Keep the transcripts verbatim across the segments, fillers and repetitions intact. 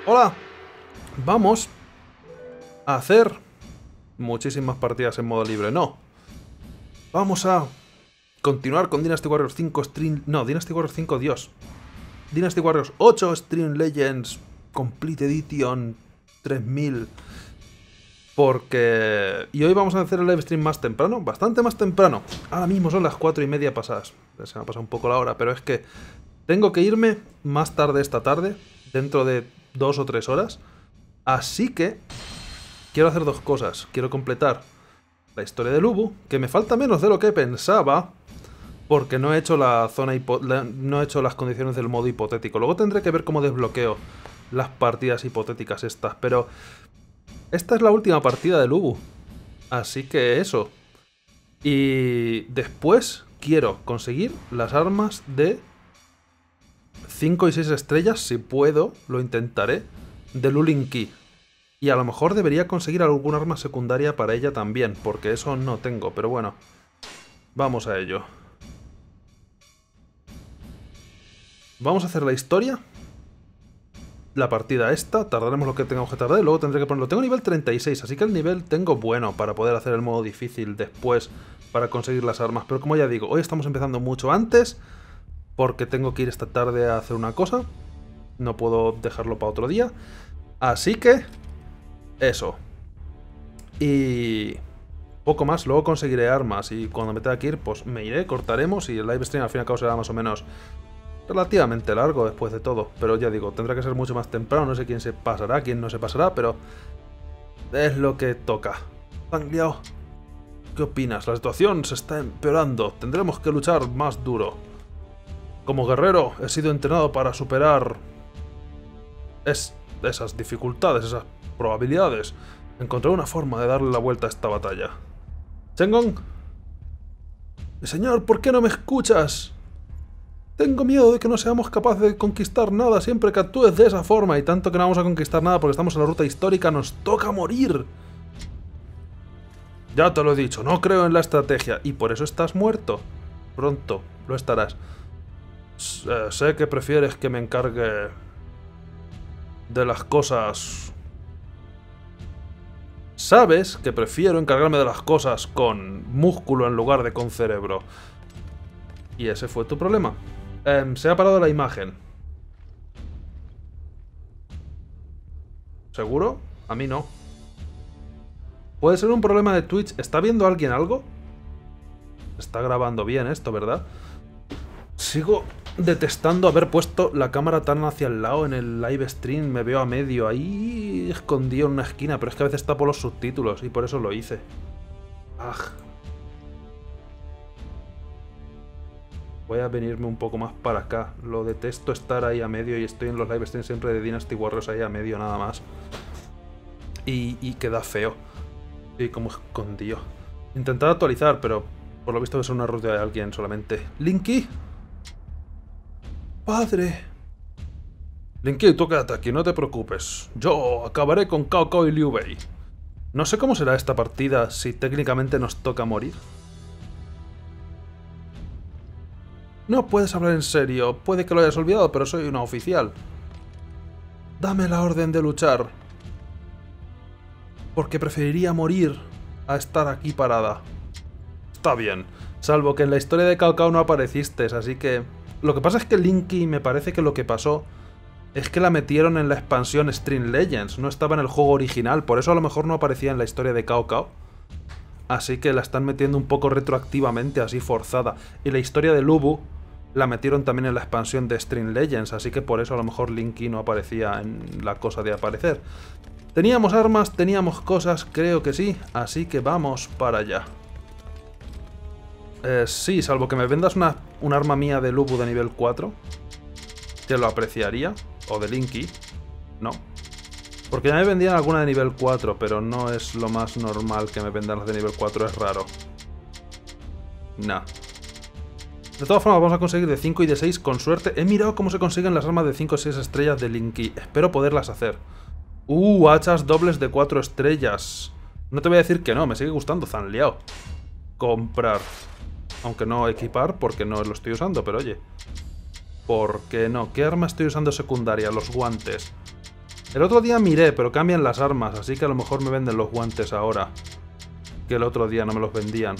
Hola, vamos a hacer muchísimas partidas en modo libre. No, vamos a continuar con Dynasty Warriors cinco Stream... No, Dynasty Warriors cinco, Dios. Dynasty Warriors ocho Stream Legends Complete Edition tres mil. Porque... Y hoy vamos a hacer el live stream más temprano, bastante más temprano. Ahora mismo son las cuatro y media pasadas. Se me ha pasado un poco la hora, pero es que tengo que irme más tarde esta tarde, dentro de dos o tres horas. Así que quiero hacer dos cosas. Quiero completar la historia de Lubu, que me falta menos de lo que pensaba, porque no he hecho la zona hipo la, no he hecho las condiciones del modo hipotético. Luego tendré que ver cómo desbloqueo las partidas hipotéticas estas, pero esta es la última partida de Lubu. Así que eso. Y después quiero conseguir las armas de cinco y seis estrellas, si puedo, lo intentaré, de Lulinki. Y a lo mejor debería conseguir algún arma secundaria para ella también, porque eso no tengo, pero bueno. Vamos a ello. Vamos a hacer la historia. La partida esta, tardaremos lo que tengamos que tardar y luego tendré que ponerlo. Tengo nivel treinta y seis, así que el nivel tengo bueno para poder hacer el modo difícil después para conseguir las armas. Pero como ya digo, hoy estamos empezando mucho antes porque tengo que ir esta tarde a hacer una cosa. No puedo dejarlo para otro día. Así que eso. Y poco más, luego conseguiré armas y cuando me tenga que ir pues me iré, cortaremos y el live stream al fin y al cabo será más o menos relativamente largo después de todo, pero ya digo, tendrá que ser mucho más temprano, no sé quién se pasará, quién no se pasará, pero es lo que toca. Zangliao, ¿qué opinas? La situación se está empeorando, tendremos que luchar más duro. Como guerrero he sido entrenado para superar es, esas dificultades, esas probabilidades. Encontré una forma de darle la vuelta a esta batalla. Shengon, señor, ¿por qué no me escuchas? Tengo miedo de que no seamos capaces de conquistar nada siempre que actúes de esa forma. Y tanto que no vamos a conquistar nada porque estamos en la ruta histórica, nos toca morir. Ya te lo he dicho, no creo en la estrategia. Y por eso estás muerto. Pronto lo estarás. S- eh, sé que prefieres que me encargue de las cosas. Sabes que prefiero encargarme de las cosas con músculo en lugar de con cerebro. Y ese fue tu problema. Eh, se ha parado la imagen. ¿Seguro? A mí no. Puede ser un problema de Twitch. ¿Está viendo alguien algo? Está grabando bien esto, ¿verdad? Sigo detestando haber puesto la cámara tan hacia el lado en el live stream. Me veo a medio ahí escondido en una esquina, pero es que a veces tapo los subtítulos y por eso lo hice. ¡Ah! Voy a venirme un poco más para acá. Lo detesto estar ahí a medio y estoy en los live streams siempre de Dynasty Warriors ahí a medio nada más. Y, y queda feo. Y como escondido. Intentar actualizar, pero por lo visto es una ruta de alguien solamente. ¡Linky! ¡Padre! Linky, tú quédate aquí, no te preocupes. Yo acabaré con Cao Cao y Liu Bei. No sé cómo será esta partida si técnicamente nos toca morir. No puedes hablar en serio. Puede que lo hayas olvidado, pero soy una oficial. Dame la orden de luchar. Porque preferiría morir a estar aquí parada. Está bien. Salvo que en la historia de Cao Cao no apareciste, así que... Lo que pasa es que Linky me parece que lo que pasó es que la metieron en la expansión Stream Legends. No estaba en el juego original, por eso a lo mejor no aparecía en la historia de Cao Cao. Así que la están metiendo un poco retroactivamente, así forzada. Y la historia de Lubu la metieron también en la expansión de Stream Legends, así que por eso a lo mejor Linky no aparecía en la cosa de aparecer. Teníamos armas, teníamos cosas, creo que sí, así que vamos para allá. Eh, sí, salvo que me vendas una, un arma mía de Lubu de nivel cuatro, que lo apreciaría, o de Linky, no. Porque ya me vendían alguna de nivel cuatro, pero no es lo más normal que me vendan las de nivel cuatro, es raro. Nah. De todas formas vamos a conseguir de cinco y de seis con suerte. He mirado cómo se consiguen las armas de cinco y seis estrellas de Linky. Espero poderlas hacer. Uh, hachas dobles de cuatro estrellas. No te voy a decir que no, me sigue gustando Zangliao. Comprar. Aunque no equipar porque no lo estoy usando, pero oye. ¿Por qué no? ¿Qué arma estoy usando secundaria? Los guantes. El otro día miré, pero cambian las armas, así que a lo mejor me venden los guantes ahora. Que el otro día no me los vendían.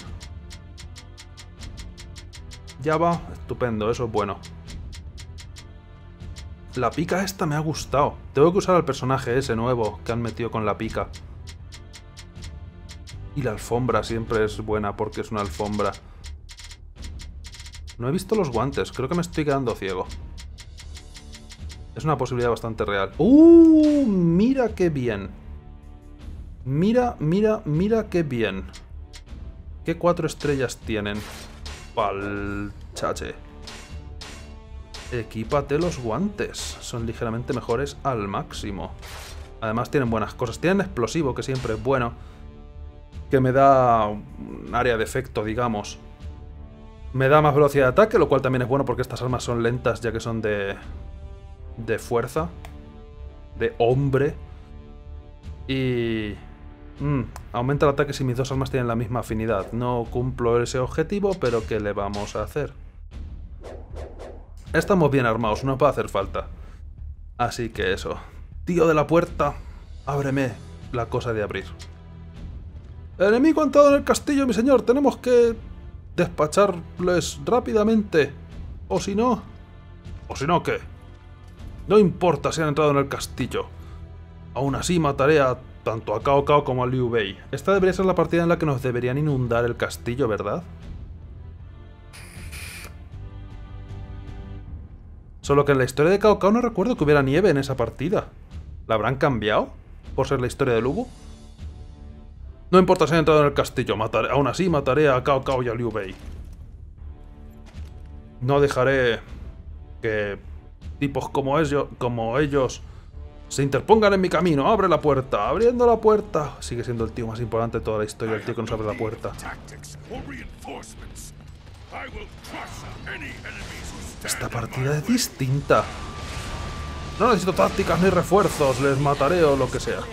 Ya va, estupendo, eso es bueno. La pica esta me ha gustado. Tengo que usar al personaje ese nuevo que han metido con la pica. Y la alfombra siempre es buena porque es una alfombra. No he visto los guantes, creo que me estoy quedando ciego. Es una posibilidad bastante real. ¡Uh! Mira qué bien. Mira, mira, mira qué bien. ¿Qué cuatro estrellas tienen? Pal chache. Equípate los guantes. Son ligeramente mejores al máximo. Además tienen buenas cosas. Tienen explosivo, que siempre es bueno. Que me da un área de efecto, digamos. Me da más velocidad de ataque, lo cual también es bueno porque estas armas son lentas ya que son de... de fuerza. De hombre. Y... Mm, aumenta el ataque si mis dos armas tienen la misma afinidad. No cumplo ese objetivo, pero ¿qué le vamos a hacer? Estamos bien armados, no va a hacer falta. Así que eso. Tío de la puerta, ábreme la cosa de abrir. El enemigo ha entrado en el castillo, mi señor. Tenemos que despacharles rápidamente. O si no... ¿O si no qué? No importa si han entrado en el castillo. Aún así mataré a tanto a Cao Cao como a Liu Bei. Esta debería ser la partida en la que nos deberían inundar el castillo, ¿verdad? Solo que en la historia de Cao Cao no recuerdo que hubiera nieve en esa partida. ¿La habrán cambiado? ¿Por ser la historia de Lubu? No importa si han entrado en el castillo, mataré, aún así mataré a Cao Cao y a Liu Bei. No dejaré que tipos como ellos, como ellos se interpongan en mi camino. ¡Abre la puerta! ¡Abriendo la puerta! Sigue siendo el tío más importante de toda la historia, el tío que nos abre la puerta. Esta partida es distinta. No necesito tácticas ni refuerzos, les mataré o lo que sea.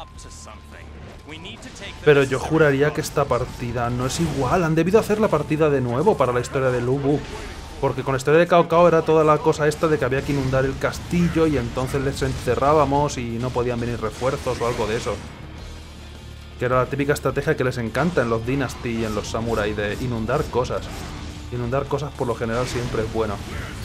Pero yo juraría que esta partida no es igual. Han debido hacer la partida de nuevo para la historia de Lubu. Porque con la historia de Cao Cao era toda la cosa esta de que había que inundar el castillo y entonces les encerrábamos y no podían venir refuerzos o algo de eso. Que era la típica estrategia que les encanta en los Dynasty y en los Samurai, de inundar cosas. Inundar cosas por lo general siempre es bueno.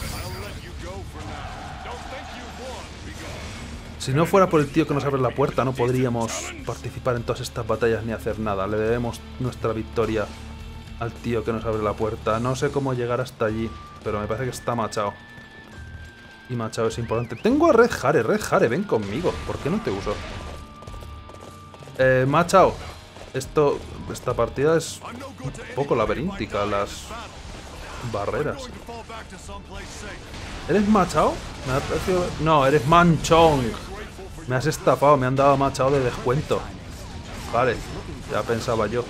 Si no fuera por el tío que nos abre la puerta, no podríamos participar en todas estas batallas ni hacer nada. Le debemos nuestra victoria al tío que nos abre la puerta. No sé cómo llegar hasta allí, pero me parece que está Machao. Y Machao es importante. Tengo a Red Hare. Red Hare, ven conmigo. ¿Por qué no te uso? Eh, Machao. Esto, esta partida es un poco laberíntica, las barreras. ¿Eres Machao? Me ha parecido... No, eres Manchong. Me has estafado, me han dado a Machao de descuento. Vale, ya pensaba yo.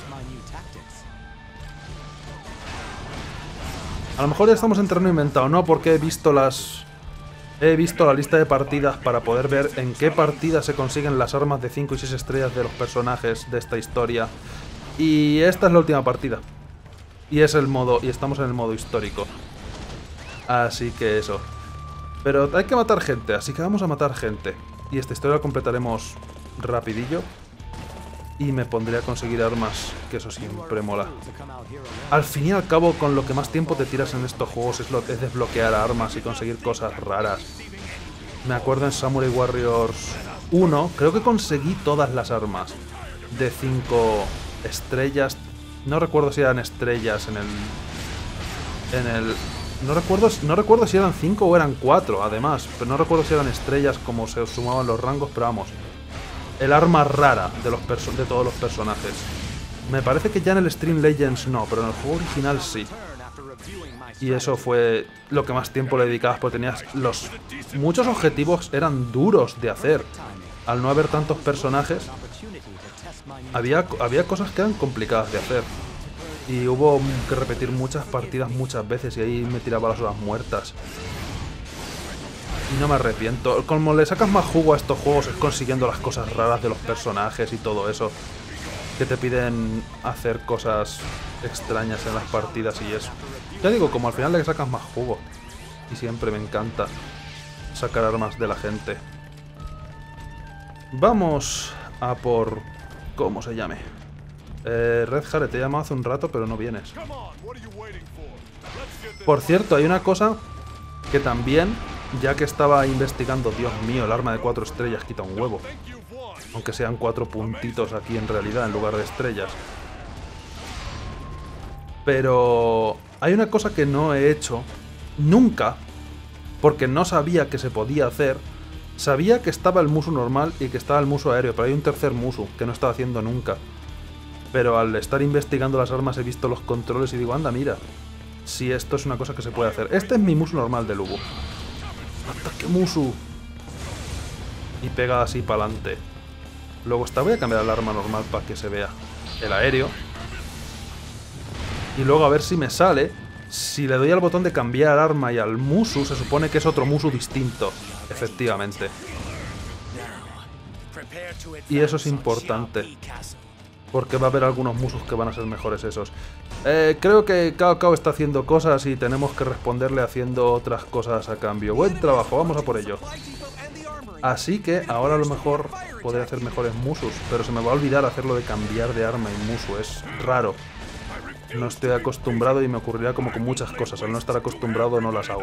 A lo mejor ya estamos en terreno inventado, no, porque he visto las... He visto la lista de partidas para poder ver en qué partida se consiguen las armas de cinco y seis estrellas de los personajes de esta historia. Y esta es la última partida. Y es el modo... Y estamos en el modo histórico. Así que eso. Pero hay que matar gente, así que vamos a matar gente. Y esta historia la completaremos rapidillo. Y me pondré a conseguir armas, que eso siempre mola. Al fin y al cabo, con lo que más tiempo te tiras en estos juegos es, lo, es desbloquear armas y conseguir cosas raras. Me acuerdo en Samurai Warriors uno, creo que conseguí todas las armas de cinco estrellas. No recuerdo si eran estrellas en el... En el... No recuerdo, no recuerdo si eran cinco o eran cuatro, además. Pero no recuerdo si eran estrellas como se sumaban los rangos, pero vamos. El arma rara de, los perso de todos los personajes. Me parece que ya en el Stream Legends no, pero en el juego original sí. Y eso fue lo que más tiempo le dedicabas, porque tenías los... Muchos objetivos eran duros de hacer. Al no haber tantos personajes, había, había cosas que eran complicadas de hacer. Y hubo que repetir muchas partidas muchas veces y ahí me tiraba las horas muertas. Y no me arrepiento. Como le sacas más jugo a estos juegos es consiguiendo las cosas raras de los personajes y todo eso. Que te piden hacer cosas extrañas en las partidas y eso. Ya digo, como al final le sacas más jugo. Y siempre me encanta sacar armas de la gente. Vamos a por... ¿cómo se llame? Eh, Red Hare, te he llamado hace un rato, pero no vienes. Por cierto, hay una cosa que también, ya que estaba investigando, Dios mío, el arma de cuatro estrellas quita un huevo. Aunque sean cuatro puntitos aquí en realidad, en lugar de estrellas. Pero hay una cosa que no he hecho nunca, porque no sabía que se podía hacer. Sabía que estaba el musu normal y que estaba el musu aéreo, pero hay un tercer musu que no estaba haciendo nunca. Pero al estar investigando las armas he visto los controles y digo, anda, mira, si esto es una cosa que se puede hacer. Este es mi musu normal de Lubu. ¡Ataque musu! Y pega así para adelante. Luego está, voy a cambiar el arma normal para que se vea el aéreo. Y luego a ver si me sale. Si le doy al botón de cambiar arma y al musu, se supone que es otro musu distinto. Efectivamente. Y eso es importante. Porque va a haber algunos musus que van a ser mejores esos. Eh, creo que Cao Cao está haciendo cosas y tenemos que responderle haciendo otras cosas a cambio. Buen trabajo, vamos a por ello. Así que ahora a lo mejor podré hacer mejores musus, pero se me va a olvidar hacerlo de cambiar de arma y musu. Es raro. No estoy acostumbrado y me ocurrirá como con muchas cosas. Al no estar acostumbrado no las hago.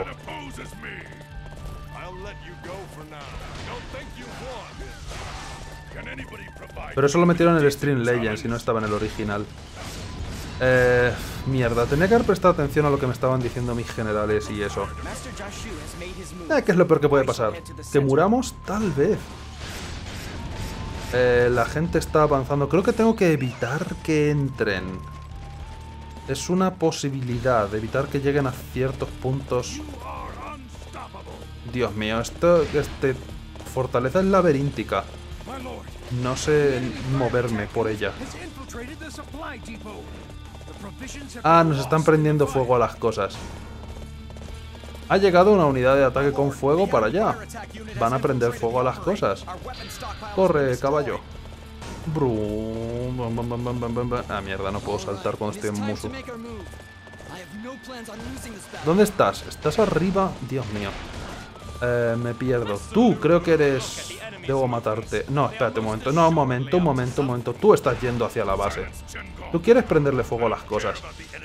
Pero eso lo metieron en el Stream Legends y no estaba en el original. Eh, mierda, tenía que haber prestado atención a lo que me estaban diciendo mis generales y eso. Eh, ¿qué es lo peor que puede pasar? ¿Que muramos? Tal vez. Eh, la gente está avanzando. Creo que tengo que evitar que entren. Es una posibilidad, evitar que lleguen a ciertos puntos. Dios mío, esto, este, fortaleza es laberíntica. No sé moverme por ella. Ah, nos están prendiendo fuego a las cosas. Ha llegado una unidad de ataque con fuego para allá. Van a prender fuego a las cosas. Corre, caballo. Brum, bum, bum, bum, bum, bum, bum. Ah, mierda, no puedo saltar cuando estoy en musu. ¿Dónde estás? ¿Estás arriba? Dios mío. Eh, me pierdo. Tú, creo que eres... Debo matarte. No, espérate un momento. No, un momento, un momento, un momento. Tú estás yendo hacia la base. Tú quieres prenderle fuego a las cosas.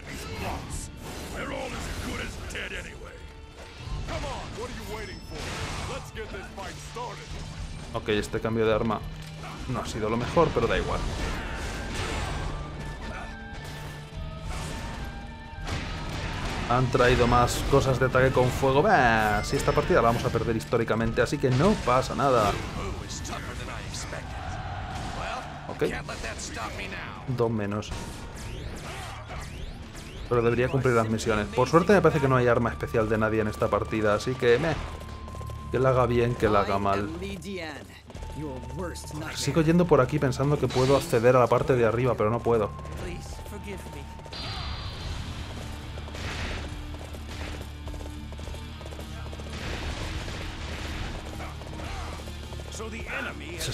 Ok, este cambio de arma no ha sido lo mejor, pero da igual. Han traído más cosas de ataque con fuego. Bah, si esta partida la vamos a perder históricamente, así que no pasa nada. Ok. Dos menos. Pero debería cumplir las misiones. Por suerte me parece que no hay arma especial de nadie en esta partida, así que meh. Que la haga bien, que la haga mal. Sigo yendo por aquí pensando que puedo acceder a la parte de arriba, pero no puedo. Se,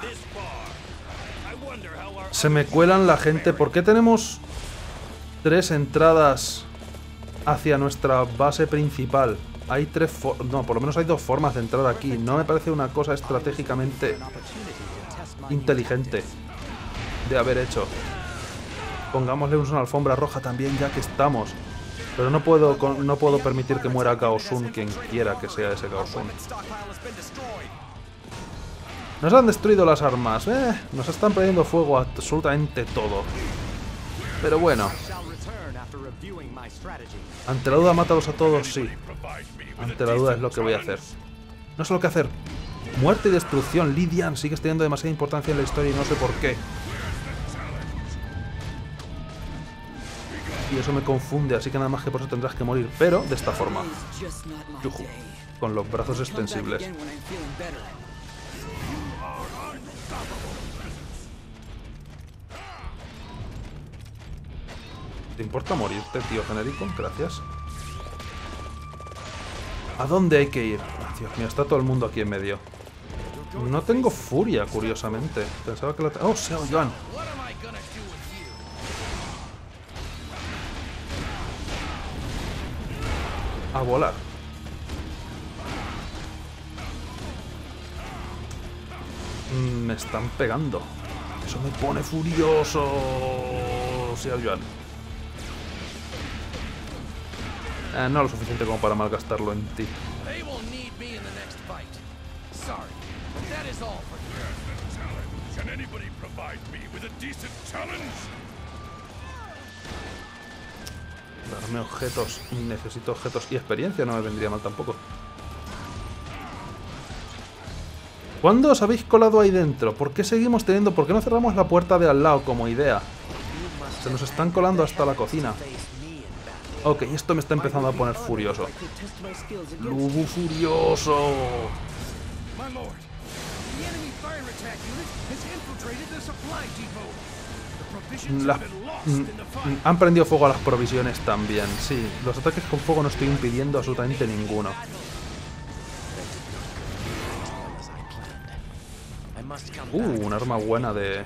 Se me cuelan la gente. ¿Por qué tenemos tres entradas hacia nuestra base principal? Hay tres... No, por lo menos hay dos formas de entrar aquí. No me parece una cosa estratégicamente inteligente de haber hecho. Pongámosle una alfombra roja también, ya que estamos. Pero no puedo, no puedo permitir que muera Gaosun, quien quiera que sea ese Gaosun. Nos han destruido las armas. Eh, nos están prendiendo fuego a absolutamente todo. Pero bueno. Ante la duda, mátalos a todos, sí. Ante la duda es lo que voy a hacer. No sé lo que hacer. Muerte y destrucción. Li Dian, sigues teniendo demasiada importancia en la historia y no sé por qué. Y eso me confunde, así que nada más que por eso tendrás que morir. Pero de esta forma. Yujú. Con los brazos extensibles. ¿Te importa morirte, tío genérico? Gracias. ¿A dónde hay que ir? Oh, Dios mío, está todo el mundo aquí en medio. No tengo furia, curiosamente. Pensaba que la... ¡Oh, Xiao Yuan! A volar. Mm, me están pegando. Eso me pone furioso. Xiao Yuan. Eh, no lo suficiente como para malgastarlo en ti. Darme objetos. Necesito objetos y experiencia, no me vendría mal tampoco. ¿Cuándo os habéis colado ahí dentro? ¿Por qué seguimos teniendo? ¿Por qué no cerramos la puerta de al lado como idea? Se nos están colando hasta la cocina. Ok, esto me está empezando a poner furioso. Lubu furioso. La, mm, han prendido fuego a las provisiones también. Sí, los ataques con fuego no estoy impidiendo absolutamente ninguno. Uh, un arma buena de...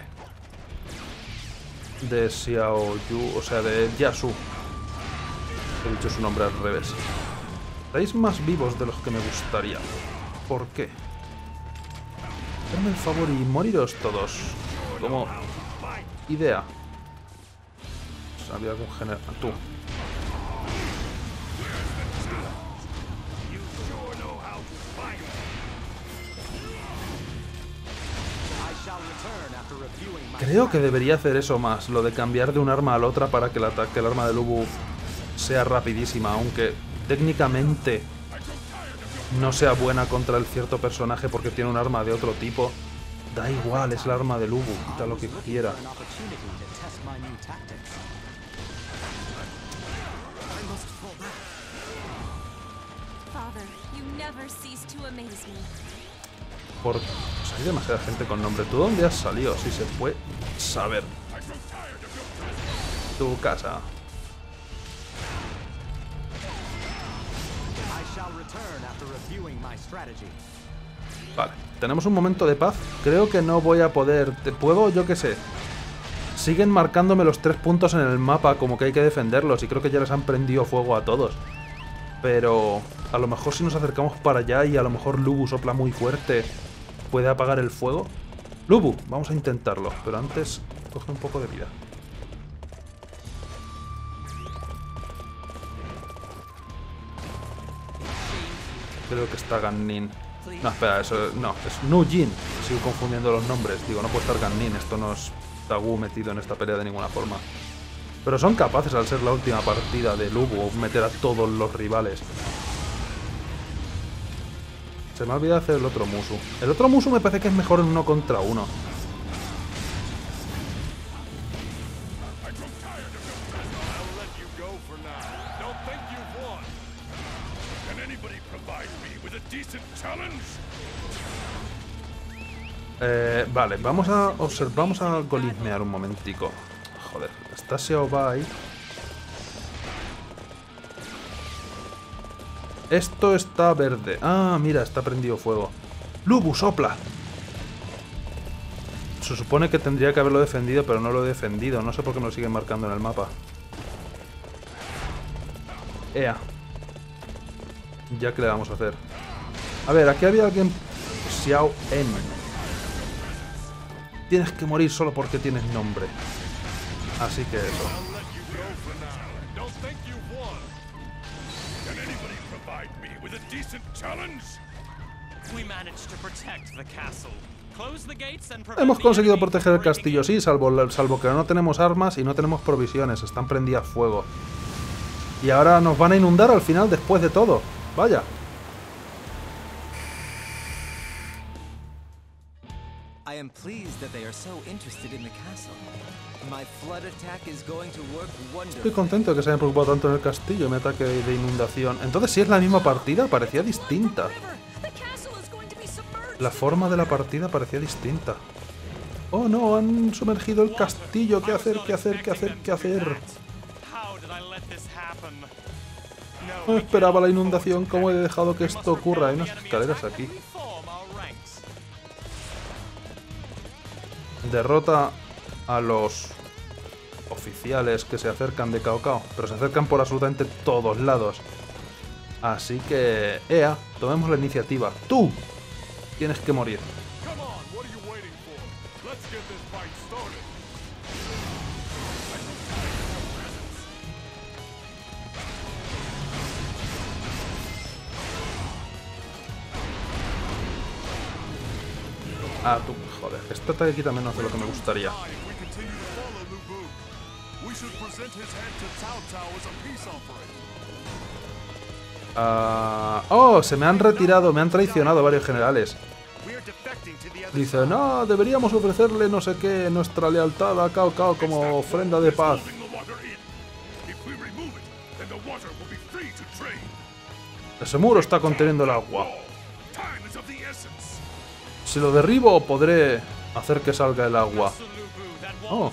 De Xiao Yu, o sea, de Yasu. He dicho su nombre al revés. Estáis más vivos de los que me gustaría. ¿Por qué? Hazme el favor y moriros todos. Como idea. Había algún general. Tú. Creo que debería hacer eso más, lo de cambiar de un arma a la otra para que el ataque, el arma de Lubu sea rapidísima, aunque técnicamente no sea buena contra el cierto personaje porque tiene un arma de otro tipo. Da igual, es el arma de Lubu, quita lo que quiera. Por... Hay demasiada gente con nombre. ¿Tú dónde has salido? Si se puede saber. Tu casa. Vale, tenemos un momento de paz. Creo que no voy a poder... ¿Te puedo? Yo qué sé. Siguen marcándome los tres puntos en el mapa como que hay que defenderlos y creo que ya les han prendido fuego a todos. Pero a lo mejor si nos acercamos para allá y a lo mejor Lubu sopla muy fuerte, ¿puede apagar el fuego? Lubu, vamos a intentarlo, pero antes coge un poco de vida. Creo que está Gannin. No, espera, eso no, es Nu Jin. Sigo confundiendo los nombres. Digo, no puede estar Gannin, esto no es Tagu metido en esta pelea de ninguna forma. Pero son capaces, al ser la última partida de Lubu, meter a todos los rivales. Se me ha olvidado hacer el otro Musu. El otro Musu me parece que es mejor en uno contra uno. Eh, vale, vamos a observar, vamos a golismear un momentico. Joder, está Xiao Bai. Esto está verde. Ah, mira, está prendido fuego. Lubu, sopla. Se supone que tendría que haberlo defendido, pero no lo he defendido. No sé por qué me lo siguen marcando en el mapa. Ea. Ya que le vamos a hacer. A ver, aquí había alguien... Xiao En. Tienes que morir solo porque tienes nombre. Así que eso. Hemos conseguido proteger el castillo, sí, salvo, salvo que no tenemos armas y no tenemos provisiones. Están prendidas a fuego. Y ahora nos van a inundar al final después de todo. Vaya. Estoy contento de que se hayan preocupado tanto en el castillo y mi ataque de inundación. Entonces, si es la misma partida, parecía distinta. La forma de la partida parecía distinta. Oh no, han sumergido el castillo. ¿Qué hacer? ¿Qué hacer? ¿Qué hacer? ¿Qué hacer? No esperaba la inundación. ¿Cómo he dejado que esto ocurra? Hay unas escaleras aquí. Derrota a los oficiales que se acercan de Cao Cao, pero se acercan por absolutamente todos lados. Así que, Ea, tomemos la iniciativa. ¡Tú! Tienes que morir. Ah, tú, joder, este ataque quita menos de lo que me gustaría. Uh, oh, se me han retirado, me han traicionado varios generales. Dice, no, deberíamos ofrecerle no sé qué, nuestra lealtad a Cao Cao como ofrenda de paz. Ese muro está conteniendo el agua. Si lo derribo, podré hacer que salga el agua. Oh.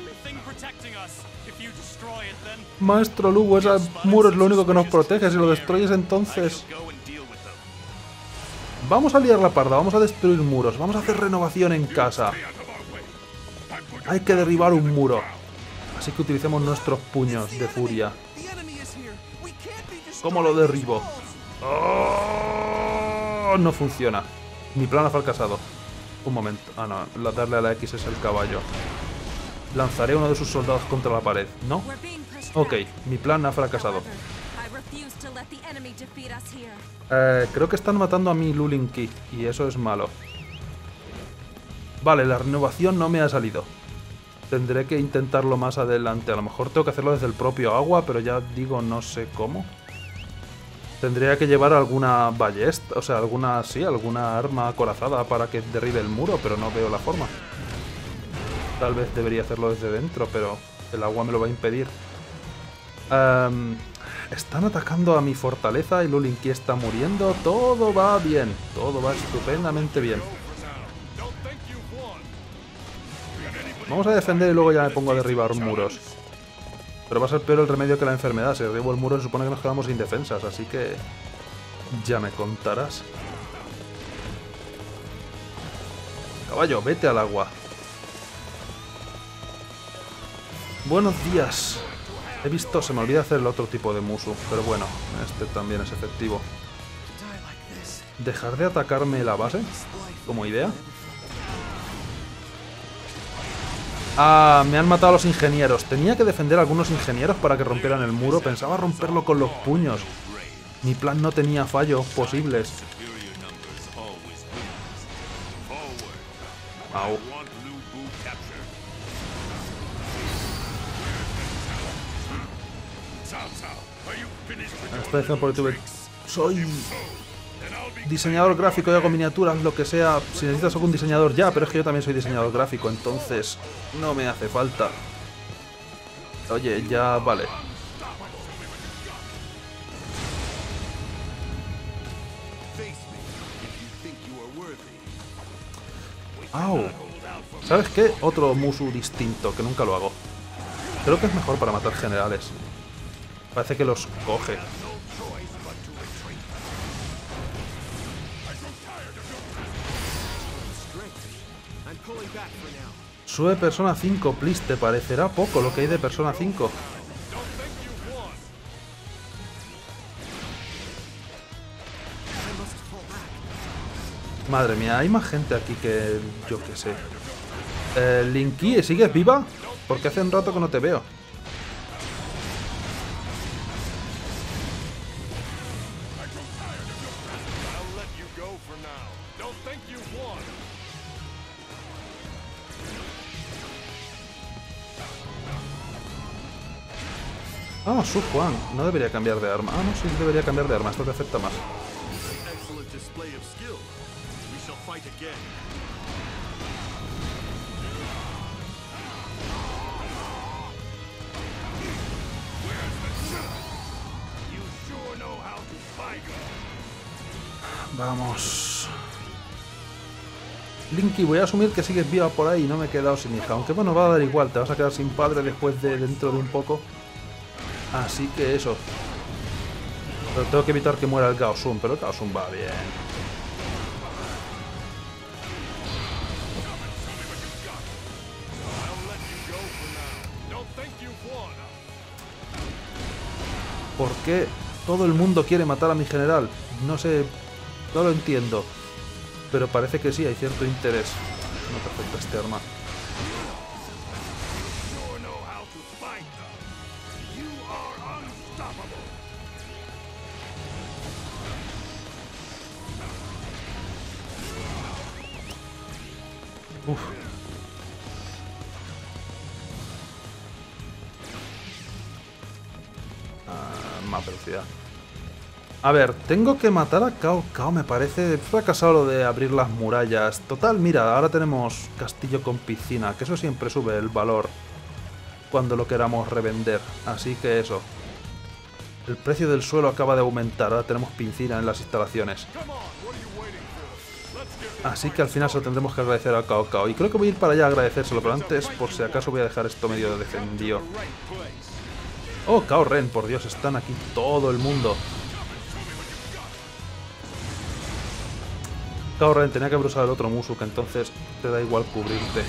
Maestro Lugo, ese muro es lo único que nos protege. Si lo destruyes, entonces... Vamos a liar la parda, vamos a destruir muros, vamos a hacer renovación en casa. Hay que derribar un muro. Así que utilicemos nuestros puños de furia. ¿Cómo lo derribo? Oh, no funciona. Mi plan ha fracasado. Un momento. Ah, no. Darle a la X es el caballo. Lanzaré uno de sus soldados contra la pared. ¿No? Ok. Mi plan ha fracasado. Eh, creo que están matando a mi Lulinki. Y eso es malo. Vale, la renovación no me ha salido. Tendré que intentarlo más adelante. A lo mejor tengo que hacerlo desde el propio agua, pero ya digo, no sé cómo. Tendría que llevar alguna ballesta, o sea, alguna, sí, alguna arma acorazada para que derribe el muro, pero no veo la forma. Tal vez debería hacerlo desde dentro, pero el agua me lo va a impedir. Um, están atacando a mi fortaleza y Lulinki está muriendo. Todo va bien, todo va estupendamente bien. Vamos a defender y luego ya me pongo a derribar muros. Pero va a ser peor el remedio que la enfermedad. Si derribo el muro se supone que nos quedamos indefensas, así que... ya me contarás. Caballo, vete al agua. Buenos días. He visto... se me olvida hacer el otro tipo de musu, pero bueno, este también es efectivo. ¿Dejar de atacarme la base? Como idea. Ah, me han matado a los ingenieros. Tenía que defender a algunos ingenieros para que rompieran el muro. Pensaba romperlo con los puños. Mi plan no tenía fallos posibles. Au. Esta vez por YouTube. Soy diseñador gráfico y hago miniaturas, lo que sea. Si necesitas algún diseñador ya, pero es que yo también soy diseñador gráfico, entonces no me hace falta. Oye, ya vale. Au. ¿Sabes qué? Otro musu distinto, que nunca lo hago. Creo que es mejor para matar generales. Parece que los coge. Sube Persona cinco, please. ¿Te parecerá poco lo que hay de Persona cinco? Madre mía, hay más gente aquí que... yo qué sé. Eh, Linky, ¿sigues viva? Porque hace un rato que no te veo. Ah, Su Juan. No debería cambiar de arma. Ah, no, sí debería cambiar de arma. Esto te afecta más. Vamos. Linky, voy a asumir que sigues viva por ahí y no me he quedado sin hija. Aunque bueno, va a dar igual. Te vas a quedar sin padre después de dentro de un poco. Así que eso. Pero tengo que evitar que muera el Gaosun. Pero el Gaosun va bien. ¿Por qué todo el mundo quiere matar a mi general? No sé, no lo entiendo. pero parece que sí, hay cierto interés. No, perfecto, este arma. Uf. Ah, más velocidad. A ver, tengo que matar a Cao Cao, me parece fracasado lo de abrir las murallas. Total, mira, ahora tenemos castillo con piscina, que eso siempre sube el valor cuando lo queramos revender. Así que eso. El precio del suelo acaba de aumentar, ahora tenemos piscina en las instalaciones. Así que al final se lo tendremos que agradecer a Cao Cao. Y creo que voy a ir para allá a agradecérselo, pero antes, por si acaso, voy a dejar esto medio defendido. Oh, Cao Ren, por Dios, están aquí todo el mundo. Cao Ren, tenía que haber usado el otro Musou, que entonces te da igual cubrirte.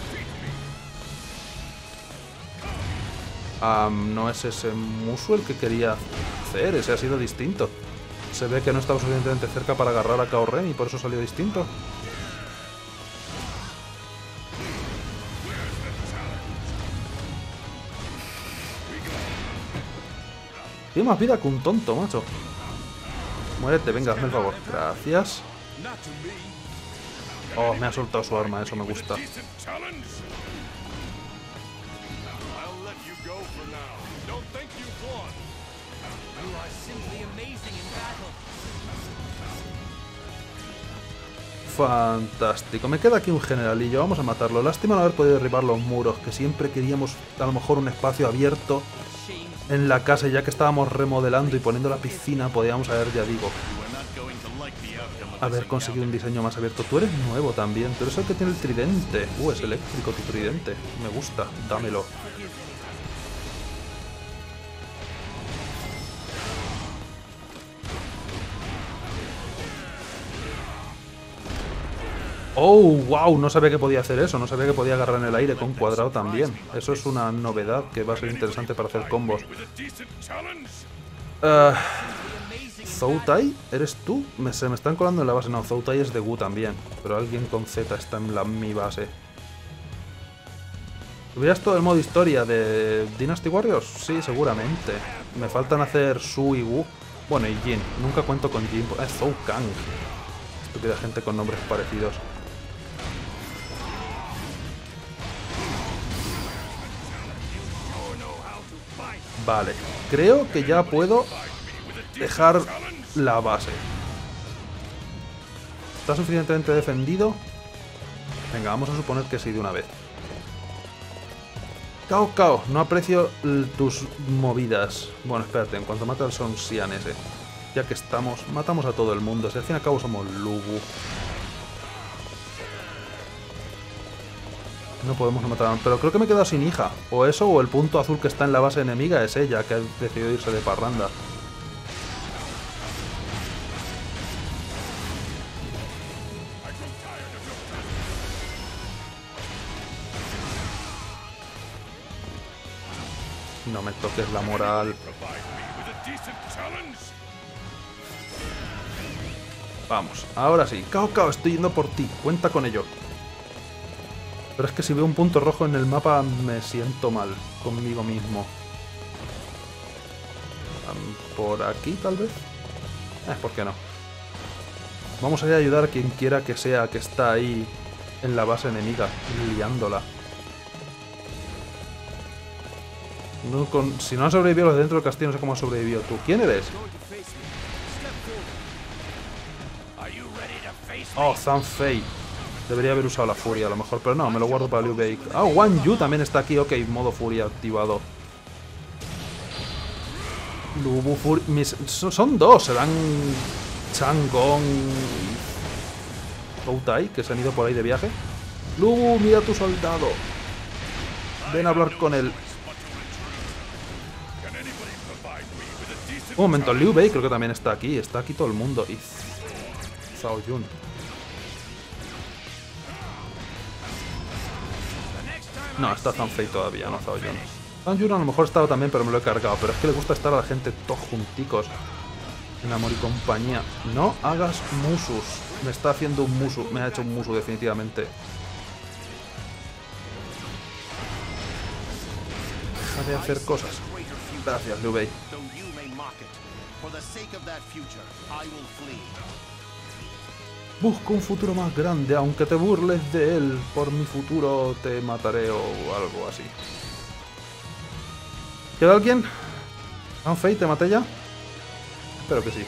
Um, no es ese Musou el que quería hacer, ese ha sido distinto. Se ve que no estaba suficientemente cerca para agarrar a Cao Ren y por eso salió distinto. Tiene más vida que un tonto, macho. Muérete, venga, hazme el favor. Gracias. Oh, me ha soltado su arma, eso me gusta. Fantástico. Me queda aquí un generalillo. Vamos a matarlo. Lástima no haber podido derribar los muros, que siempre queríamos a lo mejor un espacio abierto en la casa, ya que estábamos remodelando y poniendo la piscina, podíamos haber, ya digo, haber conseguido un diseño más abierto. Tú eres nuevo también, tú eres el que tiene el tridente. Uh, es eléctrico tu tridente. Me gusta, dámelo. Oh, wow, no sabía que podía hacer eso, no sabía que podía agarrar en el aire con cuadrado también. Eso es una novedad que va a ser interesante para hacer combos. Uh, ¿Zhou Tai? ¿Eres tú? Me, se me están colando en la base. No, Zhou Tai es de Wu también, pero alguien con Z está en la, mi base. ¿Veías todo el modo historia de Dynasty Warriors? Sí, seguramente. Me faltan hacer Su y Wu. Bueno, y Jin. Nunca cuento con Jin. Es Zhou Kang. Estúpida gente con nombres parecidos. Vale, creo que ya puedo dejar la base. ¿Está suficientemente defendido? Venga, vamos a suponer que sí de una vez. Cao Cao, no aprecio tus movidas. Bueno, espérate, en cuanto mate al Son Xian ese, ya que estamos, matamos a todo el mundo. Si al fin y al cabo somos Lugu. No podemos matar, pero creo que me he quedado sin hija. O eso, o el punto azul que está en la base enemiga es ella, que ha decidido irse de parranda. No me toques la moral. Vamos, ahora sí. Cao Cao, estoy yendo por ti. Cuenta con ello. Pero es que si veo un punto rojo en el mapa me siento mal conmigo mismo. ¿Por aquí tal vez? Eh, ¿por qué no? Vamos a ir a ayudar a quien quiera que sea que está ahí en la base enemiga, liándola. No, con, si no han sobrevivido los de dentro del castillo, no sé cómo has sobrevivido tú. ¿Quién eres? Oh, Zhang Fei. Debería haber usado la furia a lo mejor, pero no, me lo guardo para Liu Bei. Ah, Wang Yu también está aquí. Ok, modo furia activado. Lubu Furia... Mis... Son dos, serán Chang Gong y Zhou Tai, que se han ido por ahí de viaje. Lubu, mira a tu soldado. Ven a hablar con él. Un momento, Liu Bei creo que también está aquí. Está aquí todo el mundo. Y Zhao Yun. No, está Zhang Fei todavía, no Zhao Yun. Zhao Yun a lo mejor ha estado también, pero me lo he cargado. Pero es que le gusta estar a la gente todos junticos. En amor y compañía. No hagas musus. Me está haciendo un musu. Me ha hecho un musu definitivamente. Deja de hacer cosas. Gracias, Liu Bei. Busco un futuro más grande, aunque te burles de él. Por mi futuro te mataré o algo así. ¿Queda alguien? ¿Anfei, te maté ya? Espero que sí.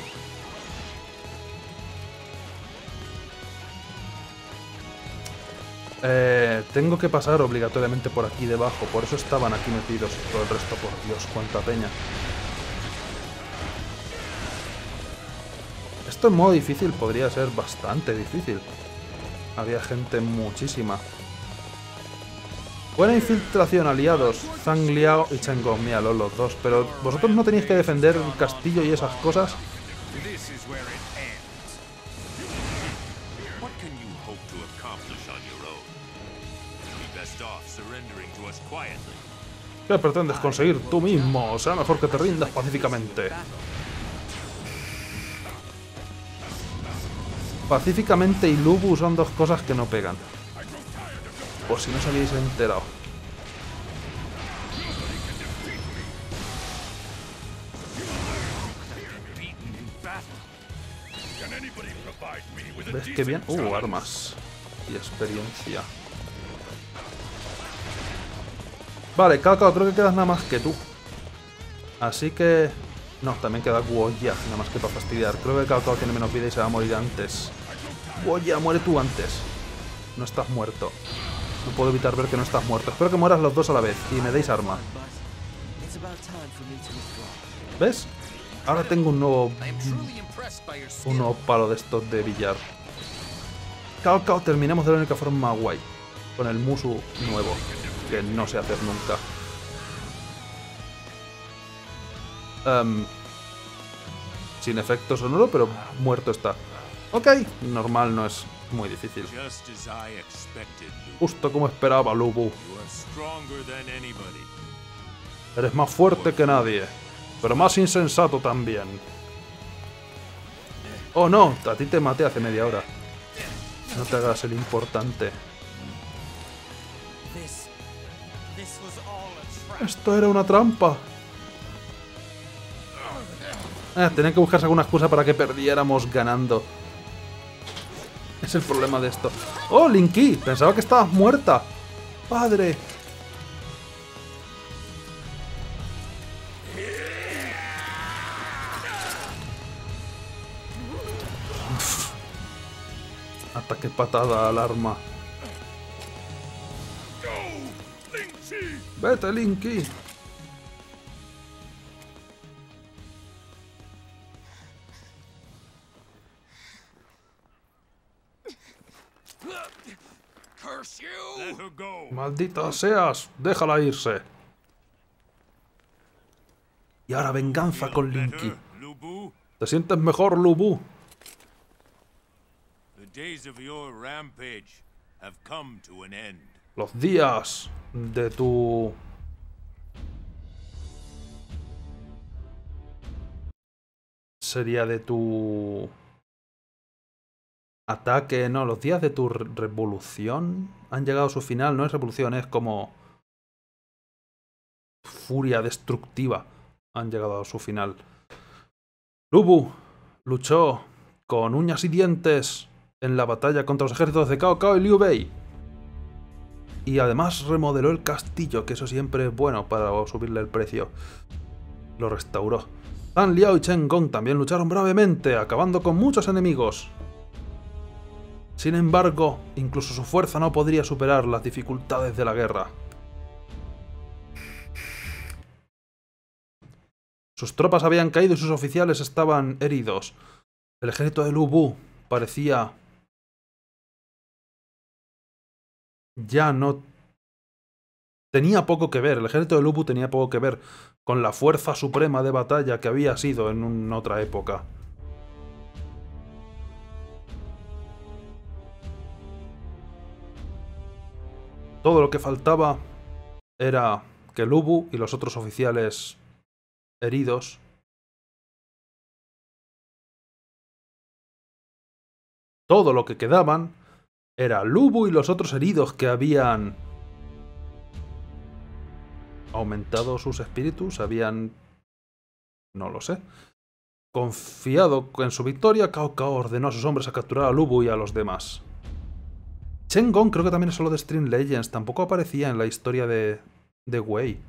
Eh, tengo que pasar obligatoriamente por aquí debajo, por eso estaban aquí metidos. Todo el resto, por Dios, cuánta peña. Esto en modo difícil podría ser bastante difícil. Había gente muchísima. Buena infiltración, aliados. Zhang Liao y Chen Gong, míralos los dos. Pero vosotros no tenéis que defender el castillo y esas cosas. ¿Qué pretendes conseguir tú mismo? Será mejor que te rindas pacíficamente. Pacíficamente y Lubu son dos cosas que no pegan. Por si no os habéis enterado. ¿Ves qué bien? Uh, armas. Y experiencia. Vale, Cao Cao, creo que quedas nada más que tú. Así que... No, también queda Guoya, nada más que para fastidiar. Creo que Cao Cao tiene menos vida y se va a morir antes. Guoya, muere tú antes. No estás muerto. No puedo evitar ver que no estás muerto. Espero que mueras los dos a la vez y me deis arma. ¿Ves? Ahora tengo un nuevo... Un nuevo palo de estos de billar. Cao Cao, terminemos de la única forma guay. Con el musu nuevo. Que no sé hacer nunca. Um, sin efecto sonoro, pero muerto está. Ok, normal, no es muy difícil. Justo como esperaba, Lubu. Eres más fuerte que nadie, pero más insensato también. Oh no, a ti te maté hace media hora. No te hagas el importante. Esto era una trampa. Eh, tenía que buscarse alguna excusa para que perdiéramos ganando. Es el problema de esto. ¡Oh, Linky! Pensaba que estabas muerta. ¡Padre! Uf. Ataque patada al arma. ¡Vete, Linky! ¡Maldita seas! ¡Déjala irse! Y ahora venganza con Linky. ¿Te sientes mejor, Lubu? Los días de tu... Sería de tu... Ataque, no, los días de tu re revolución han llegado a su final. No es revolución, es como... Furia destructiva. Han llegado a su final. Lubu luchó con uñas y dientes en la batalla contra los ejércitos de Cao Cao y Liu Bei. Y además remodeló el castillo, que eso siempre es bueno para subirle el precio. Lo restauró. Zhang Liao y Chen Gong también lucharon bravemente, acabando con muchos enemigos. Sin embargo, incluso su fuerza no podría superar las dificultades de la guerra. Sus tropas habían caído y sus oficiales estaban heridos. El ejército de Lubu parecía... ya no... tenía poco que ver, el ejército de Lubu tenía poco que ver con la fuerza suprema de batalla que había sido en un, otra época. Todo lo que faltaba era que Lubu y los otros oficiales heridos Todo lo que quedaban era Lu Bu y los otros heridos que habían aumentado sus espíritus, habían... no lo sé. Confiado en su victoria, Cao Cao ordenó a sus hombres a capturar a Lu Bu y a los demás. Chen Gong creo que también es solo de Stream Legends, tampoco aparecía en la historia de, de Wei.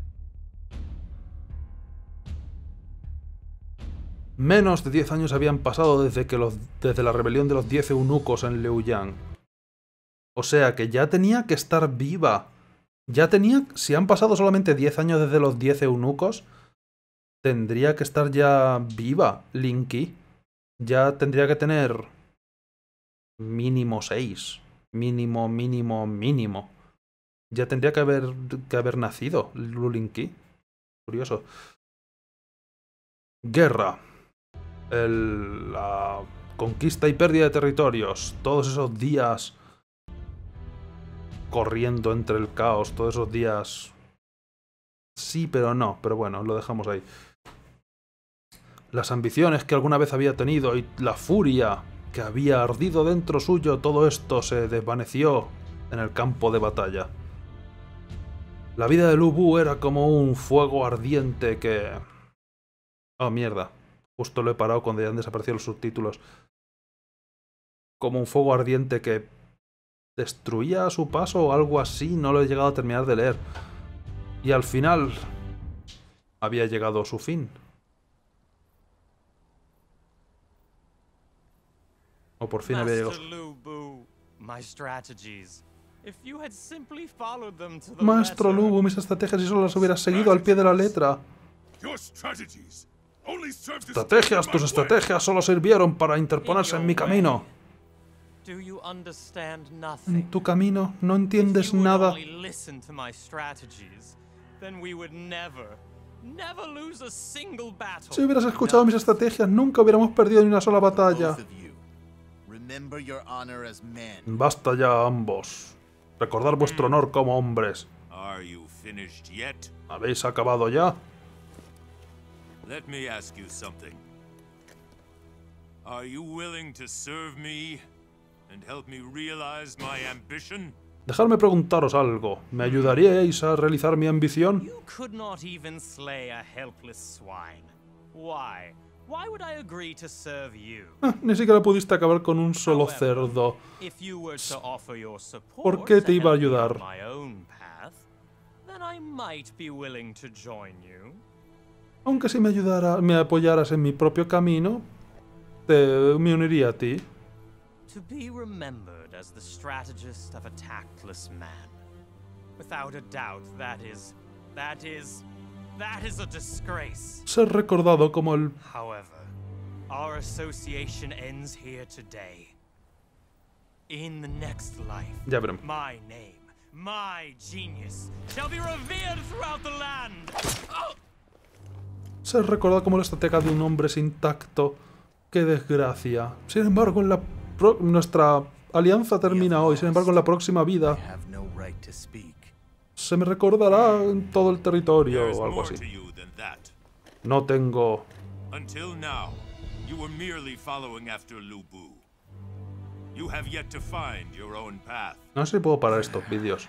Menos de diez años habían pasado desde, que los, desde la rebelión de los diez eunucos en Liuyang. O sea que ya tenía que estar viva. Ya tenía... Si han pasado solamente diez años desde los diez eunucos, tendría que estar ya viva Lin Qi. Ya tendría que tener... mínimo seis. Mínimo, mínimo, mínimo. Ya tendría que haber, que haber nacido Lu Lin Qi. Curioso. Guerra. El, la conquista y pérdida de territorios. Todos esos días corriendo entre el caos. Todos esos días... Sí, pero no. Pero bueno, lo dejamos ahí. Las ambiciones que alguna vez había tenido y la furia que había ardido dentro suyo, todo esto se desvaneció en el campo de batalla. La vida de Lu Bu era como un fuego ardiente que... Oh, mierda. Justo lo he parado cuando ya han desaparecido los subtítulos. Como un fuego ardiente que destruía a su paso o algo así, no lo he llegado a terminar de leer. Y al final había llegado a su fin. O por fin había llegado. Maestro Lu Bu, mis estrategias, si solo las hubieras seguido al pie de la letra. Estrategias, tus estrategias solo sirvieron para interponerse en mi camino. En tu camino no entiendes nada. Si hubieras escuchado mis estrategias, nunca hubiéramos perdido ni una sola batalla. Basta ya ambos. Recordad vuestro honor como hombres. ¿Habéis acabado ya? Let me ask you something. Are you willing to serve me and help me realize my ambition? Dejadme preguntaros algo. ¿Me ayudaríais a realizar mi ambición? You could not even slay a helpless swine. Why? Why would I agree to serve you? Ah, ni siquiera pudiste acabar con un solo cerdo. If you were to offer your support ¿Por qué te iba a to help me ayudar? on my own path, then I might be willing to join you. Aunque si me ayudara, me apoyaras en mi propio camino, te, me uniría a ti. To be remembered as the strategist of a tactless man. Without a doubt, that is, that is, that is a disgrace. Ser recordado como el... However, our association ends here today. In the next life, Ya veremos. my name, my genius, shall be revered throughout the land. Oh! Ser recordado como la estratega de un hombre sin tacto. ¡Qué desgracia! Sin embargo, en la pro nuestra alianza termina hoy. Sin embargo, en la próxima vida se me recordará en todo el territorio o algo así. No tengo... Until now, you were merely following after Lu Bu. You have yet to find your own path. No sé si puedo parar estos vídeos.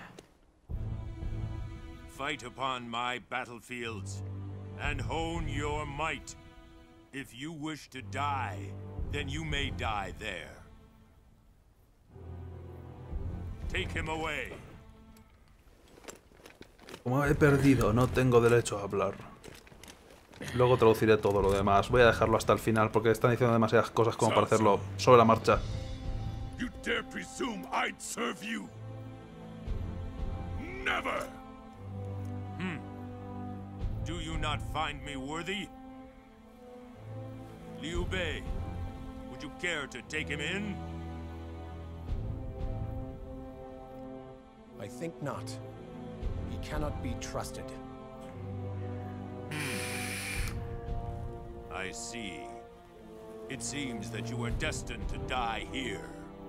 Fight upon my battlefields and hone your might. If you wish to die, then you may die there. Take him away. Como he perdido, no tengo derecho a hablar. Luego traduciré todo lo demás. Voy a dejarlo hasta el final porque están diciendo demasiadas cosas como para hacerlo sobre la marcha. You dare presume I'd serve you? Never. Hmm. Do you not find me worthy? Liu Bei, would you care to take him in? I think not. He cannot be trusted. I see. It seems that you are destined to die here.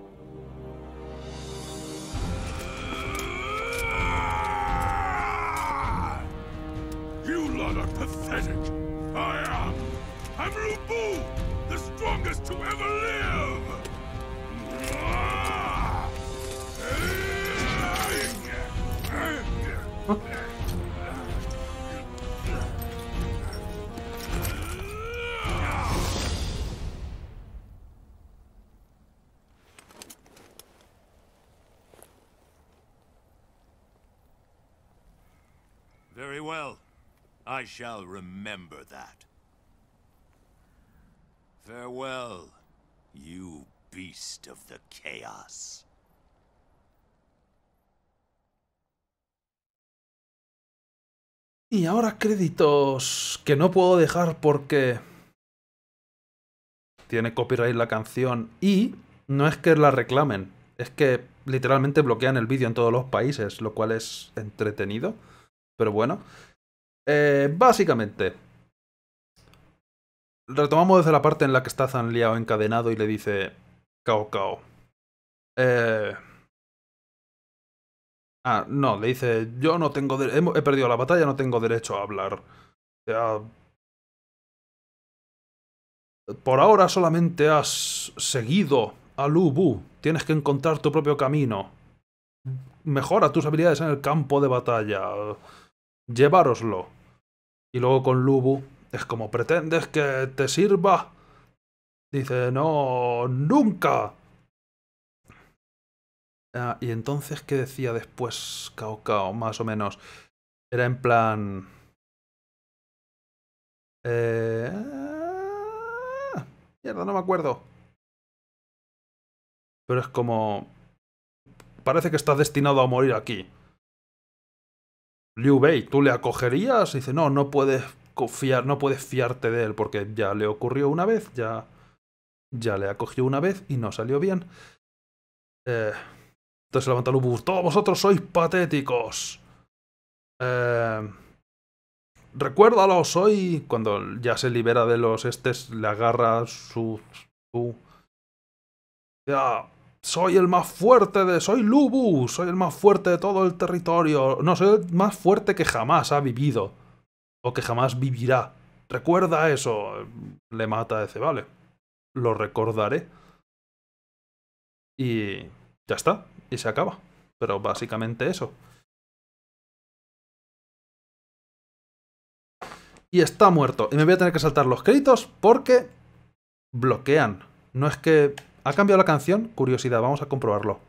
You lot are pathetic. I am. I'm Lu Bu, the strongest to ever live. Very well. I shall remember that. Farewell, you beast of the chaos. Y ahora créditos que no puedo dejar porque tiene copyright la canción y no es que la reclamen, es que literalmente bloquean el vídeo en todos los países, lo cual es entretenido, pero bueno. Eh, básicamente, retomamos desde la parte en la que está Zhang Liao encadenado y le dice Cao Cao. Eh... Ah, no, le dice, yo no tengo derecho, he perdido la batalla, no tengo derecho a hablar. O sea, por ahora solamente has seguido a Lu Bu. Tienes que encontrar tu propio camino. Mejora tus habilidades en el campo de batalla. Llevároslo. Y luego con Lu Bu es como, ¿pretendes que te sirva? Dice, no, nunca. Ah, y entonces, ¿qué decía después Cao Cao? Más o menos. Era en plan... Eh... Mierda, no me acuerdo. Pero es como... Parece que estás destinado a morir aquí. Liu Bei, ¿tú le acogerías? Y dice, no, no puedes confiar, no puedes fiarte de él porque ya le ocurrió una vez, ya... Ya le acogió una vez y no salió bien. Eh... Entonces se levanta Lu Bu. Todos vosotros sois patéticos. Eh, recuérdalo, soy... Cuando ya se libera de los estes, le agarra su... su... Ya, soy el más fuerte de... Soy Lu Bu. Soy el más fuerte de todo el territorio. No, soy el más fuerte que jamás ha vivido. O que jamás vivirá. Recuerda eso. Le mata, dice, vale. Lo recordaré. Y... ya está. Y se acaba. Pero básicamente eso. Y está muerto. Y me voy a tener que saltar los créditos porque bloquean. No es que... ¿Ha cambiado la canción? Curiosidad, vamos a comprobarlo.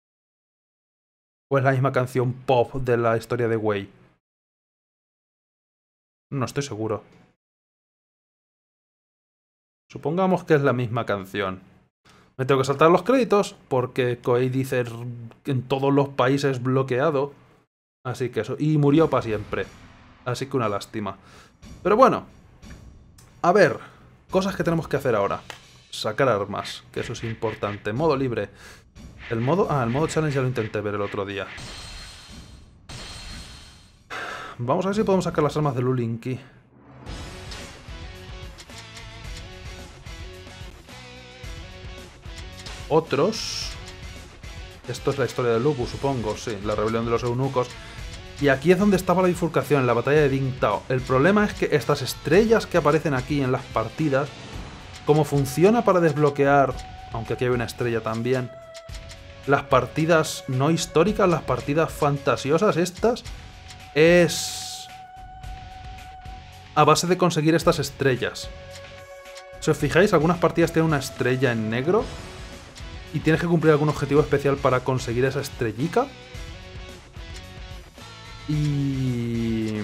¿O es la misma canción pop de la historia de Wei? No estoy seguro. Supongamos que es la misma canción. Me tengo que saltar los créditos porque Koei dice en todos los países bloqueado. Así que eso. Y murió para siempre. Así que una lástima. Pero bueno. A ver. Cosas que tenemos que hacer ahora. Sacar armas. Que eso es importante. Modo libre. El modo... Ah, el modo challenge ya lo intenté ver el otro día. Vamos a ver si podemos sacar las armas de Lu Lingqi. Otros. Esto es la historia de Lu Bu, supongo, sí, la rebelión de los eunucos. Y aquí es donde estaba la bifurcación, en la batalla de Ding Tao. El problema es que estas estrellas que aparecen aquí en las partidas, como funciona para desbloquear, aunque aquí hay una estrella también, las partidas no históricas, las partidas fantasiosas estas, es a base de conseguir estas estrellas. Si os fijáis, algunas partidas tienen una estrella en negro y tienes que cumplir algún objetivo especial para conseguir esa estrellica. Y...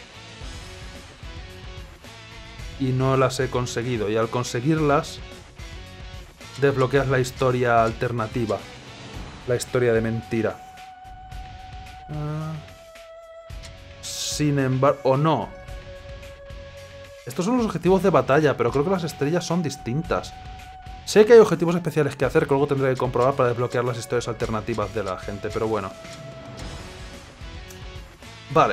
Y no las he conseguido. Y al conseguirlas, desbloqueas la historia alternativa. La historia de mentira. Uh... Sin embargo... O no. Estos son los objetivos de batalla, pero creo que las estrellas son distintas. Sé que hay objetivos especiales que hacer, que luego tendré que comprobar para desbloquear las historias alternativas de la gente, pero bueno. Vale.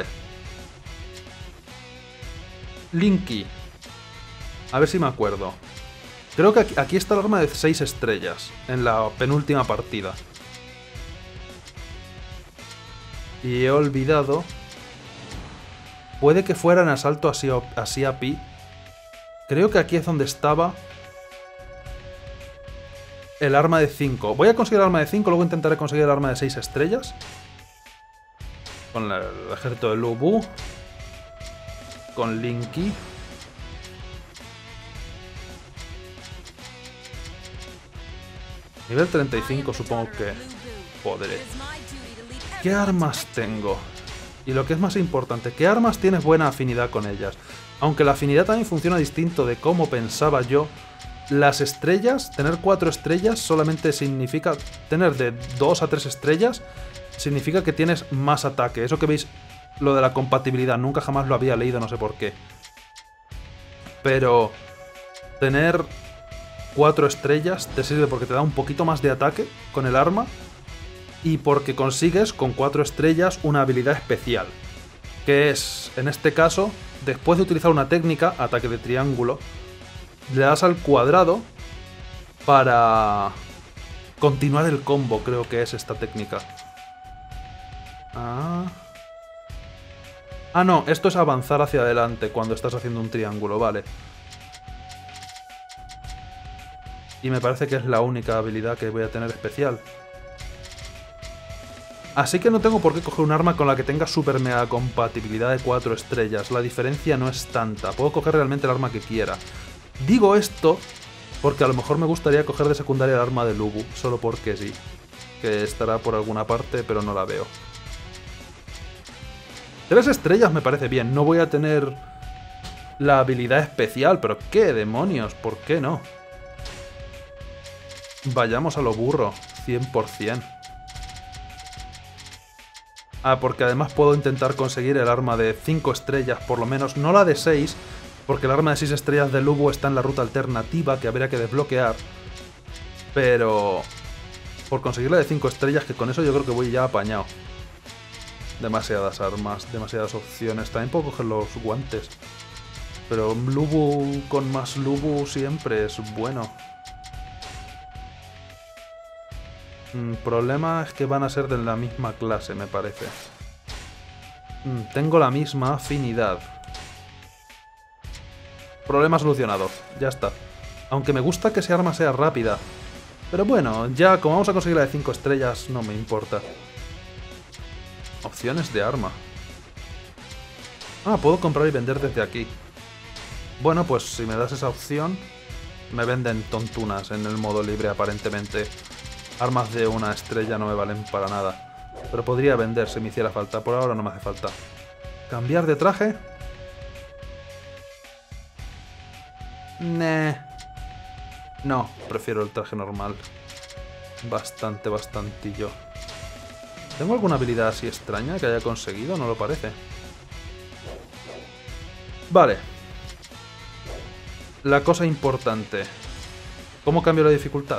Lingqi. A ver si me acuerdo. Creo que aquí, aquí está el arma de seis estrellas, en la penúltima partida. Y he olvidado... Puede que fuera en asalto a Xia Pi. Creo que aquí es donde estaba... el arma de cinco. Voy a conseguir el arma de cinco, luego intentaré conseguir el arma de seis estrellas. Con la, el ejército de Lu Bu. Con Linky. Nivel treinta y cinco supongo que podré. ¿Qué armas tengo? Y lo que es más importante, ¿qué armas tienes buena afinidad con ellas? Aunque la afinidad también funciona distinto de cómo pensaba yo. Las estrellas, tener cuatro estrellas solamente significa... Tener de dos a tres estrellas significa que tienes más ataque. Eso que veis, lo de la compatibilidad, nunca jamás lo había leído, no sé por qué. Pero tener cuatro estrellas te sirve porque te da un poquito más de ataque con el arma. Y porque consigues con cuatro estrellas una habilidad especial. Que es, en este caso, después de utilizar una técnica, ataque de triángulo, le das al cuadrado para continuar el combo, creo que es esta técnica. Ah. Ah, no, esto es avanzar hacia adelante cuando estás haciendo un triángulo, vale. Y me parece que es la única habilidad que voy a tener especial. Así que no tengo por qué coger un arma con la que tenga super mega compatibilidad de cuatro estrellas. La diferencia no es tanta. Puedo coger realmente el arma que quiera. Digo esto porque a lo mejor me gustaría coger de secundaria el arma de Lu Bu, solo porque sí. Que estará por alguna parte, pero no la veo. Tres estrellas me parece bien. No voy a tener la habilidad especial, pero ¿qué demonios? ¿Por qué no? Vayamos a lo burro, cien por cien. Ah, porque además puedo intentar conseguir el arma de cinco estrellas, por lo menos, no la de seis, porque el arma de seis estrellas de Lu Bu está en la ruta alternativa que habría que desbloquear. Pero por conseguir la de cinco estrellas, que con eso yo creo que voy ya apañado. Demasiadas armas, demasiadas opciones. También puedo coger los guantes. Pero Lu Bu con más Lu Bu siempre es bueno. El problema es que van a ser de la misma clase, me parece. Mm, tengo la misma afinidad. Problema solucionado. Ya está. Aunque me gusta que ese arma sea rápida. Pero bueno, ya como vamos a conseguir la de cinco estrellas, no me importa. Opciones de arma. Ah, puedo comprar y vender desde aquí. Bueno, pues si me das esa opción, me venden tontunas en el modo libre aparentemente. Armas de una estrella no me valen para nada. Pero podría vender si me hiciera falta. Por ahora no me hace falta. ¿Cambiar de traje? Nah. No, prefiero el traje normal. Bastante, bastantillo. ¿Tengo alguna habilidad así extraña que haya conseguido? No lo parece. Vale. La cosa importante. ¿Cómo cambio la dificultad?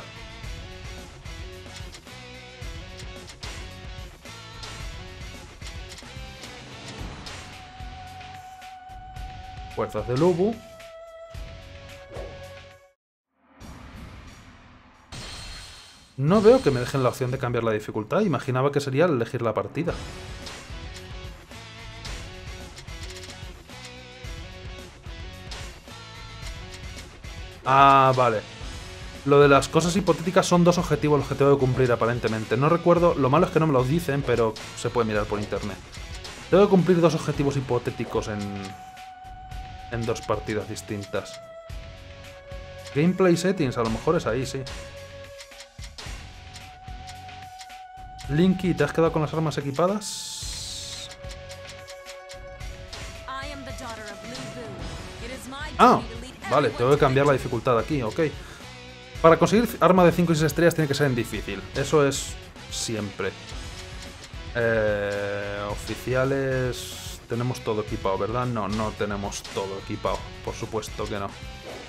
Fuerzas de Lu Bu. No veo que me dejen la opción de cambiar la dificultad. Imaginaba que sería elegir la partida. Ah, vale. Lo de las cosas hipotéticas son dos objetivos los que tengo que cumplir aparentemente. No recuerdo, lo malo es que no me los dicen, pero se puede mirar por internet. Tengo que cumplir dos objetivos hipotéticos en... en dos partidas distintas. Gameplay settings, a lo mejor es ahí, sí. Linky, ¿te has quedado con las armas equipadas? Ah, vale, tengo que cambiar la dificultad aquí, ok. Para conseguir arma de cinco y seis estrellas tiene que ser en difícil. Eso es siempre. Eh, oficiales... Tenemos todo equipado, ¿verdad? No, no tenemos todo equipado. Por supuesto que no.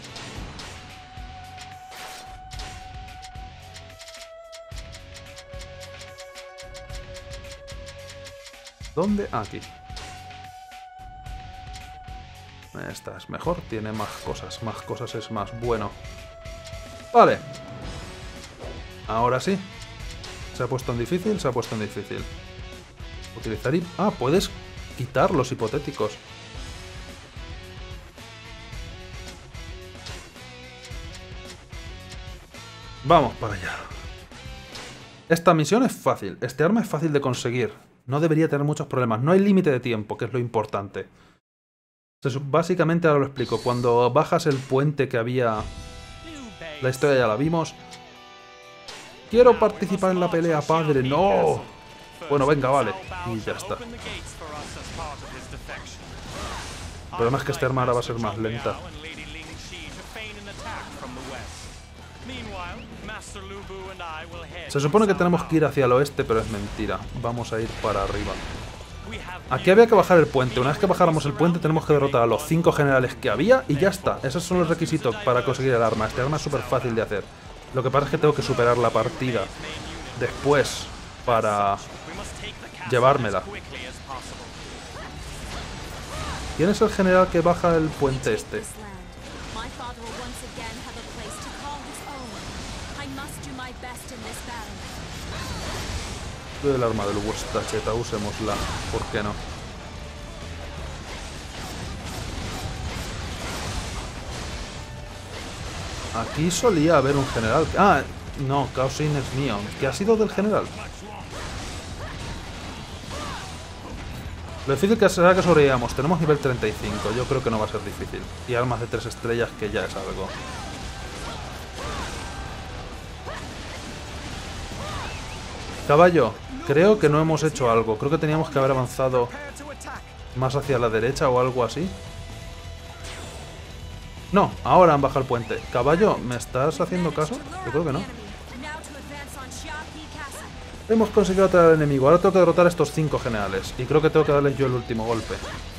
¿Dónde? Aquí. Esta es mejor, tiene más cosas. Más cosas es más bueno. Vale. Ahora sí. Se ha puesto en difícil, se ha puesto en difícil. Utilizar y... Ah, puedes quitar los hipotéticos. Vamos para allá. Esta misión es fácil. Este arma es fácil de conseguir. No debería tener muchos problemas. No hay límite de tiempo, que es lo importante. Entonces, básicamente, ahora lo explico. Cuando bajas el puente que había... La historia ya la vimos. Quiero participar en la pelea, padre. ¡No! Bueno, venga, vale. Y ya está. El problema es que esta arma ahora va a ser más lenta. Se supone que tenemos que ir hacia el oeste, pero es mentira. Vamos a ir para arriba. Aquí había que bajar el puente. Una vez que bajáramos el puente tenemos que derrotar a los cinco generales que había y ya está. Esos son los requisitos para conseguir el arma. Este arma es súper fácil de hacer. Lo que pasa es que tengo que superar la partida después para llevármela. ¿Quién es el general que baja el puente este? El arma del Wurstacheta, usémosla, ¿por qué no? Aquí solía haber un general. Ah, no, Chaosin es Neon. ¿Qué ha sido del general? Lo difícil que será que sobrevivamos. Tenemos nivel treinta y cinco, yo creo que no va a ser difícil. Y armas de tres estrellas, que ya es algo. Caballo, creo que no hemos hecho algo. Creo que teníamos que haber avanzado más hacia la derecha o algo así. No, ahora han bajado el puente. Caballo, ¿me estás haciendo caso? Yo creo que no. Hemos conseguido atraer al enemigo. Ahora tengo que derrotar a estos cinco generales. Y creo que tengo que darles yo el último golpe.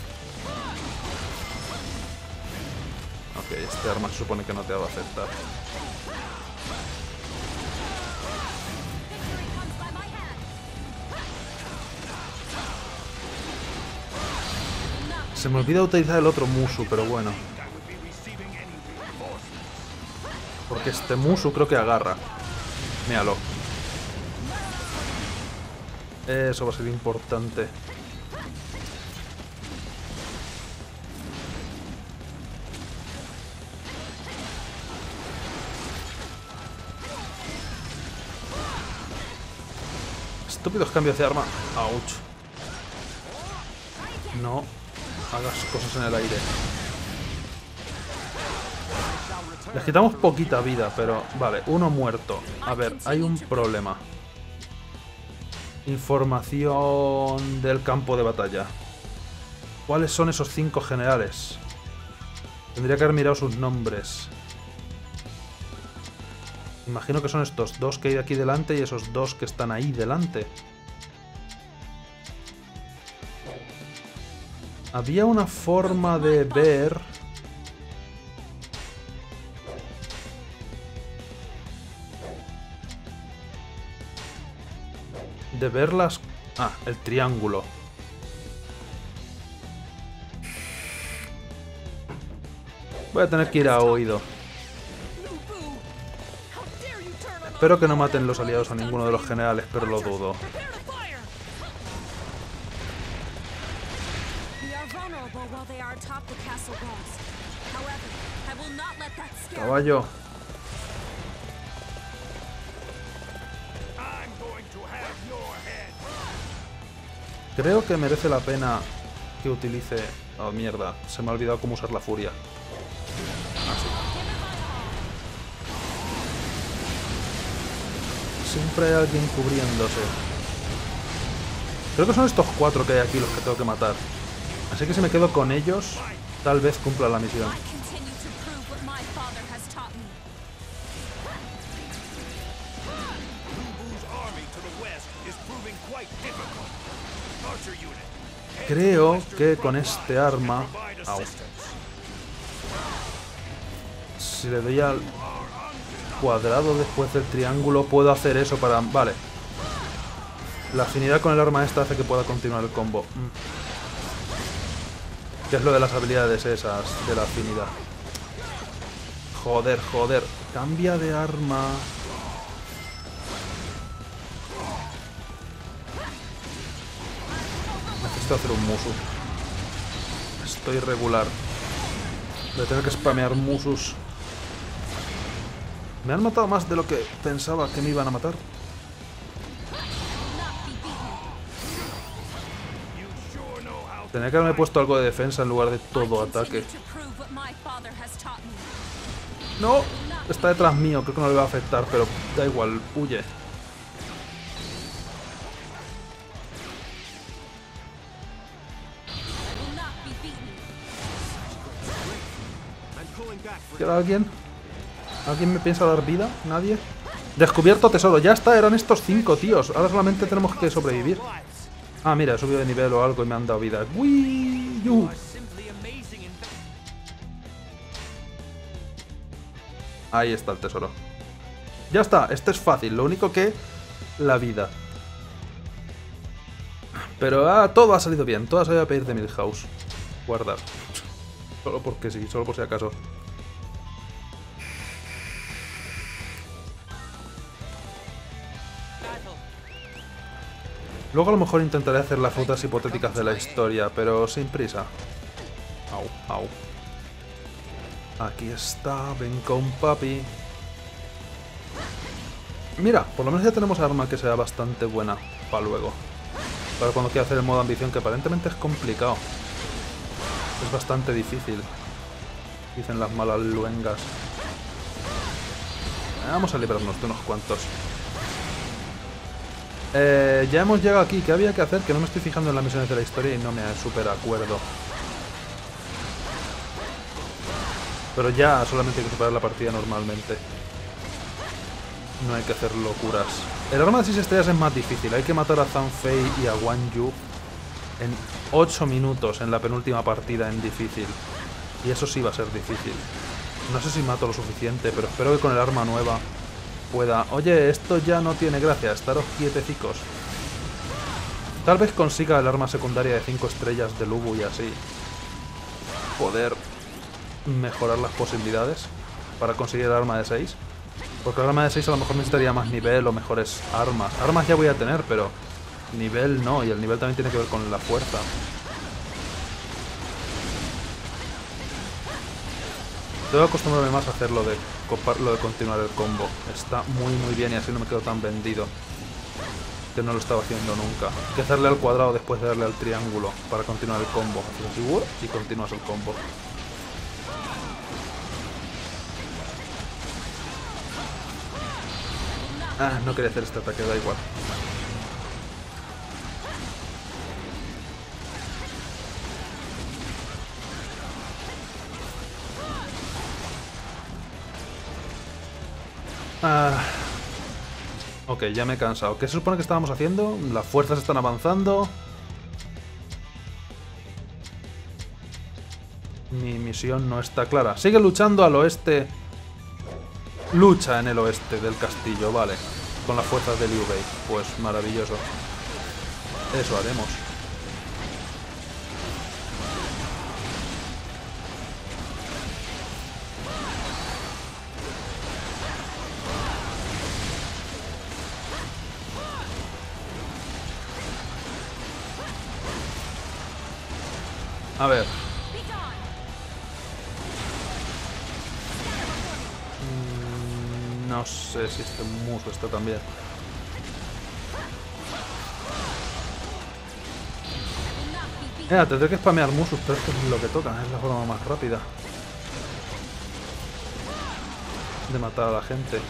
Ok, este arma se supone que no te va a aceptar. Se me olvida utilizar el otro Musu, pero bueno. Porque este Musu creo que agarra. Míralo. Eso va a ser importante. Estúpidos cambios de arma. Ouch. No hagas cosas en el aire. Les quitamos poquita vida, pero... Vale, uno muerto. A ver, hay un problema. Información del campo de batalla. ¿Cuáles son esos cinco generales? Tendría que haber mirado sus nombres. Imagino que son estos dos que hay aquí delante y esos dos que están ahí delante. Había una forma de ver... De ver las... Ah, el triángulo. Voy a tener que ir a oído. Espero que no maten los aliados a ninguno de los generales, pero lo dudo. Caballo. Creo que merece la pena que utilice... Oh, mierda. Se me ha olvidado cómo usar la furia. Así. Siempre hay alguien cubriéndose. Creo que son estos cuatro que hay aquí los que tengo que matar. Así que si me quedo con ellos, tal vez cumpla la misión. Creo que con este arma... Au. Si le doy al cuadrado después del triángulo, puedo hacer eso para... Vale. La afinidad con el arma esta hace que pueda continuar el combo. Mm. ¿Qué es lo de las habilidades esas de la afinidad? Joder, joder. Cambia de arma... Necesito hacer un Musu. Estoy regular. Voy a tener que spamear Musus. Me han matado más de lo que pensaba que me iban a matar. Tenía que haberme puesto algo de defensa en lugar de todo ataque. No, está detrás mío, creo que no le va a afectar, pero da igual, huye. ¿Queda alguien? ¿Alguien me piensa dar vida? ¿Nadie? Descubierto tesoro, ya está, eran estos cinco tíos. Ahora solamente tenemos que sobrevivir. Ah, mira, he subido de nivel o algo y me han dado vida. ¡Wii! ¡Yu! Ahí está el tesoro. Ya está, este es fácil, lo único que... la vida. Pero ah, todo ha salido bien, todo ha salido a pedir de Milhouse. Guardar. Solo porque sí, solo por si acaso. Luego a lo mejor intentaré hacer las rutas hipotéticas de la historia, pero sin prisa. Au, au. Aquí está, ven con papi. Mira, por lo menos ya tenemos arma que sea bastante buena para luego. Para cuando quiera hacer el modo ambición, que aparentemente es complicado. Es bastante difícil, dicen las malas luengas. Vamos a librarnos de unos cuantos. Eh, ya hemos llegado aquí. ¿Qué había que hacer? Que no me estoy fijando en las misiones de la historia y no me super acuerdo. Pero ya solamente hay que superar la partida normalmente. No hay que hacer locuras. El arma de seis estrellas es más difícil. Hay que matar a Zhang Fei y a Wang Yu en ocho minutos en la penúltima partida en difícil. Y eso sí va a ser difícil. No sé si mato lo suficiente, pero espero que con el arma nueva pueda... Oye, esto ya no tiene gracia, estaros quietecicos. Tal vez consiga el arma secundaria de cinco estrellas de Lubu y así poder mejorar las posibilidades para conseguir el arma de seis. Porque el arma de seis a lo mejor necesitaría más nivel o mejores armas. Armas ya voy a tener, pero nivel no, y el nivel también tiene que ver con la fuerza. Debo acostumbrarme más a hacer lo de, lo de continuar el combo. Está muy muy bien y así no me quedo tan vendido. Que no lo estaba haciendo nunca. Hay que hacerle al cuadrado después de darle al triángulo para continuar el combo. Haces así, ¡uh! Y continúas el combo. Ah, no quería hacer este ataque, da igual. Ah, ok, ya me he cansado. ¿Qué se supone que estábamos haciendo? Las fuerzas están avanzando. Mi misión no está clara. Sigue luchando al oeste. Lucha en el oeste del castillo, vale. Con las fuerzas de Liu Bei. Pues maravilloso. Eso haremos. A ver. Mm, no sé si este muso está también. Eh, tendré que spamear musos, pero esto es lo que toca, es la forma más rápida de matar a la gente.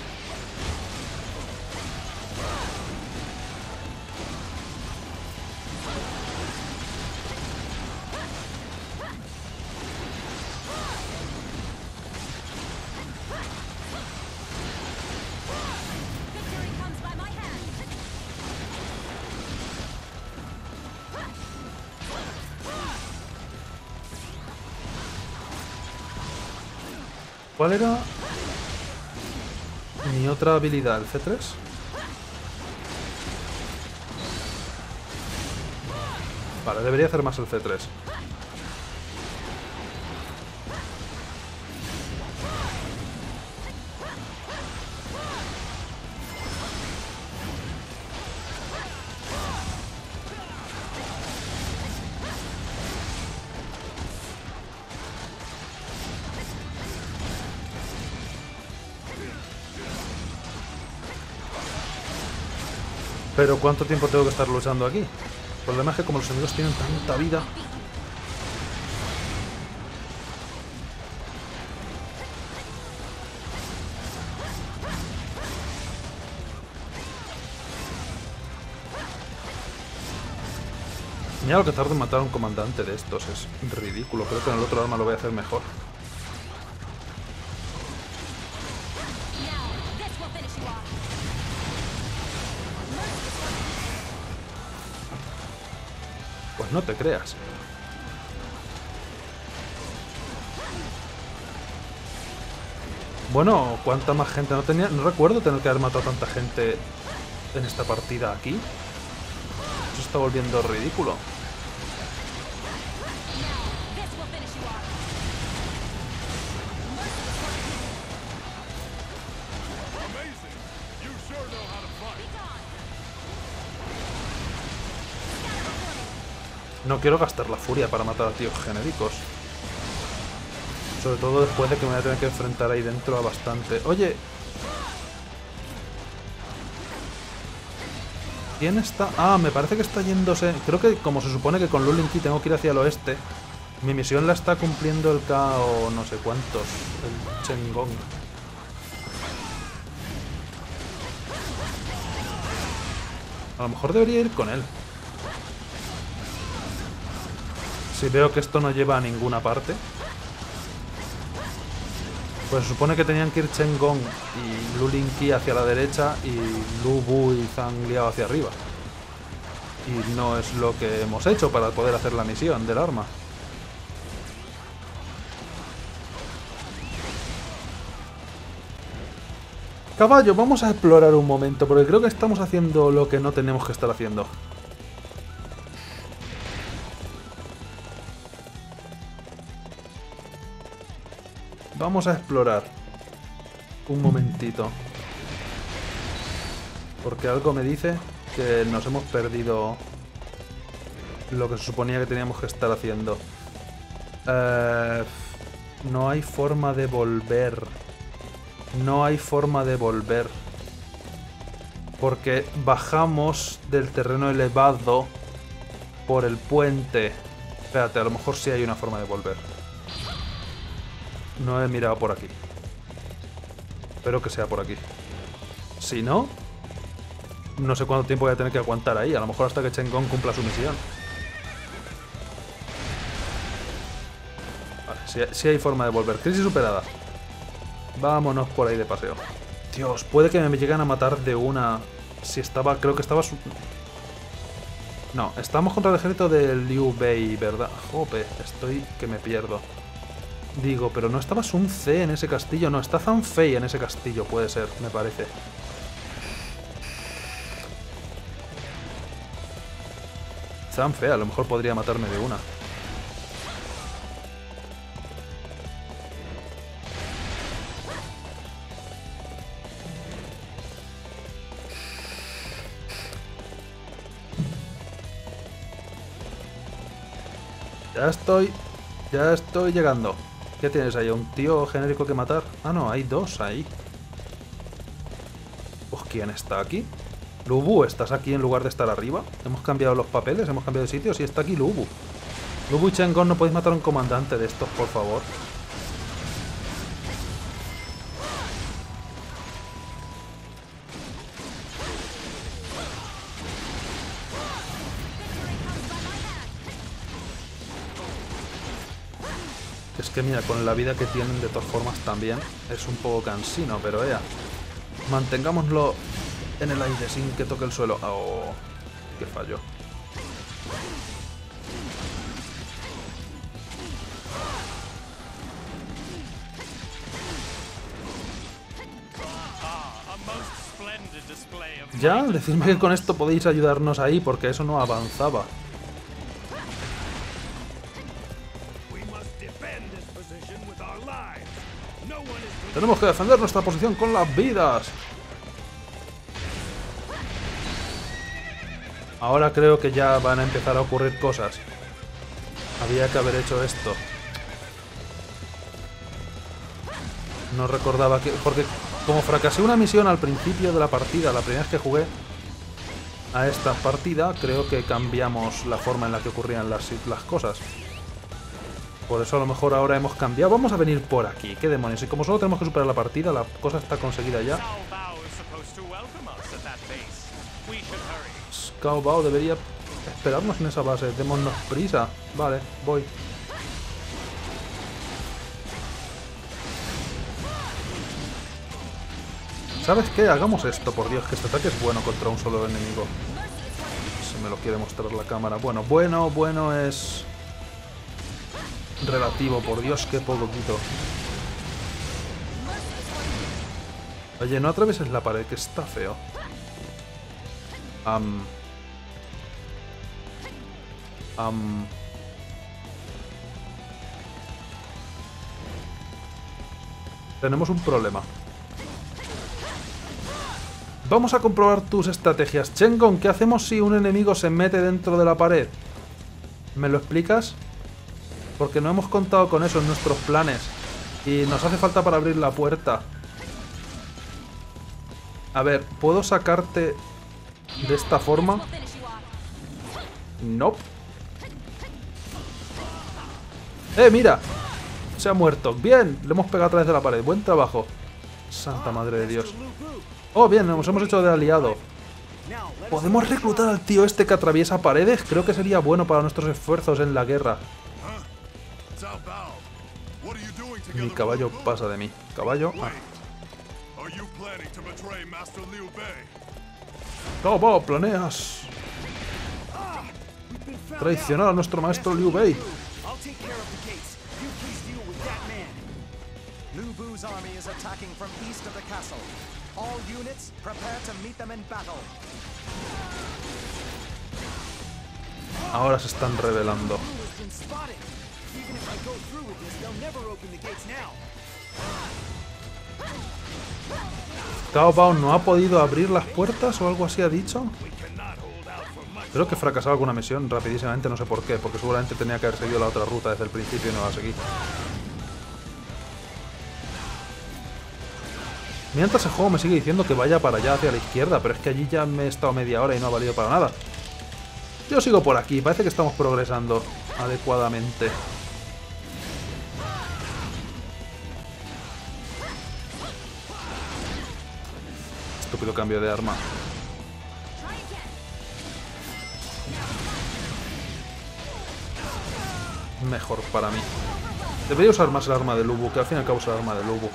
¿Cuál era mi otra habilidad? ¿El C tres? Vale, debería hacer más el C tres. Pero ¿cuánto tiempo tengo que estar luchando aquí? El problema es que como los enemigos tienen tanta vida, Mira lo que tarda en matar a un comandante de estos, es ridículo. Creo que en el otro arma lo voy a hacer mejor. Pues no te creas. Bueno, ¿cuánta más gente? No tenía, no recuerdo tener que haber matado a tanta gente en esta partida aquí. Eso está volviendo ridículo. No quiero gastar la furia para matar a tíos genéricos. Sobre todo después de que me voy a tener que enfrentar ahí dentro a bastante. Oye. ¿Quién está? Ah, me parece que está yéndose. Creo que como se supone que con Lulinki tengo que ir hacia el oeste, mi misión la está cumpliendo el K o no sé cuántos. El Chengong. A lo mejor debería ir con él. Si veo que esto no lleva a ninguna parte. Pues se supone que tenían que ir Chen Gong y Lulinki hacia la derecha y Lu Bu y Zhang Liao hacia arriba. Y no es lo que hemos hecho para poder hacer la misión del arma. Caballo, vamos a explorar un momento, porque creo que estamos haciendo lo que no tenemos que estar haciendo. Vamos a explorar un momentito. Porque algo me dice que nos hemos perdido lo que se suponía que teníamos que estar haciendo. Eh, no hay forma de volver. No hay forma de volver. Porque bajamos del terreno elevado por el puente. Espérate, a lo mejor sí hay una forma de volver. No he mirado por aquí. Espero que sea por aquí. Si no, no sé cuánto tiempo voy a tener que aguantar ahí. A lo mejor hasta que Chen Gong cumpla su misión. Vale, sí, sí hay forma de volver. Crisis superada. Vámonos por ahí de paseo. Dios, puede que me lleguen a matar de una. Si estaba, creo que estaba... Su... No, estamos contra el ejército de Liu Bei, ¿verdad? Jope, estoy que me pierdo. Digo, pero no estaba Sun Ce en ese castillo. No, está Zhang Fei en ese castillo, puede ser, me parece. Zhang Fei a lo mejor podría matarme de una. Ya estoy... Ya estoy llegando. ¿Qué tienes ahí? ¿Un tío genérico que matar? Ah, no, hay dos ahí. Pues ¿quién está aquí? Lu Bu, ¿estás aquí en lugar de estar arriba? Hemos cambiado los papeles, hemos cambiado de sitio. Sí, está aquí Lu Bu. Lu Bu y Chen Gong, no podéis matar a un comandante de estos, por favor. Es que mira, con la vida que tienen de todas formas también es un poco cansino, pero ea. Mantengámoslo en el aire sin que toque el suelo. Oh, qué fallo. Ya, decidme que con esto podéis ayudarnos ahí, porque eso no avanzaba. Tenemos que defender nuestra posición con las vidas. Ahora creo que ya van a empezar a ocurrir cosas. Había que haber hecho esto. No recordaba que... Porque como fracasé una misión al principio de la partida, la primera vez que jugué a esta partida, creo que cambiamos la forma en la que ocurrían las, las cosas. Por eso a lo mejor ahora hemos cambiado. Vamos a venir por aquí. ¿Qué demonios? Y como solo tenemos que superar la partida, la cosa está conseguida ya. Cao Bao debería esperarnos en esa base. Démonos prisa. Vale, voy. ¿Sabes qué? Hagamos esto, por Dios, que este ataque es bueno contra un solo enemigo. Se me lo quiere mostrar la cámara. Bueno, bueno, bueno es... relativo, por Dios, qué poquito. Oye, no atravieses la pared, que está feo. Am... Am... Tenemos un problema. Vamos a comprobar tus estrategias. Shengon, ¿qué hacemos si un enemigo se mete dentro de la pared? ¿Me lo explicas? Porque no hemos contado con eso en nuestros planes. Y nos hace falta para abrir la puerta. A ver, ¿puedo sacarte de esta forma? No. ¡Eh, mira! Se ha muerto. Bien, le hemos pegado a través de la pared. Buen trabajo. Santa madre de Dios. Oh, bien, nos hemos hecho de aliado. ¿Podemos reclutar al tío este que atraviesa paredes? Creo que sería bueno para nuestros esfuerzos en la guerra. Mi caballo pasa de mí. ¿Caballo? Ah. Cao Bao, planeas traicionar a nuestro maestro Liu Bei. Lu Bu's army is attacking from east of the castle. All units, prepare to meet them in battle. Ahora se están revelando. Cao Bao no ha podido abrir las puertas o algo así ha dicho. Creo que fracasaba alguna misión rapidísimamente, no sé por qué, porque seguramente tenía que haber seguido la otra ruta desde el principio y no la seguí. Mientras el juego me sigue diciendo que vaya para allá hacia la izquierda, pero es que allí ya me he estado media hora y no ha valido para nada. Yo sigo por aquí, parece que estamos progresando adecuadamente. Estúpido cambio de arma. Mejor para mí. Debería usar más el arma de Lu Bu, que al fin y al cabo es el arma de Lu Bu.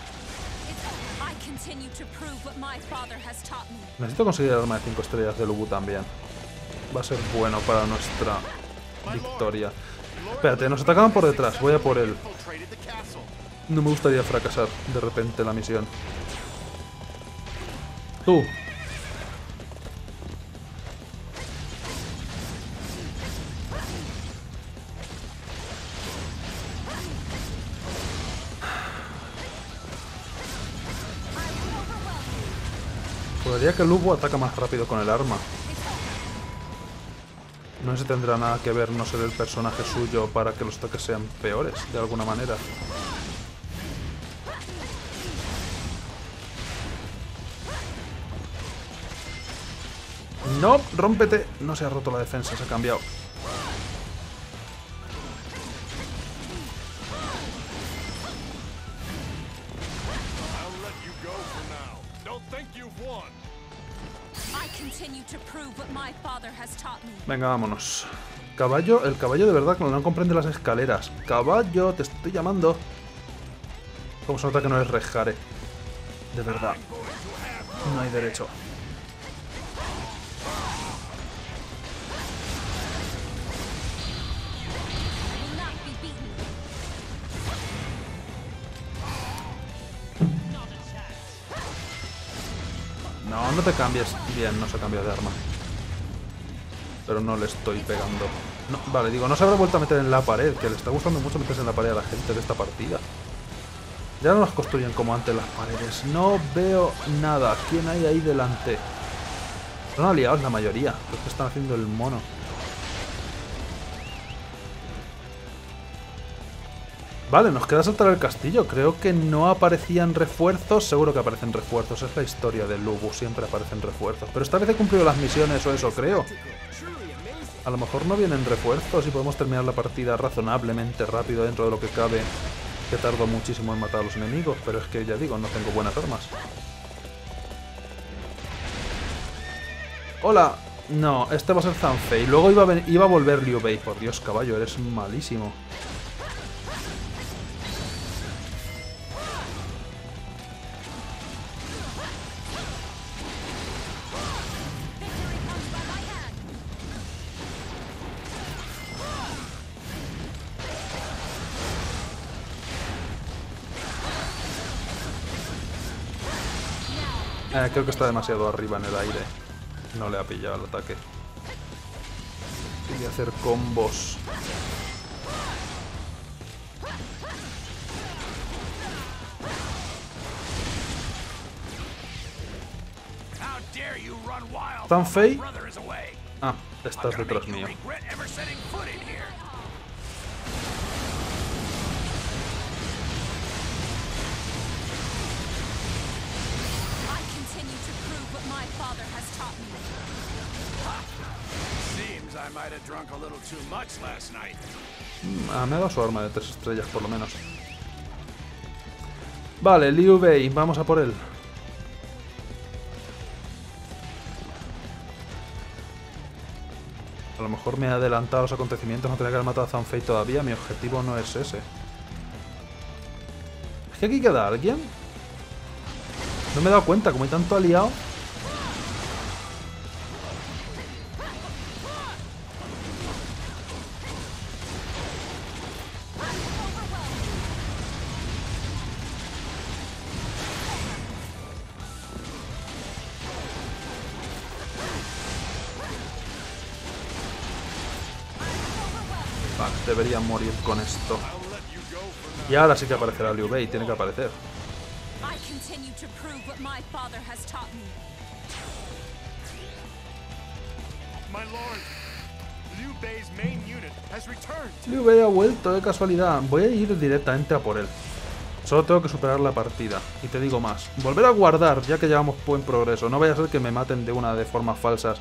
Necesito conseguir el arma de cinco estrellas de Lu Bu también. Va a ser bueno para nuestra victoria. Espérate, nos atacaban por detrás. Voy a por él. No me gustaría fracasar de repente la misión. Tú. Podría que Lu Bu ataca más rápido con el arma. No sé si tendrá nada que ver no ser el personaje suyo para que los ataques sean peores, de alguna manera. No, rómpete. No se ha roto la defensa, se ha cambiado. Venga, vámonos. Caballo, el caballo de verdad que no comprende las escaleras. Caballo, te estoy llamando. Como se nota que no es Rejare. De verdad. No hay derecho. No, no te cambies. Bien, no se ha cambiado de arma. Pero no le estoy pegando. No, vale, digo, no se habrá vuelto a meter en la pared, que le está gustando mucho meterse en la pared a la gente de esta partida. Ya no las construyen como antes las paredes. No veo nada. ¿Quién hay ahí delante? Son aliados la mayoría. Los que están haciendo el mono. Vale, nos queda saltar el castillo. Creo que no aparecían refuerzos. Seguro que aparecen refuerzos. Es la historia de Lu Bu. Siempre aparecen refuerzos. Pero esta vez he cumplido las misiones o eso, creo. A lo mejor no vienen refuerzos y podemos terminar la partida razonablemente rápido dentro de lo que cabe. Que tardo muchísimo en matar a los enemigos. Pero es que ya digo, no tengo buenas armas. Hola. No, este va a ser Zanfei. Luego iba a, ven- iba a volver Liu Bei. Por Dios, caballo, eres malísimo. Eh, creo que está demasiado arriba en el aire. No le ha pillado el ataque. Quería hacer combos. How dare you run wild? Zanfei. Brother is away. Ah, estás detrás mío. Regret ever setting foot in here. I continue to prove what my father has taught me. Seems I might have drunk a little too much last night. Ah, me ha dado su arma de tres estrellas por lo menos. Vale, Liu Bei, vamos a por él. A lo mejor me he adelantado a los acontecimientos, no tenía que haber matado a Zanfei todavía, mi objetivo no es ese. ¿Es que aquí queda alguien? No me he dado cuenta, como hay tanto aliado. Vale, deberían morir con esto. Y ahora sí que aparecerá Liu Bei, tiene que aparecer. I continue to prove what my father has taught me. My lord, Liu Bei's main unit has returned. Liu Bei ha vuelto, de casualidad. Voy a ir directamente a por él. Solo tengo que superar la partida. Y te digo más. Volver a guardar, ya que llevamos buen progreso. No vaya a ser que me maten de una de formas falsas.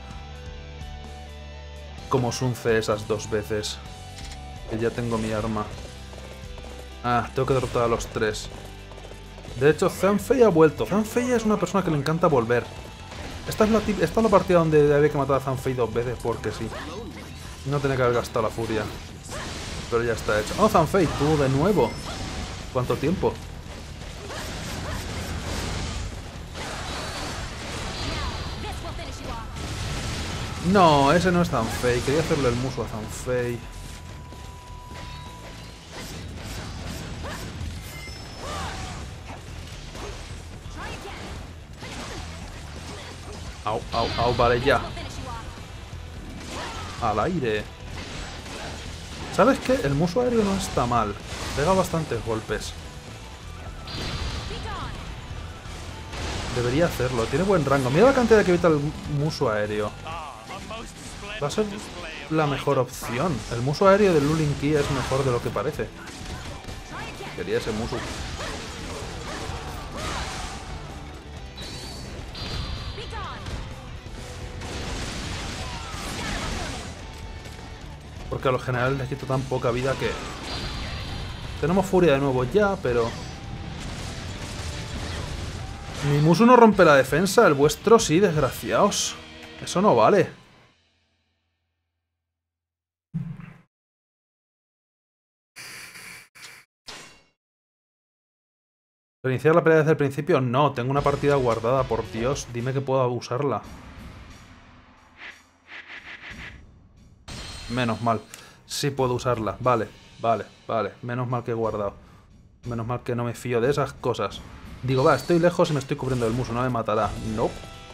Como Sun Ce esas dos veces. Que ya tengo mi arma. Ah, tengo que derrotar a los tres. De hecho, Zanfei ha vuelto. Zanfei es una persona que le encanta volver. Esta es la, esta es la partida donde había que matar a Zanfei dos veces porque sí. No tenía que haber gastado la furia. Pero ya está hecho. Oh, Zanfei, tú de nuevo. ¿Cuánto tiempo? This will finish you off. No, ese no es Zanfei. Quería hacerle el muso a Zanfei. Try again. Au, au, au, vale, ya. Will finish you off. Al aire. ¿Sabes qué? El muso aéreo no está mal. Pega bastantes golpes. Be gone. Debería hacerlo. Tiene buen rango. Mira la cantidad que evita el muso aéreo. Ah, a most Va a ser splendid display of la might mejor and opción. El muso aéreo del Lulin Ki es mejor de lo que parece. Try again. Quería ese muso. Be gone. Porque a los generales les quito tan poca vida que... Tenemos furia de nuevo ya, pero... Mi muso no rompe la defensa, el vuestro sí, desgraciados. Eso no vale. ¿Reiniciar la pelea desde el principio? No, tengo una partida guardada, por Dios. Dime que puedo usarla. Menos mal. Sí puedo usarla. Vale, vale, vale. Menos mal que he guardado. Menos mal que no me fío de esas cosas. Digo, va, estoy lejos y me estoy cubriendo del muso. No me matará. No.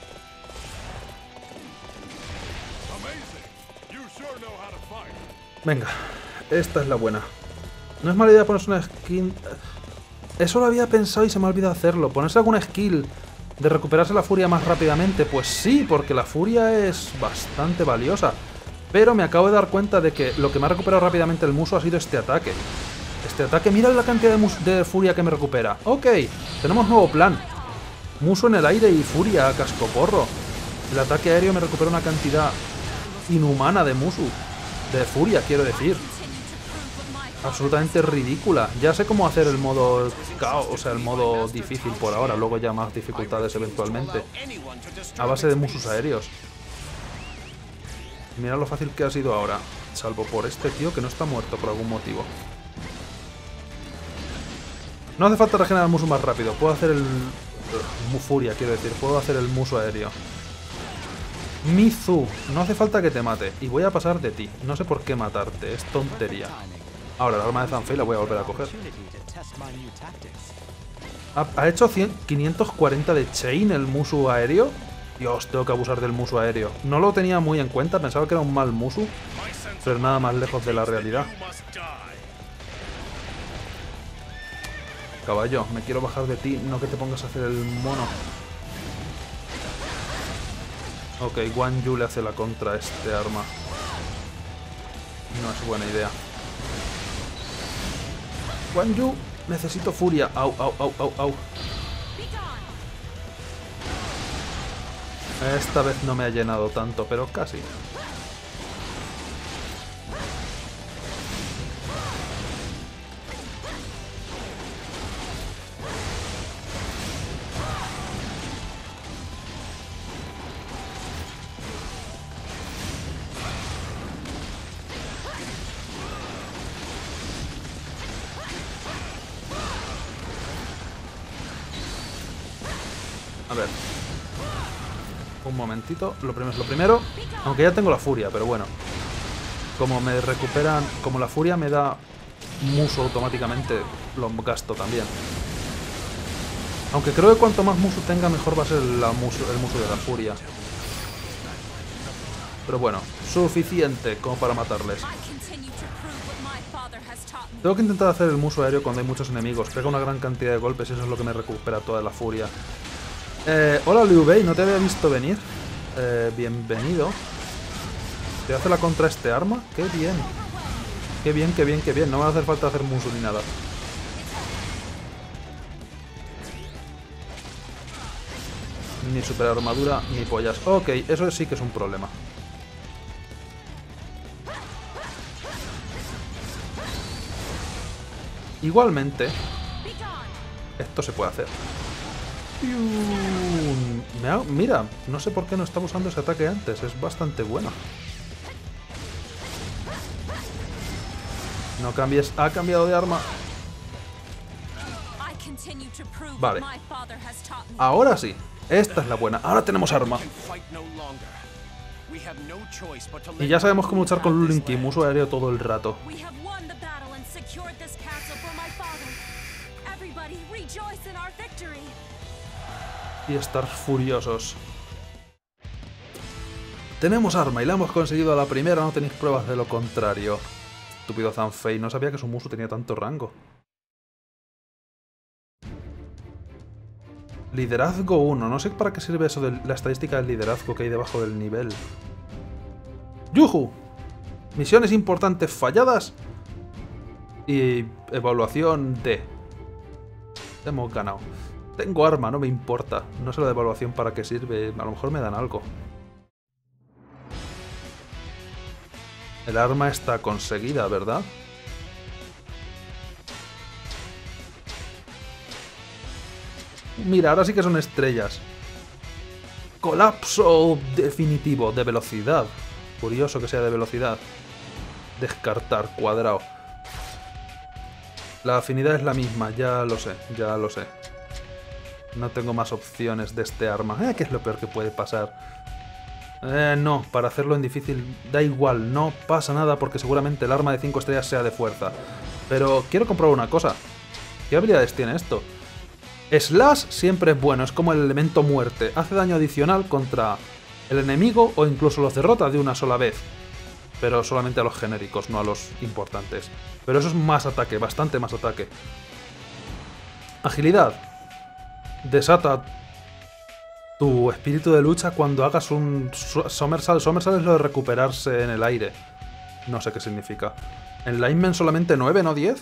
Venga, esta es la buena. No es mala idea ponerse una skin... Eso lo había pensado y se me ha olvidado hacerlo. Ponerse alguna skill de recuperarse la furia más rápidamente. Pues sí, porque la furia es bastante valiosa. Pero me acabo de dar cuenta de que lo que me ha recuperado rápidamente el muso ha sido este ataque. Este ataque, mira la cantidad de, mus de furia que me recupera. Ok, tenemos nuevo plan. Muso en el aire y furia a cascoporro. El ataque aéreo me recupera una cantidad inhumana de musu. De furia, quiero decir. Absolutamente ridícula. Ya sé cómo hacer el modo caos, o sea, el modo difícil por ahora. Luego ya más dificultades eventualmente. A base de musus aéreos. Mira lo fácil que ha sido ahora. Salvo por este tío que no está muerto por algún motivo. No hace falta regenerar el Musu más rápido. Puedo hacer el... Uh, Furia, quiero decir. Puedo hacer el Musu aéreo. Mizu, no hace falta que te mate. Y voy a pasar de ti. No sé por qué matarte. Es tontería. Ahora, el arma de Zanfei la voy a volver a coger. Ha, ha hecho cien, quinientos cuarenta de chain el Musu aéreo. Dios, tengo que abusar del Musu aéreo. No lo tenía muy en cuenta. Pensaba que era un mal Musu. Pero nada más lejos de la realidad. Caballo, me quiero bajar de ti. No que te pongas a hacer el mono. Ok, Guan Yu le hace la contra a este arma. No es buena idea. Guan Yu, necesito furia. Au, au, au, au, au. Esta vez no me ha llenado tanto, pero casi. A ver. Un momentito. Lo primero es lo primero. Aunque ya tengo la furia, pero bueno. Como me recuperan... Como la furia me da Musu automáticamente, lo gasto también. Aunque creo que cuanto más Musu tenga, mejor va a ser la musu, el Musu de la furia. Pero bueno, suficiente como para matarles. Tengo que intentar hacer el Musu aéreo cuando hay muchos enemigos. Pega una gran cantidad de golpes y eso es lo que me recupera toda la furia. Eh, hola Liu Bei, no te había visto venir. Eh, bienvenido. ¿Te hace la contra este arma? ¡Qué bien! ¡Qué bien, qué bien, qué bien! No me va a hacer falta hacer Musu ni nada. Ni super armadura, ni pollas. Ok, eso sí que es un problema. Igualmente, esto se puede hacer. Me ha... Mira, no sé por qué no estaba usando ese ataque antes. Es bastante bueno. No cambies. Ha cambiado de arma. Vale. Ahora sí. Esta es la buena. Ahora tenemos arma. Y ya sabemos cómo luchar con Lulinki, Musu aéreo todo el rato. Y estar furiosos. Tenemos arma y la hemos conseguido a la primera, no tenéis pruebas de lo contrario. Estúpido Zanfei, no sabía que su Musu tenía tanto rango. Liderazgo uno, no sé para qué sirve eso de la estadística del liderazgo que hay debajo del nivel. ¡Yuhu! Misiones importantes falladas. Y evaluación D. Hemos ganado. Tengo arma, no me importa. No sé la de evaluación para qué sirve. A lo mejor me dan algo. El arma está conseguida, ¿verdad? Mira, ahora sí que son estrellas. Colapso definitivo de velocidad. Curioso que sea de velocidad. Descartar, cuadrado. La afinidad es la misma, ya lo sé, ya lo sé. No tengo más opciones de este arma. Eh, ¿qué es lo peor que puede pasar? Eh, no, para hacerlo en difícil da igual, no pasa nada porque seguramente el arma de cinco estrellas sea de fuerza. Pero quiero comprobar una cosa. ¿Qué habilidades tiene esto? Slash siempre es bueno, es como el elemento muerte. Hace daño adicional contra el enemigo o incluso los derrota de una sola vez. Pero solamente a los genéricos, no a los importantes. Pero eso es más ataque, bastante más ataque. Agilidad. Desata tu espíritu de lucha cuando hagas un somersault. Somersault es lo de recuperarse en el aire. No sé qué significa. En Lineman solamente nueve, no diez.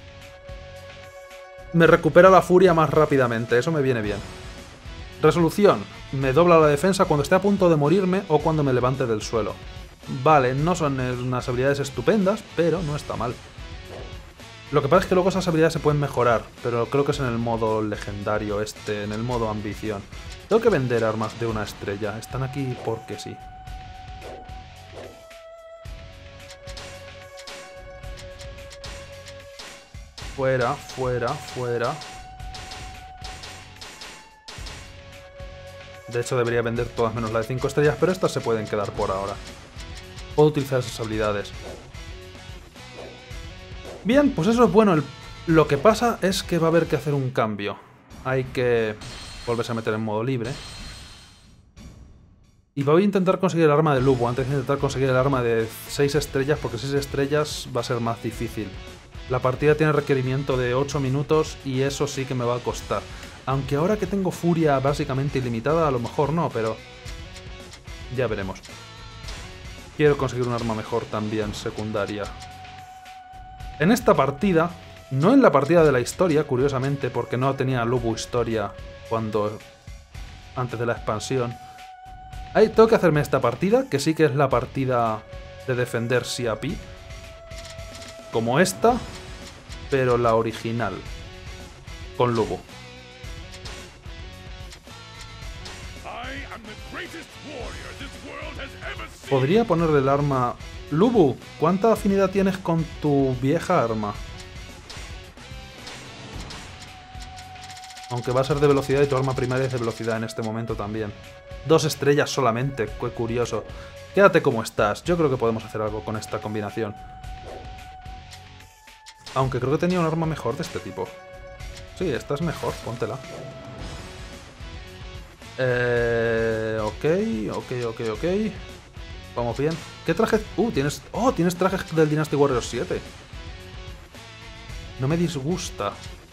Me recupera la furia más rápidamente, eso me viene bien. Resolución. Me dobla la defensa cuando esté a punto de morirme o cuando me levante del suelo. Vale, no son unas habilidades estupendas, pero no está mal. Lo que pasa es que luego esas habilidades se pueden mejorar, pero creo que es en el modo legendario este, en el modo ambición. Tengo que vender armas de una estrella, están aquí porque sí. Fuera, fuera, fuera. De hecho, debería vender todas menos la de cinco estrellas, pero estas se pueden quedar por ahora. Puedo utilizar esas habilidades. Bien, pues eso es bueno. El... Lo que pasa es que va a haber que hacer un cambio. Hay que volverse a meter en modo libre. Y voy a intentar conseguir el arma de Lubu antes de intentar conseguir el arma de seis estrellas, porque seis estrellas va a ser más difícil. La partida tiene requerimiento de ocho minutos y eso sí que me va a costar. Aunque ahora que tengo furia básicamente ilimitada, a lo mejor no, pero ya veremos. Quiero conseguir un arma mejor también, secundaria. En esta partida, no en la partida de la historia, curiosamente, porque no tenía Lubu historia cuando antes de la expansión. Ahí tengo que hacerme esta partida, que sí que es la partida de defender Siapi. Como esta, pero la original. Con Lubu. Podría ponerle el arma... Lubu, ¿cuánta afinidad tienes con tu vieja arma? Aunque va a ser de velocidad y tu arma primaria es de velocidad en este momento también. Dos estrellas solamente, qué curioso. Quédate como estás, yo creo que podemos hacer algo con esta combinación. Aunque creo que tenía un arma mejor de este tipo. Sí, esta es mejor, póntela. Eh, ok, ok, ok, ok. Vamos bien. ¿Qué traje? Uh, tienes... Oh, tienes trajes del Dynasty Warriors siete. No me disgusta.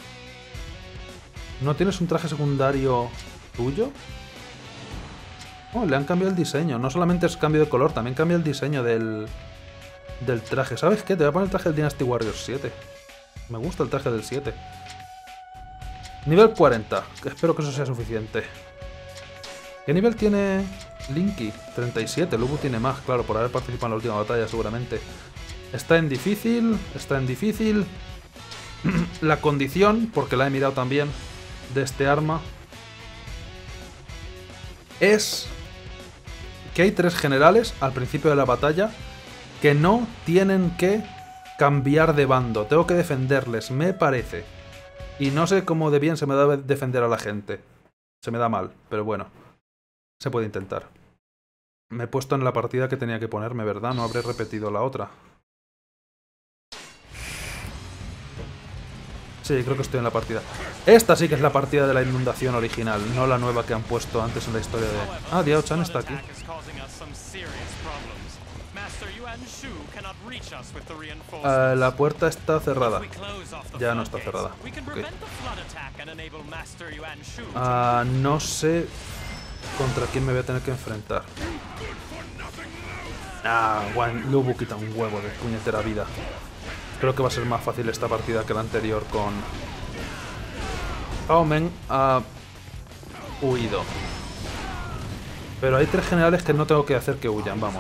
¿No tienes un traje secundario tuyo? Oh, le han cambiado el diseño. No solamente es cambio de color, también cambia el diseño del... del traje. ¿Sabes qué? Te voy a poner el traje del Dynasty Warriors siete. Me gusta el traje del siete. Nivel cuarenta. Espero que eso sea suficiente. ¿Qué nivel tiene Linky? treinta y siete. Lubu tiene más, claro, por haber participado en la última batalla seguramente. Está en difícil. Está en difícil. La condición, porque la he mirado también, de este arma, es que hay tres generales al principio de la batalla que no tienen que cambiar de bando. Tengo que defenderles, me parece. Y no sé cómo de bien se me da defender a la gente. Se me da mal, pero bueno. Se puede intentar. Me he puesto en la partida que tenía que ponerme, ¿verdad? No habré repetido la otra. Sí, creo que estoy en la partida. Esta sí que es la partida de la inundación original, no la nueva que han puesto antes en la historia de... Ah, Diao-chan está aquí. Uh, la puerta está cerrada. Ya no está cerrada. Okay. Uh, no sé contra quién me voy a tener que enfrentar. Ah, Wan Lubu quita un huevo de puñetera vida. Creo que va a ser más fácil esta partida que la anterior con... Haomen ha huido. Pero hay tres generales que no tengo que hacer que huyan, vamos.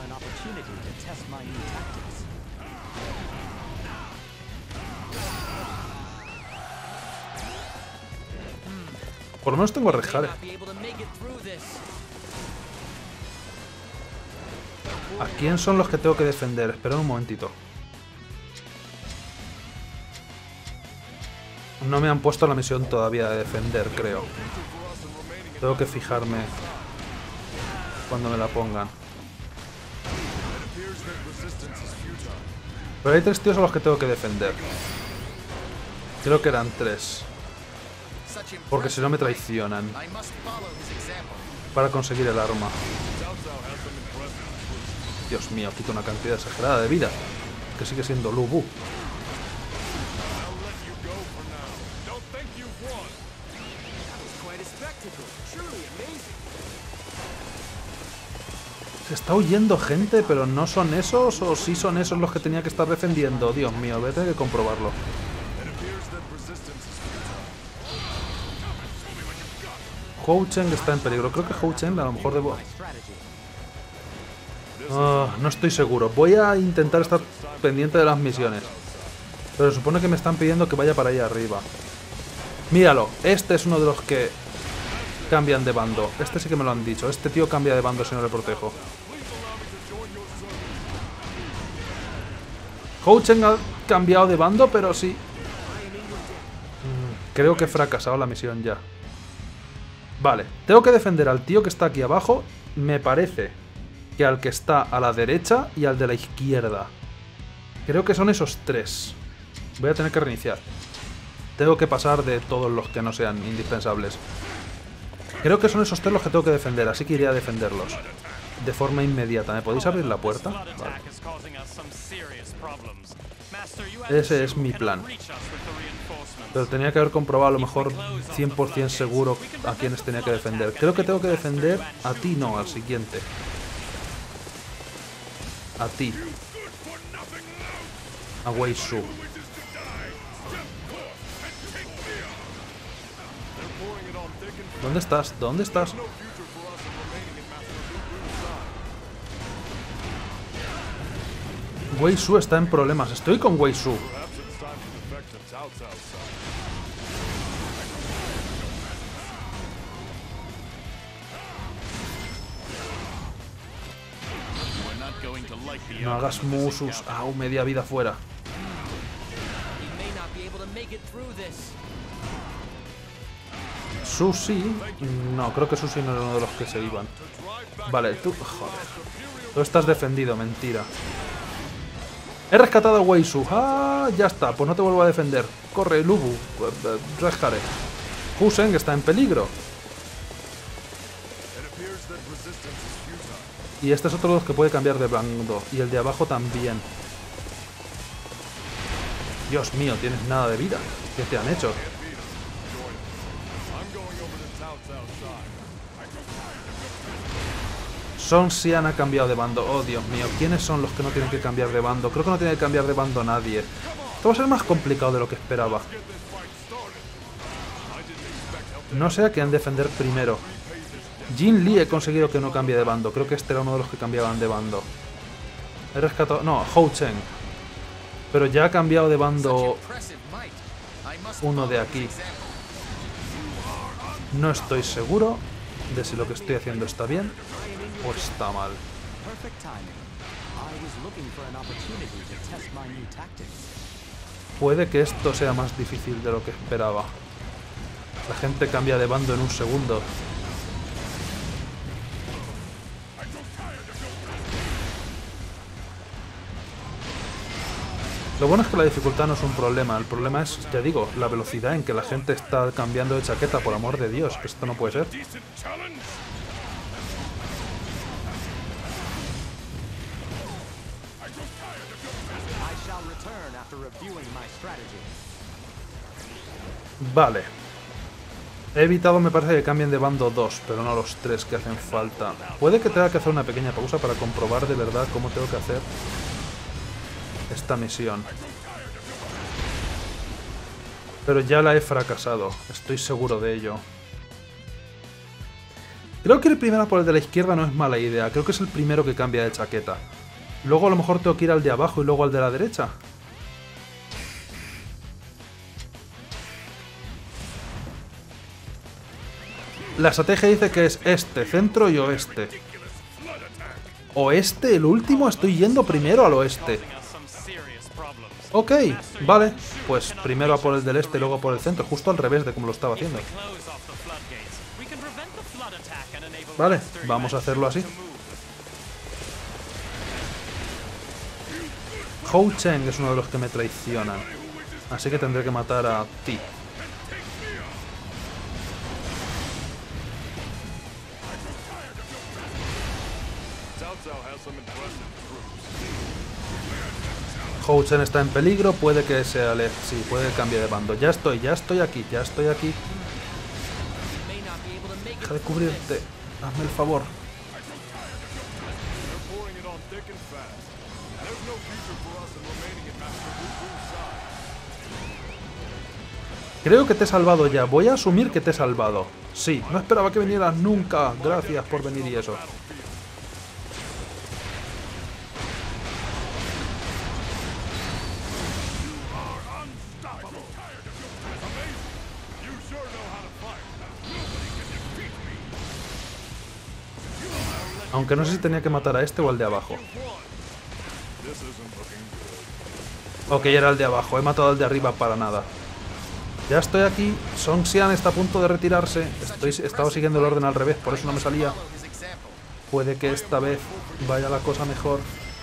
Por lo menos tengo a Rejare. ¿A quién son los que tengo que defender? Espera un momentito. No me han puesto la misión todavía de defender, creo. Tengo que fijarme cuando me la pongan. Pero hay tres tíos a los que tengo que defender. Creo que eran tres. Porque si no me traicionan. Para conseguir el arma. Dios mío, quito una cantidad exagerada de vida. Que sigue siendo Lubu. Se está huyendo gente, pero no son esos, o sí son esos los que tenía que estar defendiendo. Dios mío, voy a tener que comprobarlo. Hou Chen está en peligro. Creo que Hou Chen a lo mejor debo... Oh, no estoy seguro. Voy a intentar estar pendiente de las misiones. Pero supone que me están pidiendo que vaya para allá arriba. Míralo, este es uno de los que cambian de bando. Este sí que me lo han dicho. Este tío cambia de bando si no le protejo. Hou Chen ha cambiado de bando, pero sí. Creo que he fracasado la misión ya. Vale, tengo que defender al tío que está aquí abajo. Me parece que al que está a la derecha y al de la izquierda. Creo que son esos tres. Voy a tener que reiniciar. Tengo que pasar de todos los que no sean indispensables. Creo que son esos tres los que tengo que defender, así que iré a defenderlos. De forma inmediata. ¿Me podéis abrir la puerta? Vale. Ese es mi plan. Pero tenía que haber comprobado a lo mejor cien por cien seguro a quienes tenía que defender. Creo que tengo que defender a ti, no, al siguiente. A ti. A Wei Su. ¿Dónde estás? ¿Dónde estás? Wei Su está en problemas. Estoy con Wei Su. No hagas musus. Au, media vida fuera. Susi. No, creo que Susi no era uno de los que se iban. Vale, tú... Joder. Tú estás defendido, mentira. He rescatado a Wei Su. Ah, ya está. Pues no te vuelvo a defender. Corre, Lubu. Rejare. Husen está en peligro. Y este es otro de los que puede cambiar de bando. Y el de abajo también. Dios mío, tienes nada de vida. ¿Qué te han hecho? Son Xian ha cambiado de bando. Oh, Dios mío. ¿Quiénes son los que no tienen que cambiar de bando? Creo que no tiene que cambiar de bando nadie. Esto va a ser más complicado de lo que esperaba. No sé a quién defender primero. Jin Lee he conseguido que no cambie de bando. Creo que este era uno de los que cambiaban de bando. He rescatado... No, Hou Chen. Pero ya ha cambiado de bando uno de aquí. No estoy seguro de si lo que estoy haciendo está bien o está mal. Puede que esto sea más difícil de lo que esperaba. La gente cambia de bando en un segundo. Lo bueno es que la dificultad no es un problema. El problema es, ya digo, la velocidad en que la gente está cambiando de chaqueta, por amor de Dios. Esto no puede ser. Vale. He evitado, me parece, que cambien de bando dos, pero no los tres que hacen falta. Puede que tenga que hacer una pequeña pausa para comprobar de verdad cómo tengo que hacer esta misión. Pero ya la he fracasado, estoy seguro de ello. Creo que ir primero por el de la izquierda no es mala idea, creo que es el primero que cambia de chaqueta. Luego a lo mejor tengo que ir al de abajo y luego al de la derecha. La estrategia dice que es este, centro y oeste. ¿Oeste? ¿El último? Estoy yendo primero al oeste. Ok, vale. Pues primero a por el del este, luego a por el centro. Justo al revés de como lo estaba haciendo. Vale, vamos a hacerlo así. Hou Chen es uno de los que me traicionan. Así que tendré que matar a ti. Hou Chen está en peligro, puede que se ale... Sí, puede que cambie de bando. Ya estoy, ya estoy aquí, ya estoy aquí. Deja de cubrirte. Hazme el favor. Creo que te he salvado ya. Voy a asumir que te he salvado. Sí, no esperaba que vinieras nunca. Gracias por venir y eso. Aunque no sé si tenía que matar a este o al de abajo. Ok, era el de abajo. He matado al de arriba para nada. Ya estoy aquí. Song Xian está a punto de retirarse. Estoy, estaba siguiendo el orden al revés, por eso no me salía. Puede que esta vez vaya la cosa mejor.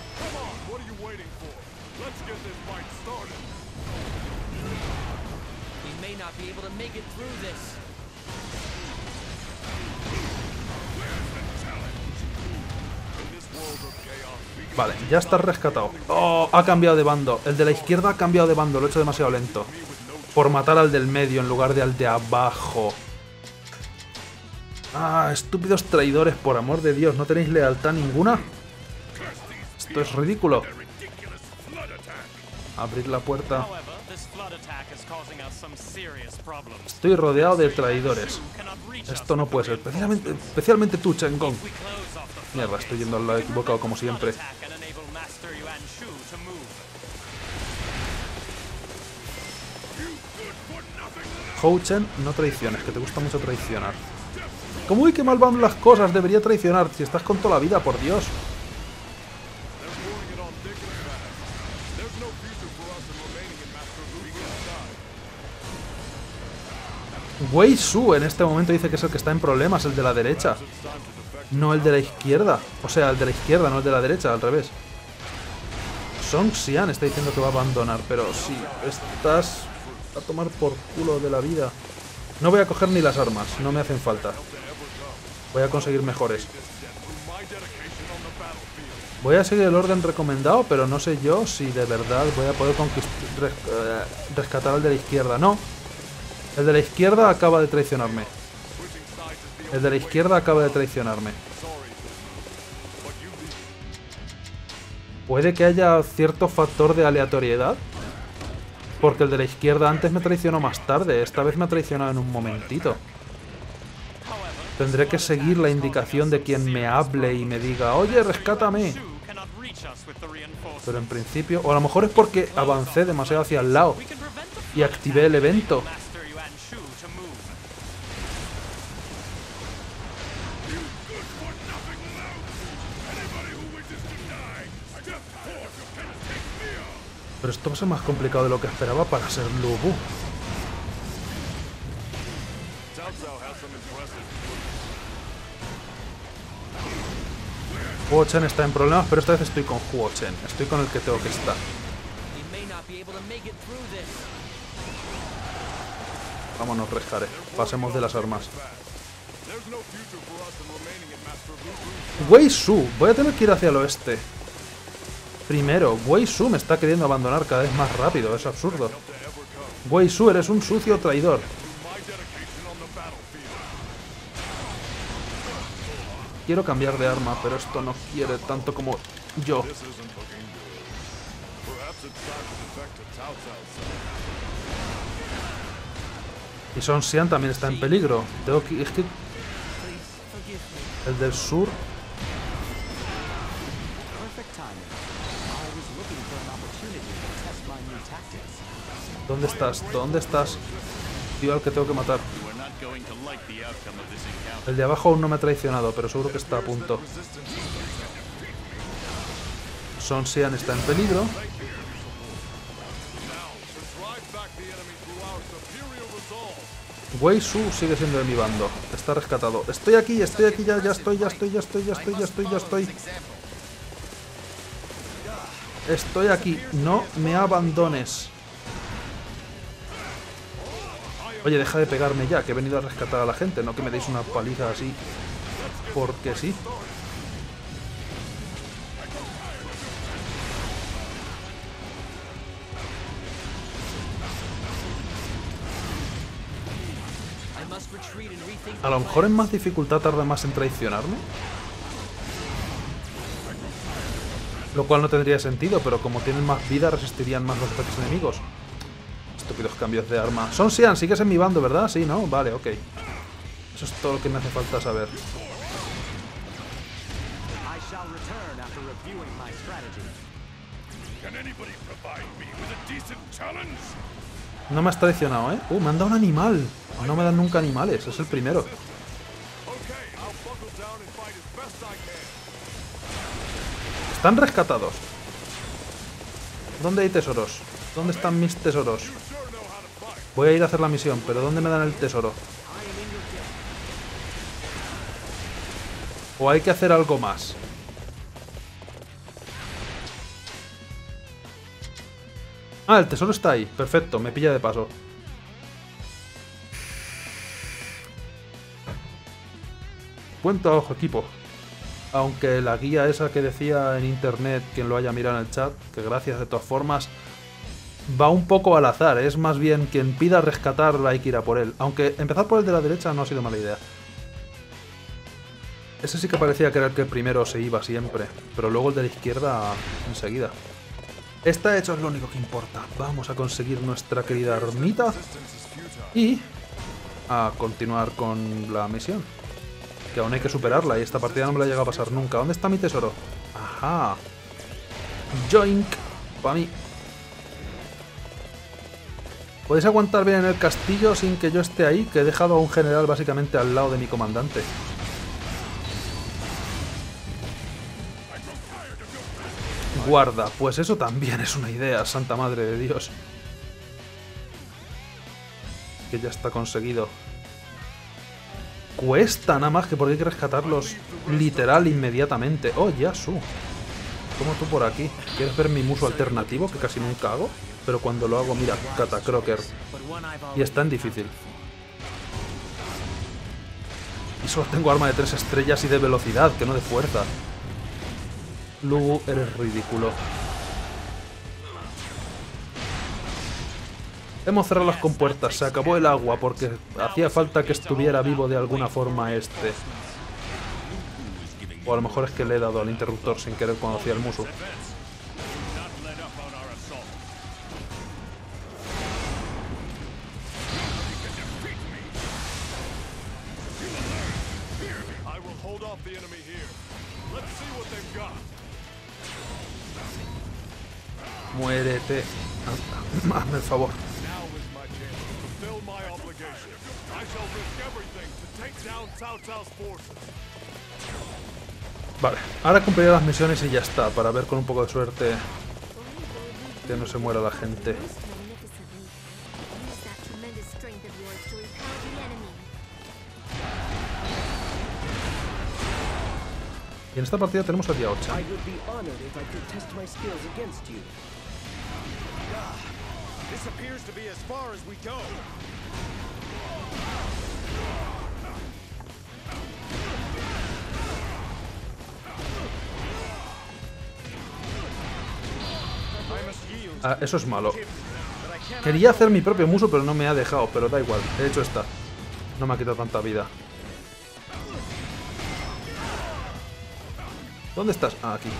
Vale, ya está rescatado. ¡Oh! Ha cambiado de bando. El de la izquierda ha cambiado de bando. Lo he hecho demasiado lento. Por matar al del medio en lugar de al de abajo. Ah, estúpidos traidores, por amor de Dios. ¿No tenéis lealtad ninguna? Esto es ridículo. Abrir la puerta. Estoy rodeado de traidores. Esto no puede ser. Especialmente, especialmente tú, Chen Gong. Mierda, estoy yendo al lado equivocado como siempre. Hou Chen, no traiciones, que te gusta mucho traicionar. ¿Cómo uy, qué mal van las cosas? Debería traicionar. Si estás con toda la vida, por Dios. Wei Su en este momento dice que es el que está en problemas, el de la derecha. No el de la izquierda. O sea, el de la izquierda, no el de la derecha, al revés. Song Xian está diciendo que va a abandonar, pero sí, estás a tomar por culo de la vida. No voy a coger ni las armas, no me hacen falta. Voy a conseguir mejores. Voy a seguir el orden recomendado, pero no sé yo si de verdad voy a poder res rescatar al de la izquierda. No. El de la izquierda acaba de traicionarme. El de la izquierda acaba de traicionarme. Puede que haya cierto factor de aleatoriedad. Porque el de la izquierda antes me traicionó más tarde. Esta vez me ha traicionado en un momentito. Tendré que seguir la indicación de quien me hable y me diga, oye, rescátame. Pero en principio... O a lo mejor es porque avancé demasiado hacia el lado y activé el evento. Pero esto va a ser más complicado de lo que esperaba para ser Lu Bu. Huo Chen está en problemas, pero esta vez estoy con Huo Chen. Estoy con el que tengo que estar. Vámonos, Rejare. Pasemos de las armas. Wei Su. Voy a tener que ir hacia el oeste. Primero, Wei Su me está queriendo abandonar cada vez más rápido. Es absurdo. Wei Su, eres un sucio traidor. Quiero cambiar de arma, pero esto no quiere tanto como yo. Y Song Xian también está en peligro. Tengo que... Es que... El del sur... ¿Dónde estás? ¿Dónde estás? Tío, al que tengo que matar. El de abajo aún no me ha traicionado, pero seguro que está a punto. Song Xian está en peligro. Wei Su sigue siendo de mi bando. Está rescatado. Estoy aquí, estoy aquí, ya, ya estoy, ya estoy, ya estoy, ya estoy, ya estoy, ya estoy. Estoy aquí. No me abandones. Oye, deja de pegarme ya, que he venido a rescatar a la gente, no que me deis una paliza así. Porque sí. A lo mejor en más dificultad tarda más en traicionarme. Lo cual no tendría sentido, pero como tienen más vida resistirían más los ataques enemigos. Estúpidos cambios de arma. Song Xian, sigues en mi bando, ¿verdad? Sí, ¿no? Vale, ok. Eso es todo lo que me hace falta saber. No me has traicionado, ¿eh? Uh, me han dado un animal. No me dan nunca animales, es el primero. Están rescatados. ¿Dónde hay tesoros? ¿Dónde están mis tesoros? Voy a ir a hacer la misión, pero ¿dónde me dan el tesoro? ¿O hay que hacer algo más? Ah, el tesoro está ahí. Perfecto, me pilla de paso. Buen trabajo, equipo. Aunque la guía esa que decía en internet, quien lo haya mirado en el chat, que gracias de todas formas, va un poco al azar. Es más bien quien pida rescatarla hay que ir a por él. Aunque empezar por el de la derecha no ha sido mala idea. Ese sí que parecía que era el que primero se iba siempre, pero luego el de la izquierda enseguida. Está hecho, es lo único que importa. Vamos a conseguir nuestra querida ermita y a continuar con la misión. Que aún hay que superarla y esta partida no me la llega a pasar nunca. ¿Dónde está mi tesoro? Ajá. Joink. Para mí. ¿Podéis aguantar bien en el castillo sin que yo esté ahí? Que he dejado a un general básicamente al lado de mi comandante. Guarda, pues eso también es una idea, santa madre de Dios. Que ya está conseguido. Cuesta nada más que porque hay que rescatarlos literal inmediatamente. Oh, Yasu. ¿Cómo tú por aquí? ¿Quieres ver mi muso alternativo que casi nunca hago? Pero cuando lo hago, mira, Catacroker. Y está en difícil. Y solo tengo arma de tres estrellas y de velocidad, que no de fuerza. Lubu, eres ridículo. Hemos cerrado las compuertas, se acabó el agua porque hacía falta que estuviera vivo de alguna forma este. O a lo mejor es que le he dado al interruptor sin querer cuando hacía el musu. Muérete. Hazme el favor. Vale, ahora cumpliré las misiones y ya está, para ver con un poco de suerte que no se muera la gente. Y en esta partida tenemos a día ocho. Ah, eso es malo. Quería hacer mi propio muso, pero no me ha dejado. Pero da igual, he hecho esta. No me ha quitado tanta vida. ¿Dónde estás? Ah, aquí.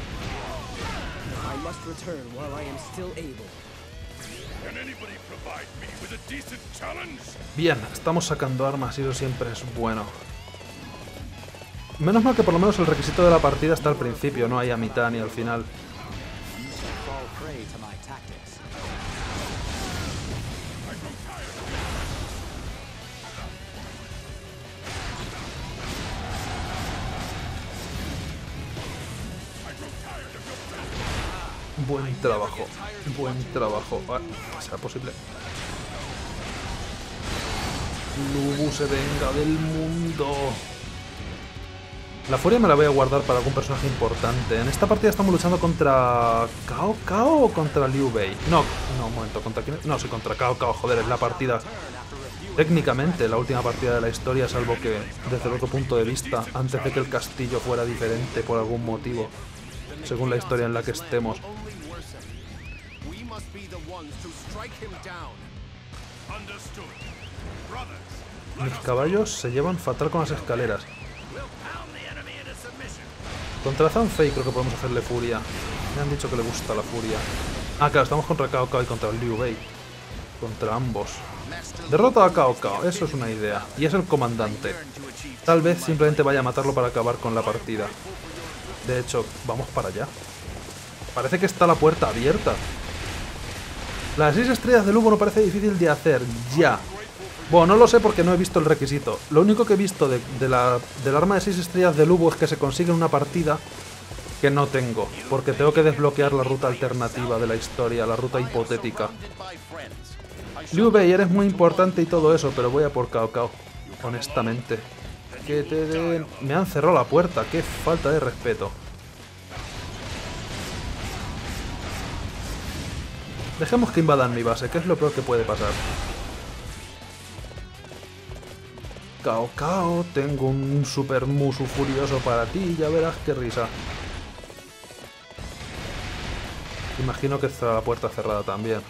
Bien, estamos sacando armas y eso siempre es bueno. Menos mal que por lo menos el requisito de la partida está al principio, no ahí a mitad ni al final. Buen trabajo, buen trabajo. Ah, ¿será posible? Lubu se venga del mundo. La furia me la voy a guardar para algún personaje importante. En esta partida estamos luchando contra Cao Cao o contra Liu Bei. No, no, un momento, ¿contra quién? No, sí, contra Cao Cao, joder, es la partida. Técnicamente, la última partida de la historia, salvo que desde el otro punto de vista, antes de que el castillo fuera diferente por algún motivo, según la historia en la que estemos. Mis caballos se llevan fatal con las escaleras. Contra Zanfei creo que podemos hacerle furia. Me han dicho que le gusta la furia. Ah, claro, estamos contra Cao Cao y contra Liu Bei. Contra ambos. Derrota a Cao Cao, eso es una idea. Y es el comandante. Tal vez simplemente vaya a matarlo para acabar con la partida. De hecho, vamos para allá. Parece que está la puerta abierta. Las seis estrellas de Lubu no parece difícil de hacer. Ya. Bueno, no lo sé porque no he visto el requisito. Lo único que he visto de, de la, del arma de seis estrellas de Lubu es que se consigue en una partida que no tengo. Porque tengo que desbloquear la ruta alternativa de la historia, la ruta hipotética. Liu Bei, eres muy importante y todo eso, pero voy a por Cao Cao. Honestamente. Que te den... Me han cerrado la puerta, qué falta de respeto. Dejemos que invadan mi base, que es lo peor que puede pasar. Cao Cao, tengo un super musu furioso para ti, ya verás qué risa. Imagino que está la puerta cerrada también.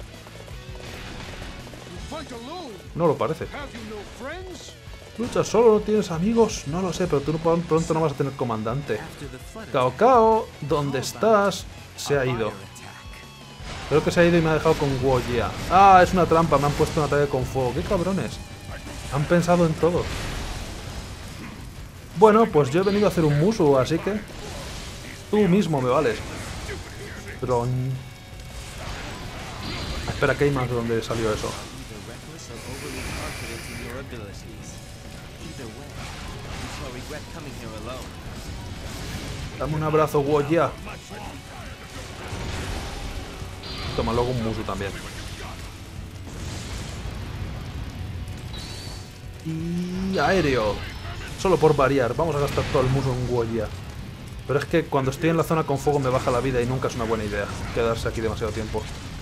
No lo parece. ¿Luchas solo? ¿No tienes amigos? No lo sé, pero tú pronto no vas a tener comandante. Cao Cao, ¿dónde estás? Se ha ido. Creo que se ha ido y me ha dejado con Guo Jia. Ah, es una trampa, me han puesto un ataque con fuego. ¡Qué cabrones! Han pensado en todo. Bueno, pues yo he venido a hacer un musu, así que... Tú mismo me vales. Tron. Espera, que hay más de dónde salió eso. Dame un abrazo, Guo Jia. Toma luego un musu también. Y aéreo. Solo por variar. Vamos a gastar todo el musu en Guo Jia. Pero es que cuando estoy en la zona con fuego me baja la vida y nunca es una buena idea quedarse aquí demasiado tiempo.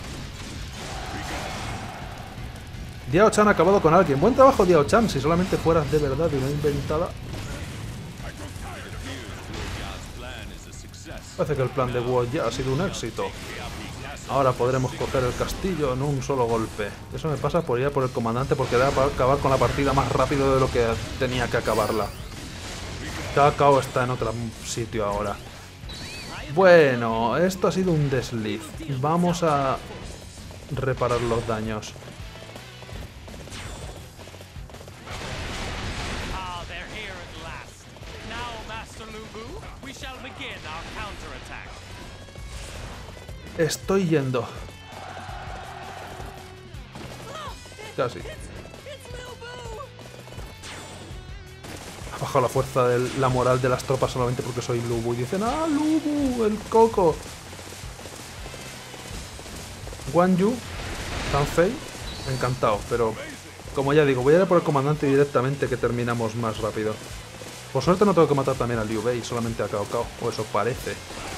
Diao Chan ha acabado con alguien. Buen trabajo, Diao Chan. Si solamente fueras de verdad y no inventada. Parece que el plan de Guo Jia ha sido un éxito. Ahora podremos coger el castillo en un solo golpe. Eso me pasa por ir a por el comandante porque era para acabar con la partida más rápido de lo que tenía que acabarla. Cao Cao está en otro sitio ahora. Bueno, esto ha sido un desliz. Vamos a reparar los daños. Estoy yendo. Casi. Ha bajado la fuerza de la moral de las tropas solamente porque soy Lu Bu. Y dicen, ¡ah, Lu Bu! ¡El coco! Guan Yu, Tan Fei, encantado. Pero, como ya digo, voy a ir a por el comandante directamente que terminamos más rápido. Por suerte no tengo que matar también a Liu Bei, solamente a Cao Cao. O eso parece.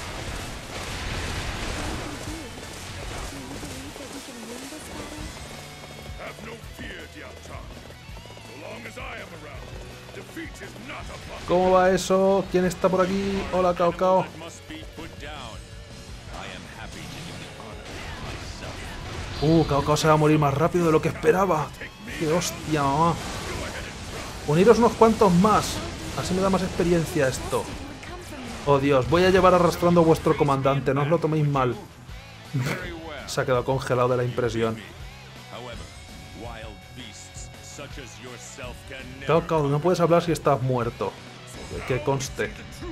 ¿Cómo va eso? ¿Quién está por aquí? Hola, Cao Cao. Uh, Cao Cao se va a morir más rápido de lo que esperaba. ¡Qué hostia, mamá! Uniros unos cuantos más. Así me da más experiencia esto. Oh, Dios. Voy a llevar arrastrando a vuestro comandante. No os lo toméis mal. Se ha quedado congelado de la impresión. Cao Cao, no puedes hablar si estás muerto. Que conste.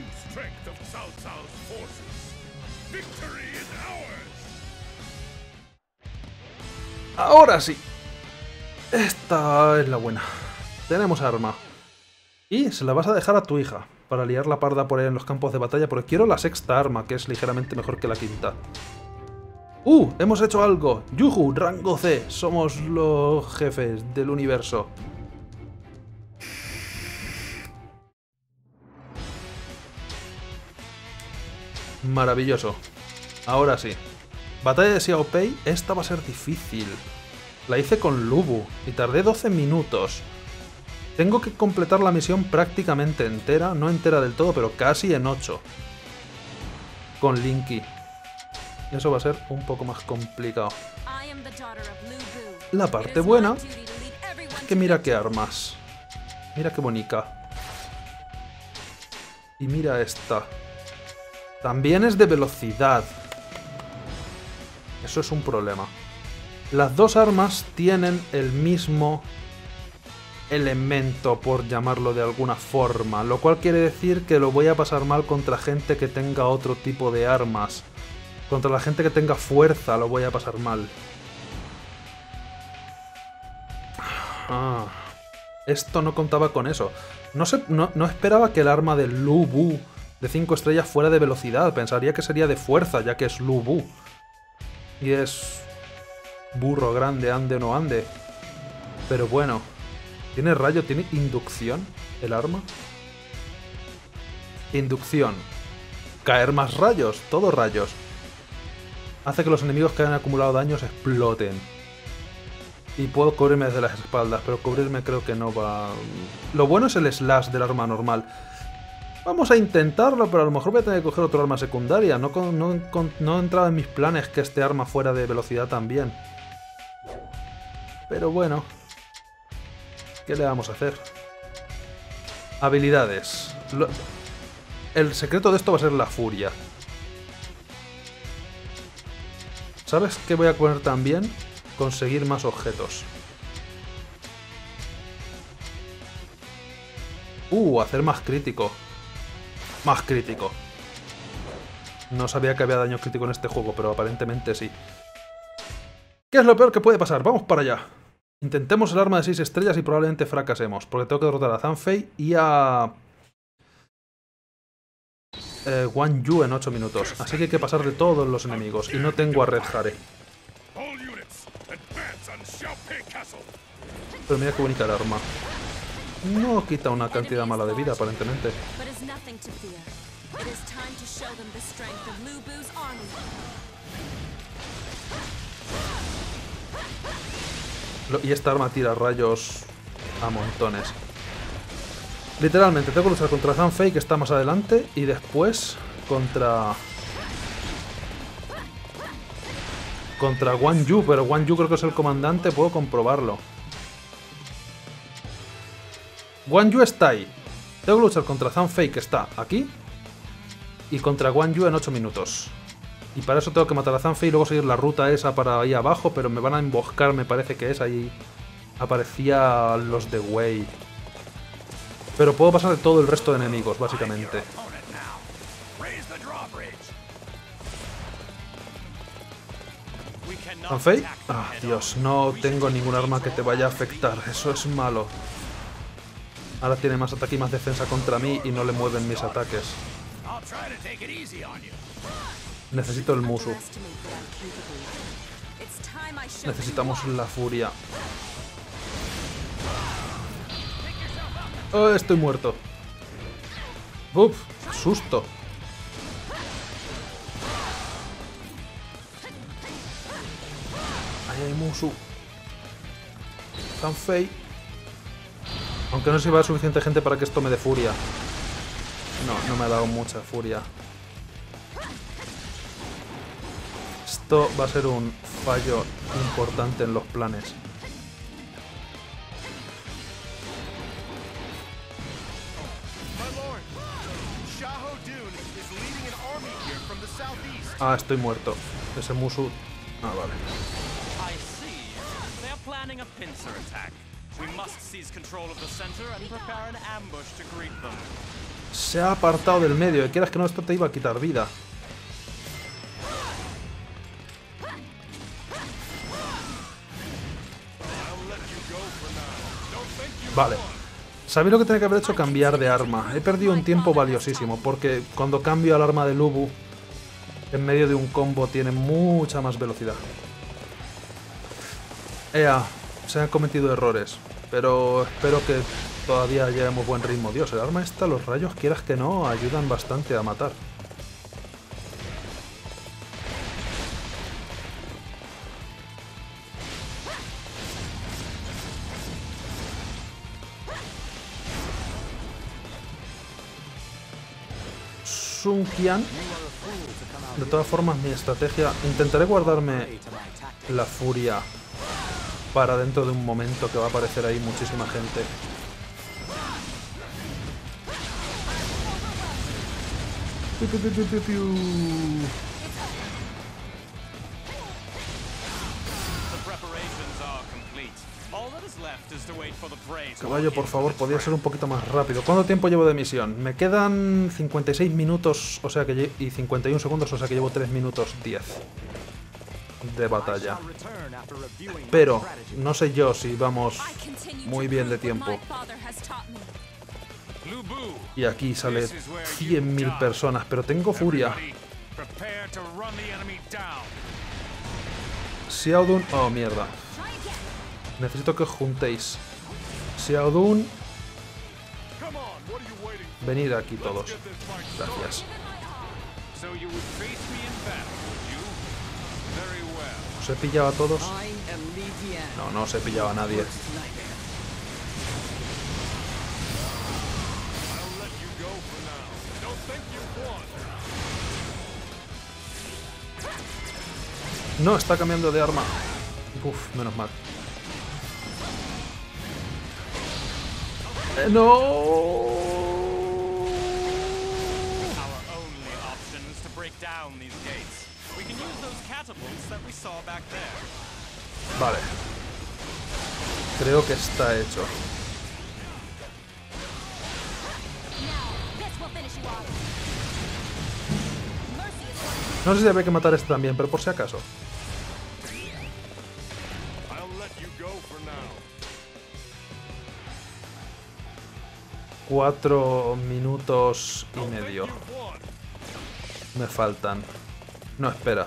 Ahora sí. Esta es la buena. Tenemos arma. Y se la vas a dejar a tu hija para liar la parda por ahí en los campos de batalla, porque quiero la sexta arma, que es ligeramente mejor que la quinta. ¡Uh! Hemos hecho algo. Yuhu, rango C. Somos los jefes del universo. Maravilloso. Ahora sí. Batalla de Xiao Pei. Esta va a ser difícil. La hice con Lu Bu y tardé doce minutos. Tengo que completar la misión prácticamente entera. No entera del todo, pero casi en ocho. Con Linky. Eso va a ser un poco más complicado. La parte buena es que mira qué armas. Mira qué bonita. Y mira esta. También es de velocidad. Eso es un problema. Las dos armas tienen el mismo elemento, por llamarlo de alguna forma. Lo cual quiere decir que lo voy a pasar mal contra gente que tenga otro tipo de armas. Contra la gente que tenga fuerza lo voy a pasar mal. Ah, esto no contaba con eso. No, sé, no, no esperaba que el arma de Lu Bu de cinco estrellas fuera de velocidad. Pensaría que sería de fuerza, ya que es Lu Bu. Y es burro grande, ande o no ande. Pero bueno. ¿Tiene rayo? ¿Tiene inducción el arma? Inducción. Caer más rayos. Todo rayos. Hace que los enemigos que hayan acumulado daños exploten. Y puedo cubrirme desde las espaldas, pero cubrirme creo que no va... Lo bueno es el slash del arma normal. Vamos a intentarlo, pero a lo mejor voy a tener que coger otro arma secundaria. No, no, no entraba en mis planes que este arma fuera de velocidad también. Pero bueno... ¿Qué le vamos a hacer? Habilidades. Lo... El secreto de esto va a ser la furia. ¿Sabes qué voy a poner también? Conseguir más objetos. Uh, hacer más crítico. Más crítico. No sabía que había daño crítico en este juego, pero aparentemente sí. ¿Qué es lo peor que puede pasar? Vamos para allá. Intentemos el arma de seis estrellas y probablemente fracasemos, porque tengo que derrotar a Zanfei y a... Eh, Guan Yu en ocho minutos, así que hay que pasar de todos los enemigos, y no tengo a Red Hare. Pero mira qué bonita el arma. No quita una cantidad mala de vida, aparentemente. Y esta arma tira rayos a montones. Literalmente, tengo que luchar contra Zanfei, que está más adelante, y después contra... Contra Guan Yu, pero Guan Yu creo que es el comandante, puedo comprobarlo. Guan Yu está ahí. Tengo que luchar contra Zanfei, que está aquí, y contra Guan Yu en ocho minutos. Y para eso tengo que matar a Zanfei y luego seguir la ruta esa para ahí abajo, pero me van a emboscar, me parece que es ahí. Aparecía los de Wei. Pero puedo pasar de todo el resto de enemigos, básicamente. ¿Zanfei? Ah, Dios, no tengo ningún arma que te vaya a afectar, eso es malo. Ahora tiene más ataque y más defensa contra mí y no le mueven mis ataques. Necesito el Musu. Necesitamos la furia. Oh, estoy muerto. Uf, susto. Ahí hay Musu. Zanfei. Aunque no sé si va a haber suficiente gente para que esto me dé furia. No, no me ha dado mucha furia. Esto va a ser un fallo importante en los planes. Ah, estoy muerto. Ese Musu... Ah, vale. Se ha apartado del medio. Y quieras que no, esto te iba a quitar vida. Vale. ¿Sabéis lo que tenía que haber hecho? Cambiar de arma. He perdido un tiempo valiosísimo, porque cuando cambio al arma de Lu Bu, en medio de un combo tiene mucha más velocidad. Ea, se han cometido errores, pero espero que todavía llevemos buen ritmo. Dios, el arma esta, los rayos, quieras que no, ayudan bastante a matar. Sun Qian. De todas formas, mi estrategia... Intentaré guardarme la furia para dentro de un momento que va a aparecer ahí muchísima gente. Piu, piu, piu, piu, piu. Caballo, por favor, podría ser un poquito más rápido. ¿Cuánto tiempo llevo de misión? Me quedan cincuenta y seis minutos, o sea que y cincuenta y un segundos, o sea que llevo tres minutos diez de batalla. Pero no sé yo si vamos muy bien de tiempo. Y aquí sale cien mil personas, pero tengo furia. Xiaodun... Oh, mierda. Necesito que os juntéis. Xiaodun... Venid aquí todos. Gracias. ¿Os he pillado a todos? No, no os he pillado a nadie. No, está cambiando de arma. Uf, menos mal. Eh, no. Vale. Creo que está hecho. No sé si habría que matar a este también, pero por si acaso. Cuatro minutos y medio. Me faltan. No, espera.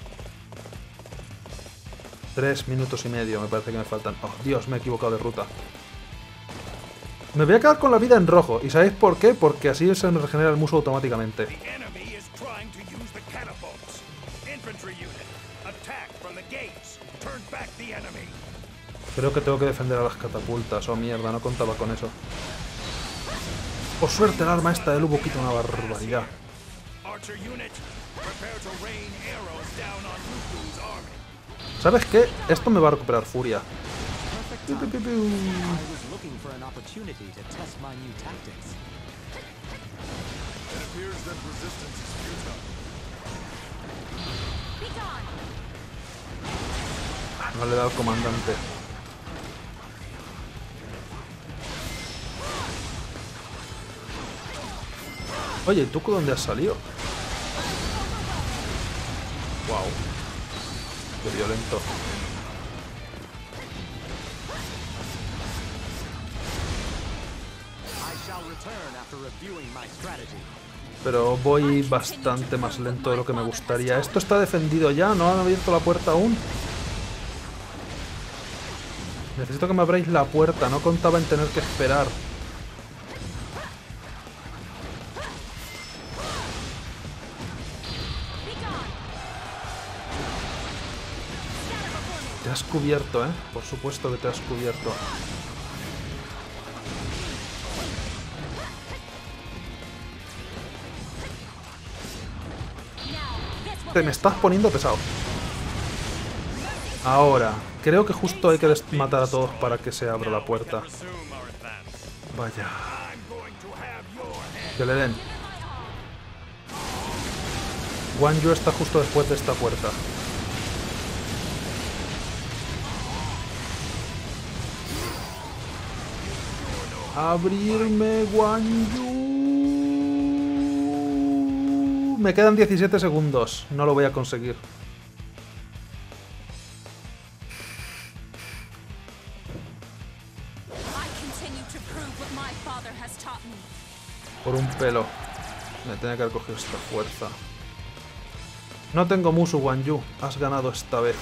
Tres minutos y medio me parece que me faltan. Oh, Dios, me he equivocado de ruta. Me voy a quedar con la vida en rojo. ¿Y sabéis por qué? Porque así se me regenera el muso automáticamente. Creo que tengo que defender a las catapultas. Oh, mierda, no contaba con eso. Por suerte el arma esta de Lubo quita una barbaridad. ¿Sabes qué? Esto me va a recuperar furia. No le da al comandante. Oye, ¿tú dónde has salido? Wow. Qué violento. Pero voy bastante más lento de lo que me gustaría. ¿Esto está defendido ya? ¿No han abierto la puerta aún? Necesito que me abráis la puerta. No contaba en tener que esperar. Te has cubierto, ¿eh? Por supuesto que te has cubierto. Te me estás poniendo pesado. Ahora, creo que justo hay que matar a todos para que se abra la puerta. Vaya. Que le den. Guan Yu está justo después de esta puerta. Abrirme, Guan Yu. Me quedan diecisiete segundos. No lo voy a conseguir. Por un pelo. Me tenía que haber cogido esta fuerza. No tengo Musu, Guan Yu. Has ganado esta vez.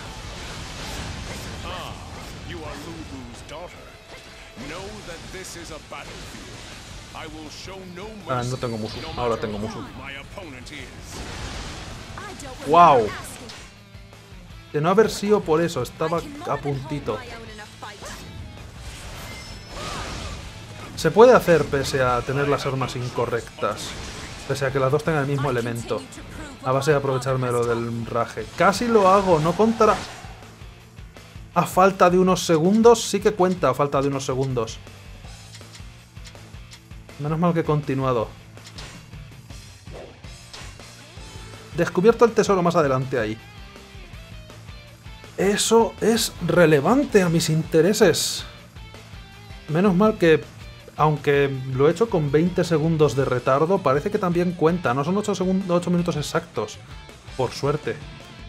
Ah, no tengo Musu. Ahora tengo Musu. ¡Wow! De no haber sido por eso, estaba a puntito. Se puede hacer pese a tener las armas incorrectas. Pese a que las dos tengan el mismo elemento. A base de aprovecharme lo del raje. Casi lo hago, no contará. A falta de unos segundos, sí que cuenta a falta de unos segundos. Menos mal que he continuado. Descubierto el tesoro más adelante ahí. Eso es relevante a mis intereses. Menos mal que, aunque lo he hecho con veinte segundos de retardo, parece que también cuenta. No son ocho, ocho minutos exactos. Por suerte.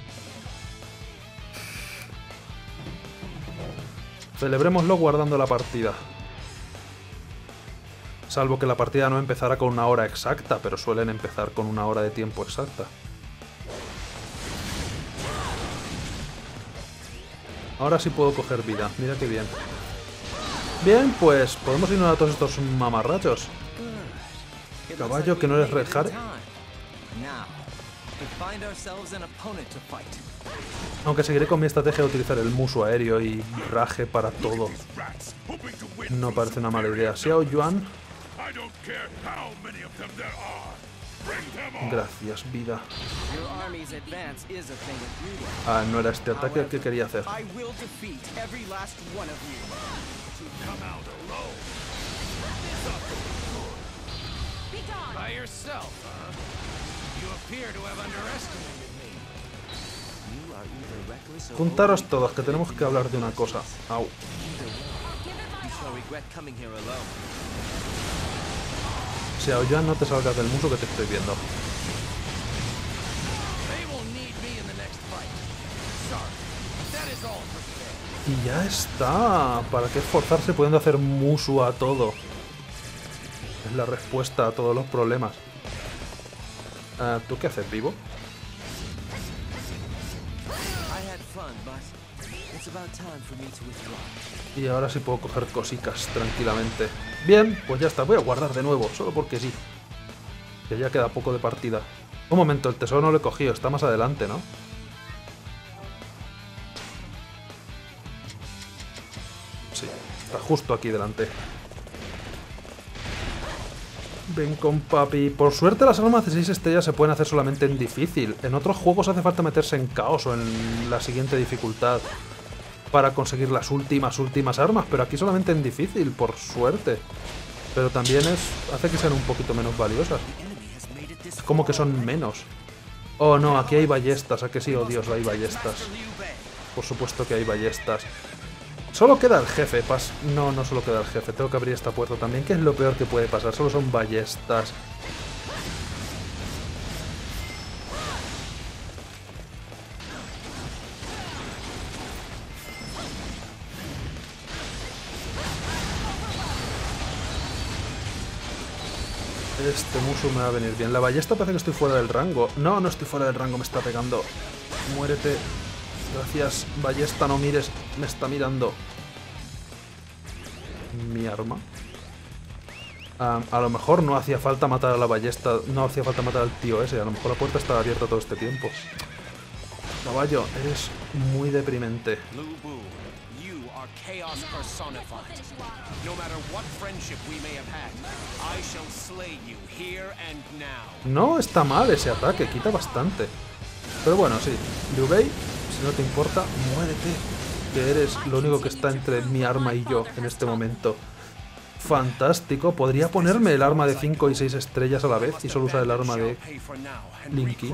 Celebrémoslo guardando la partida. Salvo que la partida no empezara con una hora exacta, pero suelen empezar con una hora de tiempo exacta. Ahora sí puedo coger vida. Mira qué bien. Bien, pues podemos irnos a todos estos mamarrachos. Caballo, que no eres Red Hare. Aunque seguiré con mi estrategia de utilizar el muso aéreo y rage para todo. No parece una mala idea. Xiao Yuan. Gracias, vida. Ah, no era este ataque el que quería hacer. Juntaros todos, que tenemos que hablar de una cosa. Au. Xiao Yuan, no te salgas del muso que te estoy viendo. Y ya está. ¿Para qué esforzarse pudiendo hacer musu a todo? Es la respuesta a todos los problemas. Uh, ¿Tú qué haces, vivo? Y ahora sí puedo coger cositas tranquilamente. Bien, pues ya está. Voy a guardar de nuevo, solo porque sí. Que ya queda poco de partida. Un momento, el tesoro no lo he cogido. Está más adelante, ¿no? Sí, está justo aquí delante. Ven con papi. Por suerte las armas de seis estrellas se pueden hacer solamente en difícil. En otros juegos hace falta meterse en caos o en la siguiente dificultad para conseguir las últimas, últimas armas. Pero aquí solamente en difícil, por suerte. Pero también es hace que sean un poquito menos valiosas. Es como que son menos. Oh no, aquí hay ballestas. ¿A que sí? Oh Dios, hay ballestas. Por supuesto que hay ballestas. Solo queda el jefe, pas... No, no solo queda el jefe, tengo que abrir esta puerta también, que es lo peor que puede pasar, solo son ballestas. Este musu me va a venir bien. La ballesta parece que estoy fuera del rango. No, no estoy fuera del rango, me está pegando. Muérete. Gracias, ballesta, no mires, me está mirando. Mi arma. Um, a lo mejor no hacía falta matar a la ballesta, no hacía falta matar al tío ese, a lo mejor la puerta estaba abierta todo este tiempo. Caballo, eres muy deprimente. No está mal ese ataque, quita bastante. Pero bueno, sí, Liu Bei, si no te importa, muérete, que eres lo único que está entre mi arma y yo en este momento. Fantástico, podría ponerme el arma de cinco y seis estrellas a la vez y solo usar el arma de Linky.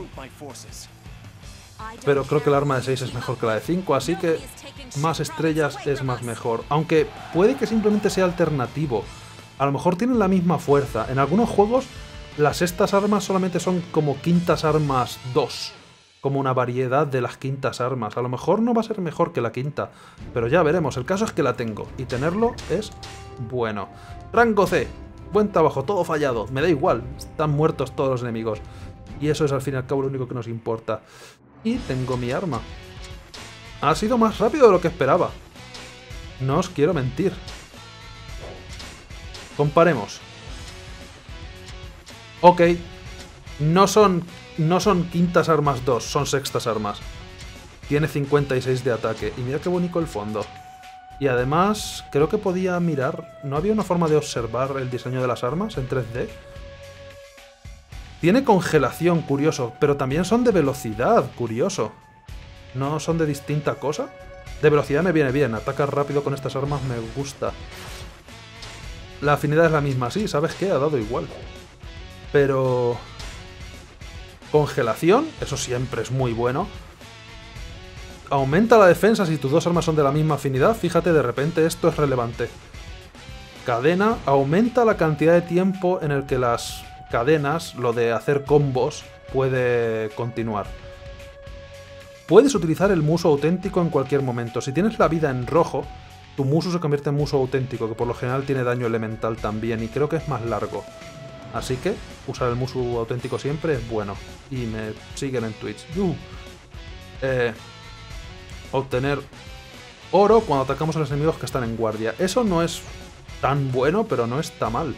Pero creo que el arma de seis es mejor que la de cinco, así que más estrellas es más mejor. Aunque puede que simplemente sea alternativo. A lo mejor tienen la misma fuerza. En algunos juegos las estas armas solamente son como quintas armas dos. Como una variedad de las quintas armas. A lo mejor no va a ser mejor que la quinta, pero ya veremos. El caso es que la tengo, y tenerlo es bueno. Rango C. Buen trabajo, todo fallado. Me da igual, están muertos todos los enemigos. Y eso es al fin y al cabo lo único que nos importa. Y tengo mi arma. Ha sido más rápido de lo que esperaba. No os quiero mentir. Comparemos. Ok. No son... No son quintas armas dos, son sextas armas. Tiene cincuenta y seis de ataque. Y mira qué bonito el fondo. Y además, creo que podía mirar... ¿No había una forma de observar el diseño de las armas en tres D? Tiene congelación, curioso. Pero también son de velocidad, curioso. ¿No son de distinta cosa? De velocidad me viene bien. Atacar rápido con estas armas me gusta. La afinidad es la misma, sí. ¿Sabes qué? Ha dado igual. Pero... Congelación, eso siempre es muy bueno. Aumenta la defensa si tus dos armas son de la misma afinidad. Fíjate, de repente esto es relevante. Cadena, aumenta la cantidad de tiempo en el que las cadenas, lo de hacer combos, puede continuar. Puedes utilizar el muso auténtico en cualquier momento. Si tienes la vida en rojo, tu muso se convierte en muso auténtico, que por lo general tiene daño elemental también, y creo que es más largo. Así que usar el musu auténtico siempre es bueno. Y me siguen en Twitch. Uh. Eh, obtener oro cuando atacamos a los enemigos que están en guardia. Eso no es tan bueno, pero no está mal.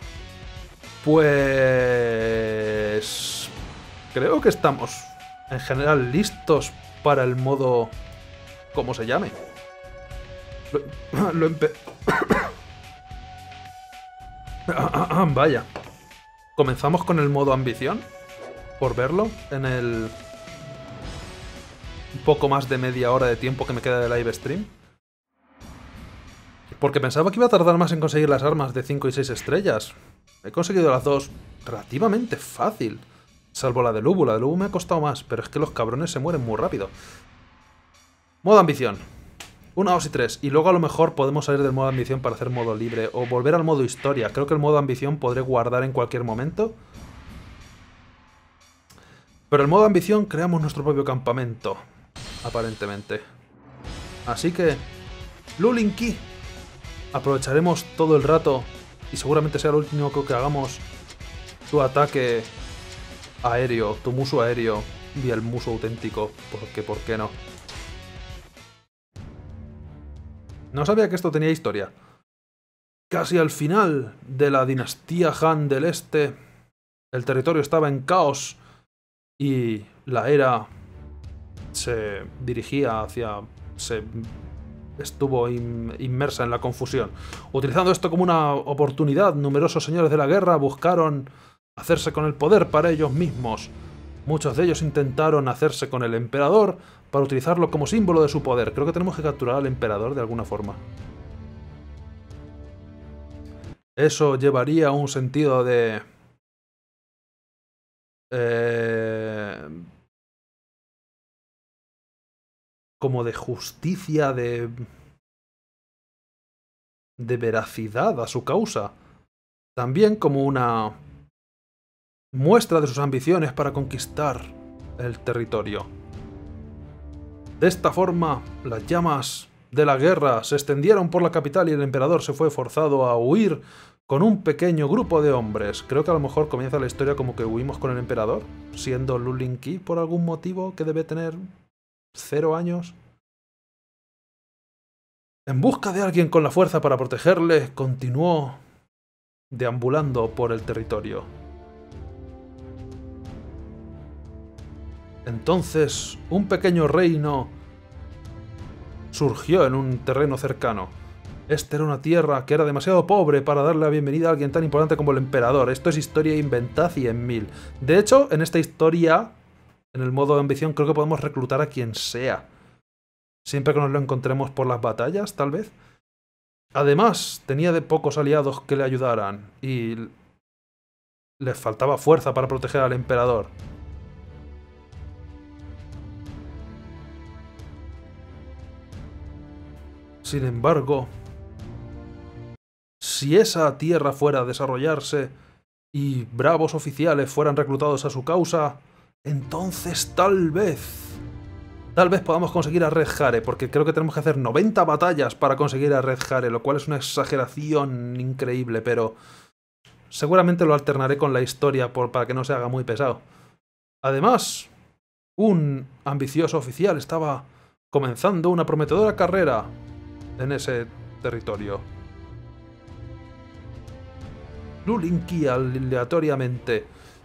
Pues... creo que estamos, en general, listos para el modo... ¿cómo se llame? Lo, lo empe... Vaya. Comenzamos con el modo ambición, por verlo, en el... un poco más de media hora de tiempo que me queda de live stream. Porque pensaba que iba a tardar más en conseguir las armas de cinco y seis estrellas. He conseguido las dos relativamente fácil. Salvo la de Lubu. La de Lubu me ha costado más, pero es que los cabrones se mueren muy rápido. Modo ambición. Una, dos y tres. Y luego a lo mejor podemos salir del modo ambición para hacer modo libre. O volver al modo historia. Creo que el modo ambición podré guardar en cualquier momento. Pero el modo ambición creamos nuestro propio campamento. Aparentemente. Así que... Lulinki. Aprovecharemos todo el rato. Y seguramente sea lo último que hagamos. Tu ataque aéreo. Tu muso aéreo. Y el muso auténtico. Porque, ¿por qué no? No sabía que esto tenía historia. Casi al final de la dinastía Han del Este, el territorio estaba en caos y la era se dirigía hacia... se estuvo in, inmersa en la confusión. Utilizando esto como una oportunidad, numerosos señores de la guerra buscaron hacerse con el poder para ellos mismos. Muchos de ellos intentaron hacerse con el emperador para utilizarlo como símbolo de su poder. Creo que tenemos que capturar al emperador de alguna forma. Eso llevaría a un sentido de... Eh, como de justicia, de... de veracidad a su causa. También como una muestra de sus ambiciones para conquistar el territorio. De esta forma, las llamas de la guerra se extendieron por la capital y el emperador se fue forzado a huir con un pequeño grupo de hombres. Creo que a lo mejor comienza la historia como que huimos con el emperador, siendo Lulinki por algún motivo que debe tener cero años. En busca de alguien con la fuerza para protegerle, continuó deambulando por el territorio. Entonces, un pequeño reino surgió en un terreno cercano. Esta era una tierra que era demasiado pobre para darle la bienvenida a alguien tan importante como el emperador. Esto es historia inventad y en mil. De hecho, en esta historia, en el modo de ambición, creo que podemos reclutar a quien sea. Siempre que nos lo encontremos por las batallas, tal vez. Además, tenía de pocos aliados que le ayudaran y les faltaba fuerza para proteger al emperador. Sin embargo, si esa tierra fuera a desarrollarse y bravos oficiales fueran reclutados a su causa, entonces tal vez, tal vez podamos conseguir a Redjare, porque creo que tenemos que hacer noventa batallas para conseguir a Redjare, lo cual es una exageración increíble, pero seguramente lo alternaré con la historia por, para que no se haga muy pesado. Además, un ambicioso oficial estaba comenzando una prometedora carrera en ese territorio. Lulinki aleatoriamente,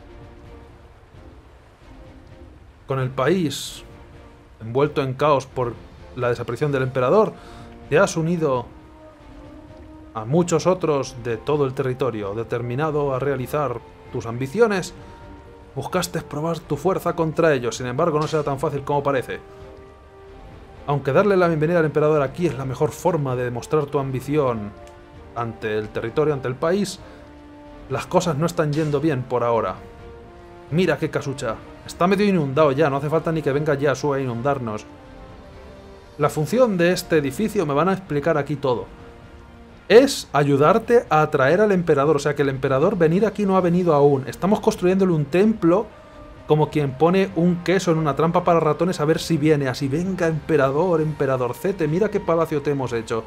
con el país envuelto en caos por la desaparición del emperador, te has unido a muchos otros de todo el territorio, determinado a realizar tus ambiciones. Buscaste probar tu fuerza contra ellos, sin embargo no será tan fácil como parece. Aunque darle la bienvenida al emperador aquí es la mejor forma de demostrar tu ambición ante el territorio, ante el país, las cosas no están yendo bien por ahora. Mira qué casucha. Está medio inundado ya, no hace falta ni que venga Yasuo a inundarnos. La función de este edificio me van a explicar aquí todo. Es ayudarte a atraer al emperador, o sea que el emperador venir aquí no ha venido aún. Estamos construyéndole un templo como quien pone un queso en una trampa para ratones a ver si viene. Así, venga emperador, emperadorcete, mira qué palacio te hemos hecho.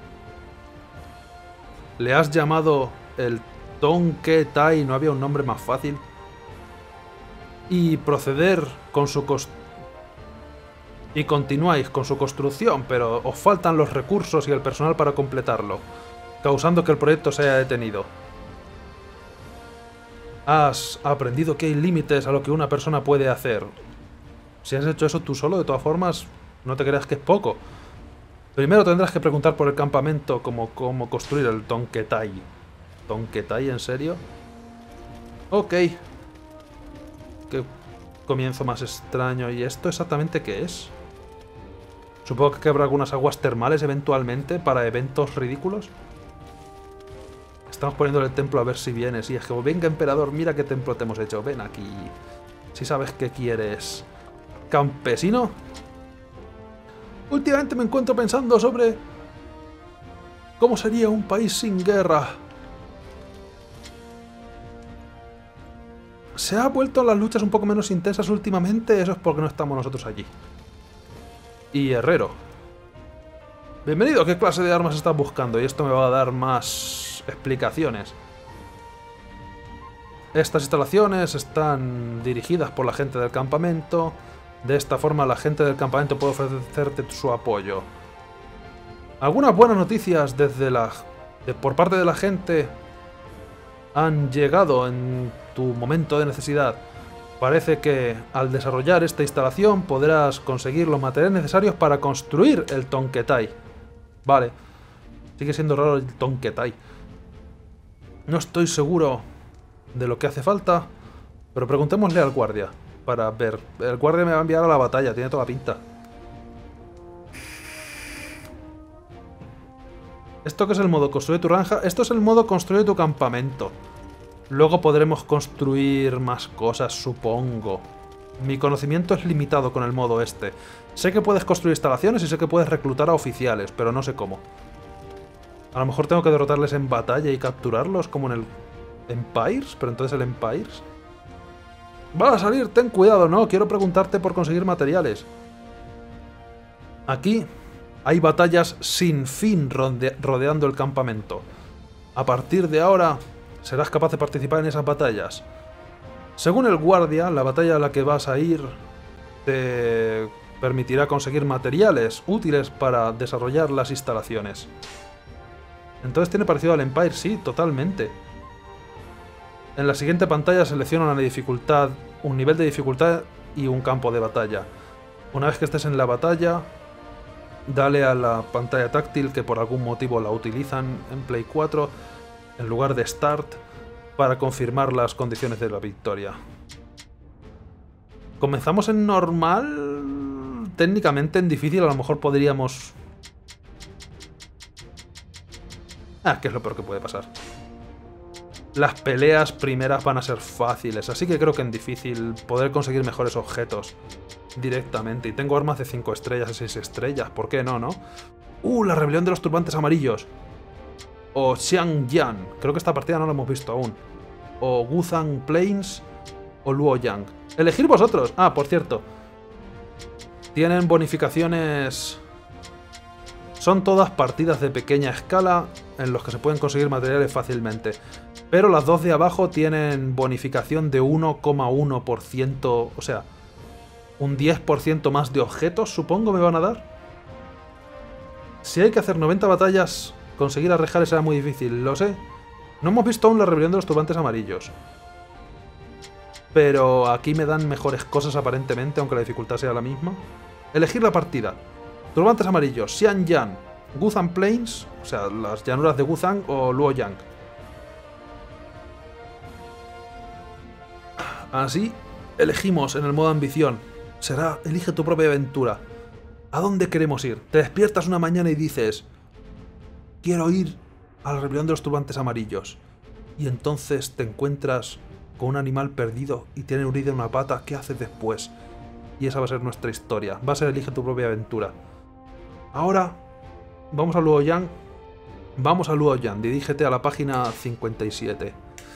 Le has llamado el Tonke Tai, no había un nombre más fácil. Y proceder con su cost... y continuáis con su construcción, pero os faltan los recursos y el personal para completarlo, causando que el proyecto se haya detenido. Has aprendido que hay límites a lo que una persona puede hacer. Si has hecho eso tú solo, de todas formas, no te creas que es poco. Primero tendrás que preguntar por el campamento como cómo construir el Tonketai. ¿Tonketai, en serio? Ok. Qué comienzo más extraño. ¿Y esto exactamente qué es? Supongo que habrá algunas aguas termales eventualmente para eventos ridículos. Estamos poniéndole el templo a ver si vienes. Y es que, venga, emperador, mira qué templo te hemos hecho. Ven aquí. Si sabes qué quieres. ¿Campesino? Últimamente me encuentro pensando sobre cómo sería un país sin guerra. ¿Se ha vuelto las luchas un poco menos intensas últimamente? Eso es porque no estamos nosotros allí. Y herrero. Bienvenido, ¿qué clase de armas estás buscando? Y esto me va a dar más explicaciones. Estas instalaciones están dirigidas por la gente del campamento. De esta forma la gente del campamento puede ofrecerte su apoyo. Algunas buenas noticias desde la, de, por parte de la gente han llegado en tu momento de necesidad. Parece que al desarrollar esta instalación podrás conseguir los materiales necesarios para construir el Tonketai. Vale. Sigue siendo raro el Tonketai. No estoy seguro de lo que hace falta, pero preguntémosle al guardia para ver. El guardia me va a enviar a la batalla, tiene toda la pinta. ¿Esto qué es el modo construir tu granja? Esto es el modo construir tu campamento. Luego podremos construir más cosas, supongo. Mi conocimiento es limitado con el modo este. Sé que puedes construir instalaciones y sé que puedes reclutar a oficiales, pero no sé cómo. A lo mejor tengo que derrotarles en batalla y capturarlos, como en el Empires, pero entonces el Empires... ¡Va a salir! ¡Ten cuidado! No, quiero preguntarte por conseguir materiales. Aquí hay batallas sin fin rode- rodeando el campamento. A partir de ahora... serás capaz de participar en esas batallas. Según el guardia, la batalla a la que vas a ir te permitirá conseguir materiales útiles para desarrollar las instalaciones. Entonces tiene parecido al Empire, sí, totalmente. En la siguiente pantalla selecciona una dificultad, un nivel de dificultad y un campo de batalla. Una vez que estés en la batalla, dale a la pantalla táctil, que por algún motivo la utilizan en Play cuatro, en lugar de Start, para confirmar las condiciones de la victoria. Comenzamos en normal. Técnicamente en difícil a lo mejor podríamos... Ah, que es lo peor que puede pasar. Las peleas primeras van a ser fáciles, así que creo que en difícil poder conseguir mejores objetos directamente. Y tengo armas de cinco estrellas y seis estrellas, ¿por qué no, no? Uh, la rebelión de los turbantes amarillos. O Xiangyan, creo que esta partida no la hemos visto aún. O Guzhang Plains o Luoyang. Elegir vosotros. Ah, por cierto. Tienen bonificaciones... Son todas partidas de pequeña escala en los que se pueden conseguir materiales fácilmente. Pero las dos de abajo tienen bonificación de uno coma uno por ciento, o sea, un diez por ciento más de objetos, supongo me van a dar. Si hay que hacer noventa batallas, conseguir arrejar será muy difícil, lo sé. No hemos visto aún la rebelión de los turbantes amarillos. Pero aquí me dan mejores cosas aparentemente, aunque la dificultad sea la misma. Elegir la partida. Turbantes amarillos, Xiangyan, Guzhang Plains, o sea, las llanuras de Guzhang o Luoyang. Así, elegimos en el modo ambición. Será, elige tu propia aventura. ¿A dónde queremos ir? Te despiertas una mañana y dices... Quiero ir a la rebelión de los turbantes amarillos. Y entonces te encuentras con un animal perdido y tiene herida en una pata. ¿Qué haces después? Y esa va a ser nuestra historia. Va a ser elige tu propia aventura. Ahora, vamos a Luoyang. Vamos a Luoyang. Dirígete a la página cincuenta y siete.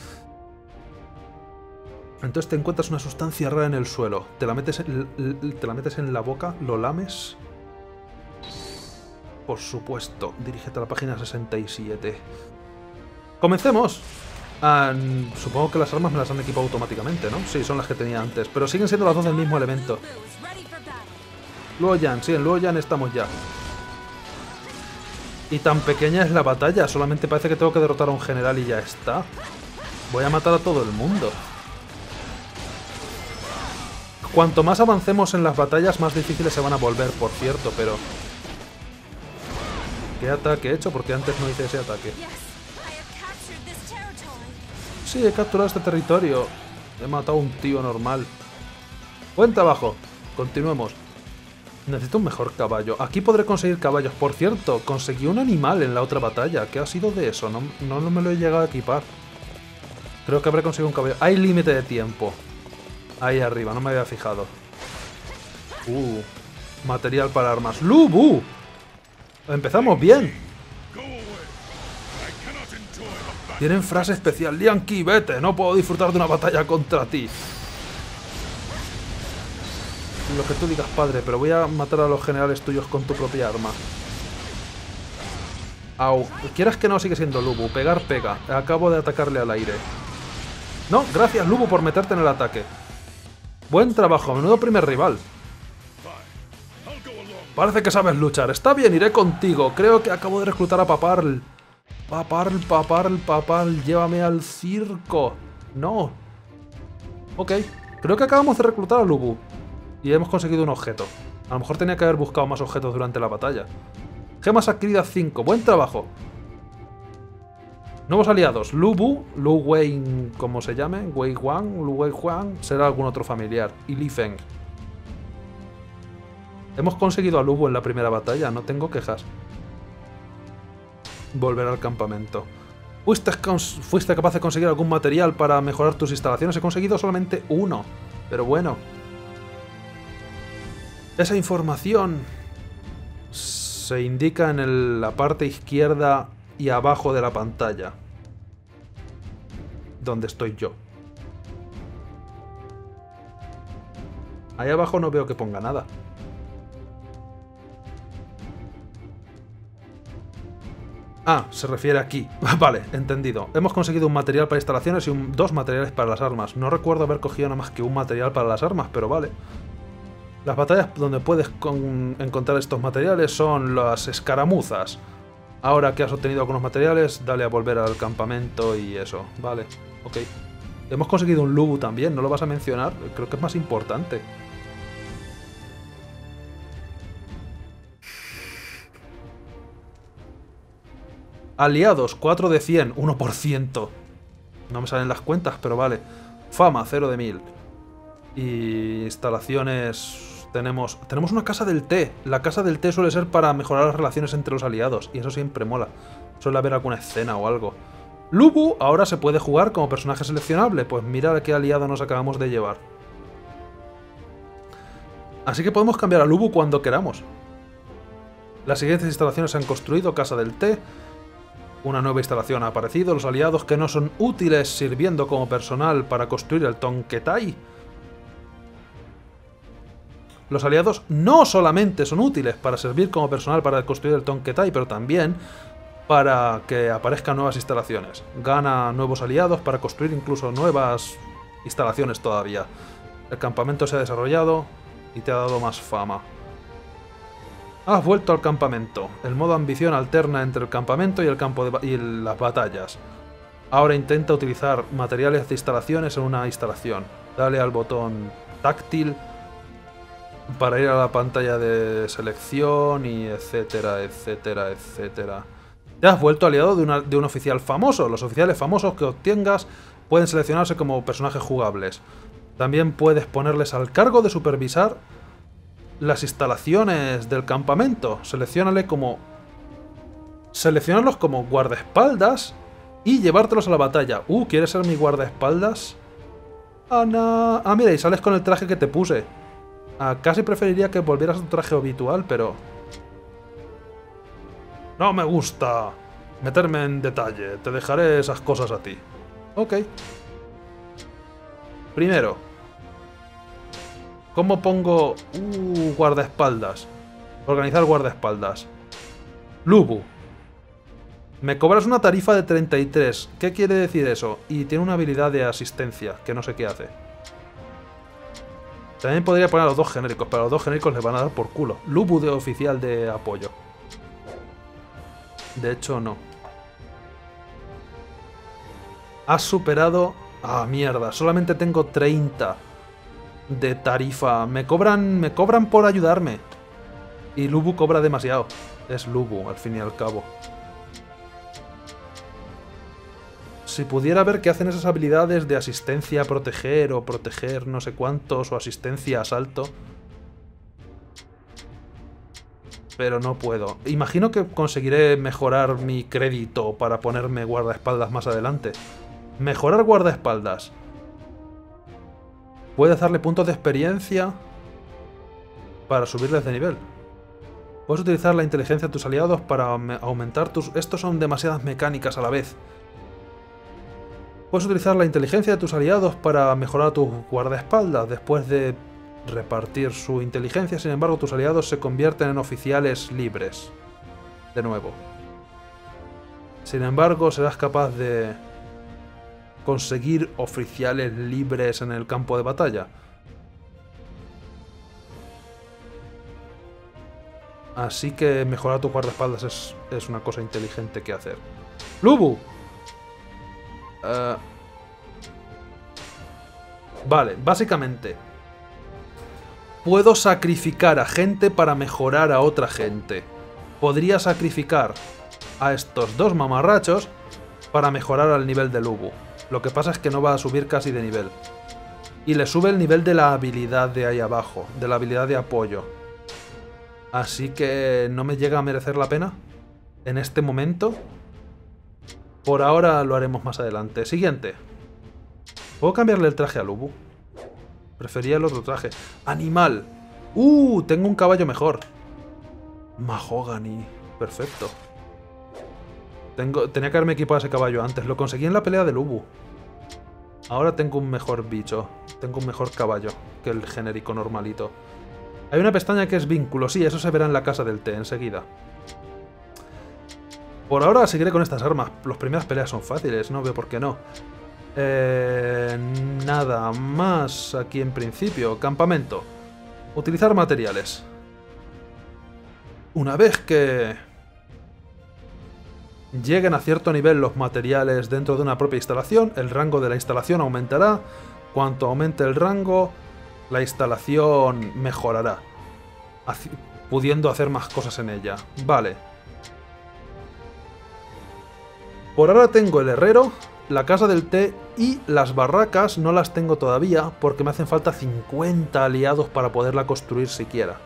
Entonces te encuentras una sustancia rara en el suelo. Te la metes en, te la metes en la boca, lo lames. Por supuesto. Dirígete a la página sesenta y siete. ¡Comencemos! Ah, supongo que las armas me las han equipado automáticamente, ¿no? Sí, son las que tenía antes. Pero siguen siendo las dos del mismo elemento. Luoyang, sí, en Luoyang estamos ya. Y tan pequeña es la batalla, solamente parece que tengo que derrotar a un general y ya está. Voy a matar a todo el mundo. Cuanto más avancemos en las batallas, más difíciles se van a volver, por cierto, pero... ¿Qué ataque he hecho? Porque antes no hice ese ataque. Sí, he capturado este territorio. He matado a un tío normal. Buen trabajo. Continuemos. Necesito un mejor caballo. Aquí podré conseguir caballos. Por cierto, conseguí un animal en la otra batalla. ¿Qué ha sido de eso? No, no me lo he llegado a equipar. Creo que habré conseguido un caballo. Hay límite de tiempo. Ahí arriba, no me había fijado. Uh, material para armas. ¡Lubu! Empezamos bien. Tienen frase especial. Lian Qi, vete. No puedo disfrutar de una batalla contra ti. Lo que tú digas, padre, pero voy a matar a los generales tuyos con tu propia arma. Au. Quieras que no, sigue siendo Lubu. Pegar, pega. Acabo de atacarle al aire. No, gracias, Lubu, por meterte en el ataque. Buen trabajo, menudo primer rival. Parece que sabes luchar. Está bien, iré contigo. Creo que acabo de reclutar a Paparl. Paparl, Paparl, Paparl, llévame al circo. No. Ok, creo que acabamos de reclutar a Lubu. Y hemos conseguido un objeto. A lo mejor tenía que haber buscado más objetos durante la batalla. Gemas adquiridas cinco. Buen trabajo. Nuevos aliados. Lubu, Lu Wei, como se llame, Wei Huang, Lu Wei Huang, será algún otro familiar. Y Li Feng. Hemos conseguido a Lubu en la primera batalla, no tengo quejas. Volver al campamento. ¿Fuiste, fuiste capaz de conseguir algún material para mejorar tus instalaciones? He conseguido solamente uno. Pero bueno. Esa información se indica en el, la parte izquierda y abajo de la pantalla. Donde estoy yo. Ahí abajo no veo que ponga nada. Ah, se refiere aquí. Vale, entendido. Hemos conseguido un material para instalaciones y un, dos materiales para las armas. No recuerdo haber cogido nada más que un material para las armas, pero vale. Las batallas donde puedes con, encontrar estos materiales son las escaramuzas. Ahora que has obtenido algunos materiales, dale a volver al campamento y eso. Vale, ok. Hemos conseguido un Lubu también, ¿no lo vas a mencionar? Creo que es más importante. Aliados, cuatro de cien, uno por ciento. No me salen las cuentas, pero vale. Fama, cero de mil. Y instalaciones... Tenemos, tenemos una casa del té. La casa del té suele ser para mejorar las relaciones entre los aliados. Y eso siempre mola. Suele haber alguna escena o algo. Lubu ahora se puede jugar como personaje seleccionable. Pues mira a qué aliado nos acabamos de llevar. Así que podemos cambiar a Lubu cuando queramos. Las siguientes instalaciones se han construido. Casa del té. Una nueva instalación ha aparecido. Los aliados que no son útiles sirviendo como personal para construir el Tonketai. Los aliados no solamente son útiles para servir como personal para construir el Tonketai, pero también para que aparezcan nuevas instalaciones. Gana nuevos aliados para construir incluso nuevas instalaciones todavía. El campamento se ha desarrollado y te ha dado más fama. Has vuelto al campamento. El modo ambición alterna entre el campamento y el campo de y las batallas. Ahora intenta utilizar materiales de instalaciones en una instalación. Dale al botón táctil para ir a la pantalla de selección y etcétera, etcétera, etcétera. Te has vuelto aliado de, una, de un oficial famoso. Los oficiales famosos que obtengas pueden seleccionarse como personajes jugables. También puedes ponerles al cargo de supervisar las instalaciones del campamento. Selecciónale como... Seleccionarlos como guardaespaldas y llevártelos a la batalla. Uh, ¿quieres ser mi guardaespaldas? Ana... Ah, mira, y sales con el traje que te puse. Ah, casi preferiría que volvieras a tu traje habitual, pero... No me gusta meterme en detalle. Te dejaré esas cosas a ti. Ok. Primero. ¿Cómo pongo... Uh, guardaespaldas? Organizar guardaespaldas. Lubu. Me cobras una tarifa de treinta y tres. ¿Qué quiere decir eso? Y tiene una habilidad de asistencia, que no sé qué hace. También podría poner a los dos genéricos, pero a los dos genéricos les van a dar por culo. Lubu de oficial de apoyo. De hecho, no. Has superado... Ah, mierda. Solamente tengo treinta de tarifa. Me cobran, me cobran por ayudarme. Y Lubu cobra demasiado. Es Lubu, al fin y al cabo. Si pudiera ver qué hacen esas habilidades de asistencia a proteger o proteger no sé cuántos o asistencia a asalto. Pero no puedo. Imagino que conseguiré mejorar mi crédito para ponerme guardaespaldas más adelante. Mejorar guardaespaldas. Puedes darle puntos de experiencia para subirles de nivel. Puedes utilizar la inteligencia de tus aliados para aumentar tus... Estos son demasiadas mecánicas a la vez. Puedes utilizar la inteligencia de tus aliados para mejorar tus guardaespaldas. Después de repartir su inteligencia, sin embargo, tus aliados se convierten en oficiales libres. De nuevo. Sin embargo, serás capaz de conseguir oficiales libres en el campo de batalla. Así que mejorar tus guardaespaldas es, es una cosa inteligente que hacer. ¡Lubu! Uh, vale, básicamente puedo sacrificar a gente para mejorar a otra gente. Podría sacrificar a estos dos mamarrachos para mejorar al nivel de Lubu. Lo que pasa es que no va a subir casi de nivel. Y le sube el nivel de la habilidad de ahí abajo, de la habilidad de apoyo. Así que no me llega a merecer la pena en este momento. Por ahora lo haremos más adelante. Siguiente. ¿Puedo cambiarle el traje a Lubu? Prefería el otro traje. ¡Animal! ¡Uh! Tengo un caballo mejor. Mahogany. Perfecto. Tengo, tenía que haberme equipado ese caballo antes. Lo conseguí en la pelea de Lubu. Ahora tengo un mejor bicho. Tengo un mejor caballo que el genérico normalito. Hay una pestaña que es vínculo. Sí, eso se verá en la casa del té enseguida. Por ahora seguiré con estas armas. Las primeras peleas son fáciles, no veo por qué no. Eh, nada más aquí en principio. Campamento. Utilizar materiales. Una vez que lleguen a cierto nivel los materiales dentro de una propia instalación, el rango de la instalación aumentará. Cuanto aumente el rango, la instalación mejorará, pudiendo hacer más cosas en ella. Vale. Por ahora tengo el herrero, la casa del té y las barracas no las tengo todavía porque me hacen falta cincuenta aliados para poderla construir siquiera.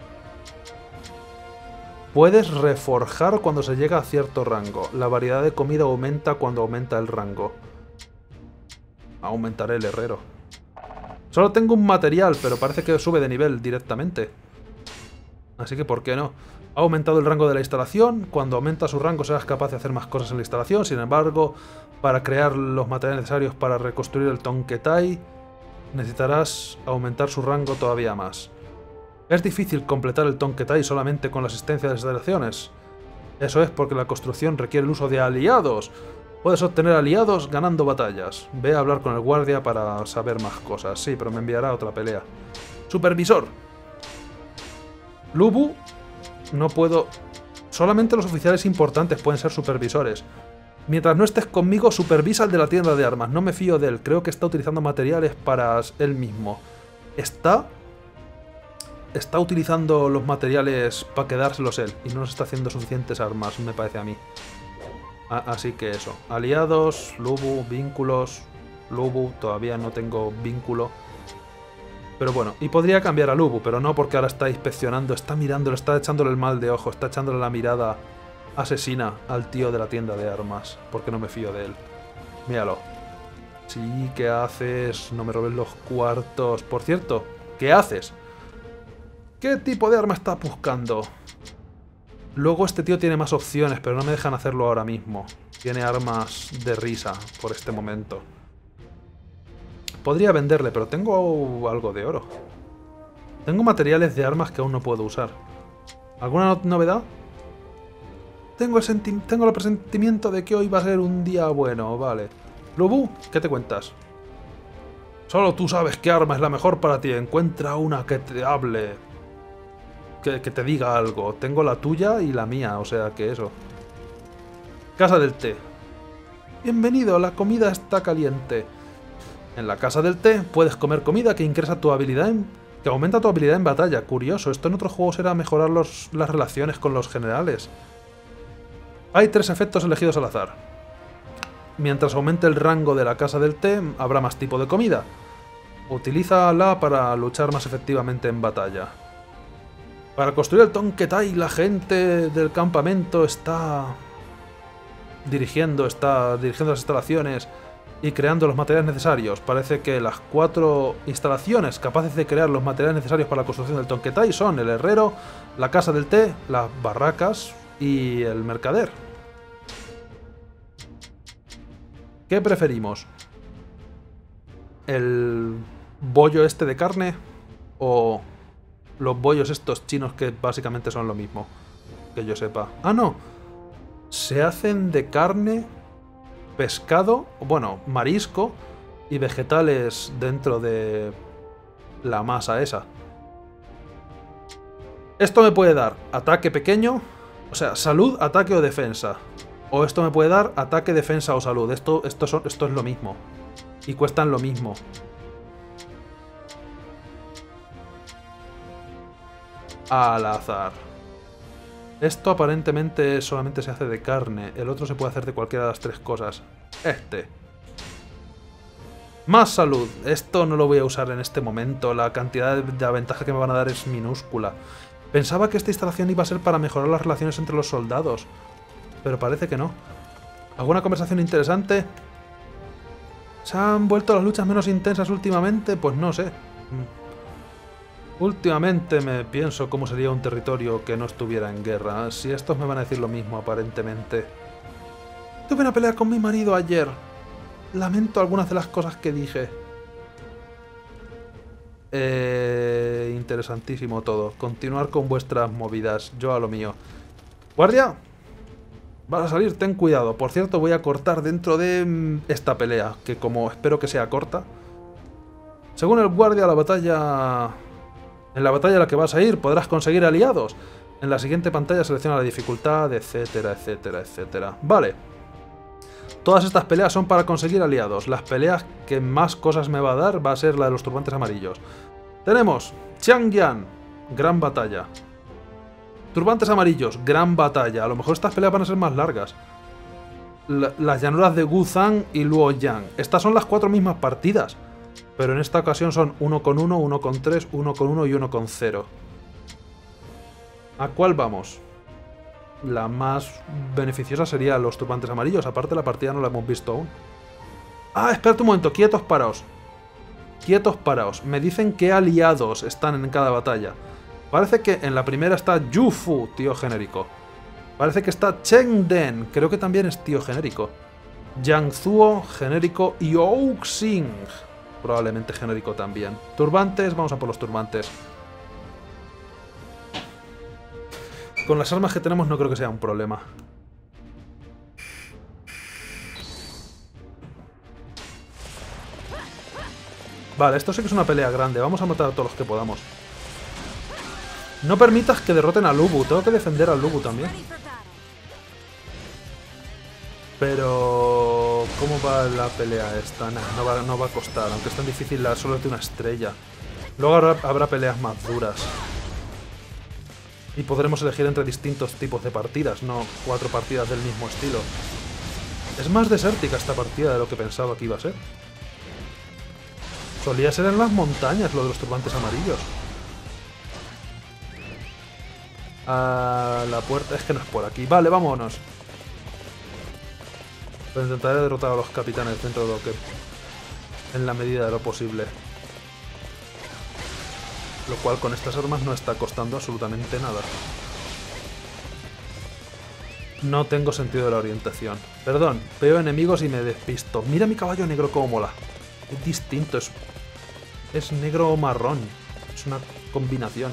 Puedes reforjar cuando se llega a cierto rango. La variedad de comida aumenta cuando aumenta el rango. Aumentaré el herrero. Solo tengo un material, pero parece que sube de nivel directamente. Así que ¿por qué no? Ha aumentado el rango de la instalación. Cuando aumenta su rango serás capaz de hacer más cosas en la instalación. Sin embargo, para crear los materiales necesarios para reconstruir el Tonketai, necesitarás aumentar su rango todavía más. Es difícil completar el Tonketai solamente con la asistencia de las instalaciones. Eso es porque la construcción requiere el uso de aliados. Puedes obtener aliados ganando batallas. Ve a hablar con el guardia para saber más cosas. Sí, pero me enviará a otra pelea. Supervisor. Lubu. No puedo... Solamente los oficiales importantes pueden ser supervisores. Mientras no estés conmigo, supervisa al de la tienda de armas. No me fío de él. Creo que está utilizando materiales para él mismo. Está... Está utilizando los materiales para quedárselos él. Y no nos está haciendo suficientes armas, me parece a mí. Así que eso. Aliados, Lubu, vínculos. Lubu, todavía no tengo vínculo. Pero bueno, y podría cambiar a Lubu, pero no porque ahora está inspeccionando, está mirándolo, está echándole el mal de ojo, está echándole la mirada asesina al tío de la tienda de armas, porque no me fío de él. Míralo. Sí, ¿qué haces? No me robes los cuartos. Por cierto, ¿qué haces? ¿Qué tipo de arma estás buscando? Luego este tío tiene más opciones, pero no me dejan hacerlo ahora mismo. Tiene armas de risa por este momento. Podría venderle, pero tengo algo de oro. Tengo materiales de armas que aún no puedo usar. ¿Alguna no novedad? Tengo el, senti tengo el presentimiento de que hoy va a ser un día bueno, vale. Lubu, ¿qué te cuentas? Solo tú sabes qué arma es la mejor para ti. Encuentra una que te hable. Que, que te diga algo. Tengo la tuya y la mía, o sea que eso. Casa del té. Bienvenido, la comida está caliente. En la casa del té puedes comer comida que incrementa tu habilidad en, que aumenta tu habilidad en batalla. Curioso, esto en otros juegos era mejorar los, las relaciones con los generales. Hay tres efectos elegidos al azar. Mientras aumente el rango de la casa del té, habrá más tipo de comida. Utilízala para luchar más efectivamente en batalla. Para construir el Tonketai, la gente del campamento está dirigiendo, está dirigiendo las instalaciones y creando los materiales necesarios. Parece que las cuatro instalaciones capaces de crear los materiales necesarios para la construcción del Tonketai son el herrero, la casa del té, las barracas y el mercader. ¿Qué preferimos? ¿El bollo este de carne o los bollos estos chinos que básicamente son lo mismo? Que yo sepa. Ah, no. Se hacen de carne, pescado, bueno, marisco y vegetales dentro de la masa esa. Esto me puede dar ataque pequeño, o sea, salud, ataque o defensa. O esto me puede dar ataque, defensa o salud. Esto, esto, son, esto es lo mismo. Y cuestan lo mismo. Al azar. Esto aparentemente solamente se hace de carne. El otro se puede hacer de cualquiera de las tres cosas. Este. Más salud. Esto no lo voy a usar en este momento. La cantidad de ventaja que me van a dar es minúscula. Pensaba que esta instalación iba a ser para mejorar las relaciones entre los soldados. Pero parece que no. ¿Alguna conversación interesante? ¿Se han vuelto las luchas menos intensas últimamente? Pues no sé. Últimamente me pienso cómo sería un territorio que no estuviera en guerra. Si estos me van a decir lo mismo, aparentemente. Tuve una pelea con mi marido ayer. Lamento algunas de las cosas que dije. Eh, interesantísimo todo. Continuar con vuestras movidas. Yo a lo mío. ¡Guardia! Vas a salir, ten cuidado. Por cierto, voy a cortar dentro de esta pelea, que como espero que sea corta. Según el guardia, la batalla... En la batalla a la que vas a ir podrás conseguir aliados. En la siguiente pantalla selecciona la dificultad, etcétera, etcétera, etcétera. Vale. Todas estas peleas son para conseguir aliados. Las peleas que más cosas me va a dar va a ser la de los turbantes amarillos. Tenemos Xiangyan, gran batalla. Turbantes amarillos, gran batalla. A lo mejor estas peleas van a ser más largas. La, las llanuras de Guzan y Luoyang. Estas son las cuatro mismas partidas. Pero en esta ocasión son uno con uno, uno con tres, uno con uno y uno con cero. ¿A cuál vamos? La más beneficiosa sería los turbantes amarillos. Aparte la partida no la hemos visto aún. Ah, espérate un momento. Quietos, paraos. Quietos, paraos. Me dicen qué aliados están en cada batalla. Parece que en la primera está Yufu, tío genérico. Parece que está Chengden, creo que también es tío genérico. Jiangzuo, genérico, y Ouxing, probablemente genérico también. Turbantes, vamos a por los turbantes. Con las armas que tenemos no creo que sea un problema. Vale, esto sí que es una pelea grande. Vamos a matar a todos los que podamos. No permitas que derroten a Lubu. Tengo que defender a Lubu también. Pero... ¿cómo va la pelea esta? Nah, no, va, no va a costar. Aunque es tan difícil, la solo es de una estrella. Luego habrá, habrá peleas más duras. Y podremos elegir entre distintos tipos de partidas, no cuatro partidas del mismo estilo. Es más desértica esta partida de lo que pensaba que iba a ser. Solía ser en las montañas lo de los turbantes amarillos. A la puerta... es que no es por aquí. Vale, vámonos. Pero intentaré derrotar a los capitanes dentro de lo que... en la medida de lo posible. Lo cual con estas armas no está costando absolutamente nada. No tengo sentido de la orientación. Perdón, veo enemigos y me despisto. Mira mi caballo negro como mola. Es distinto, es... es negro o marrón. Es una combinación.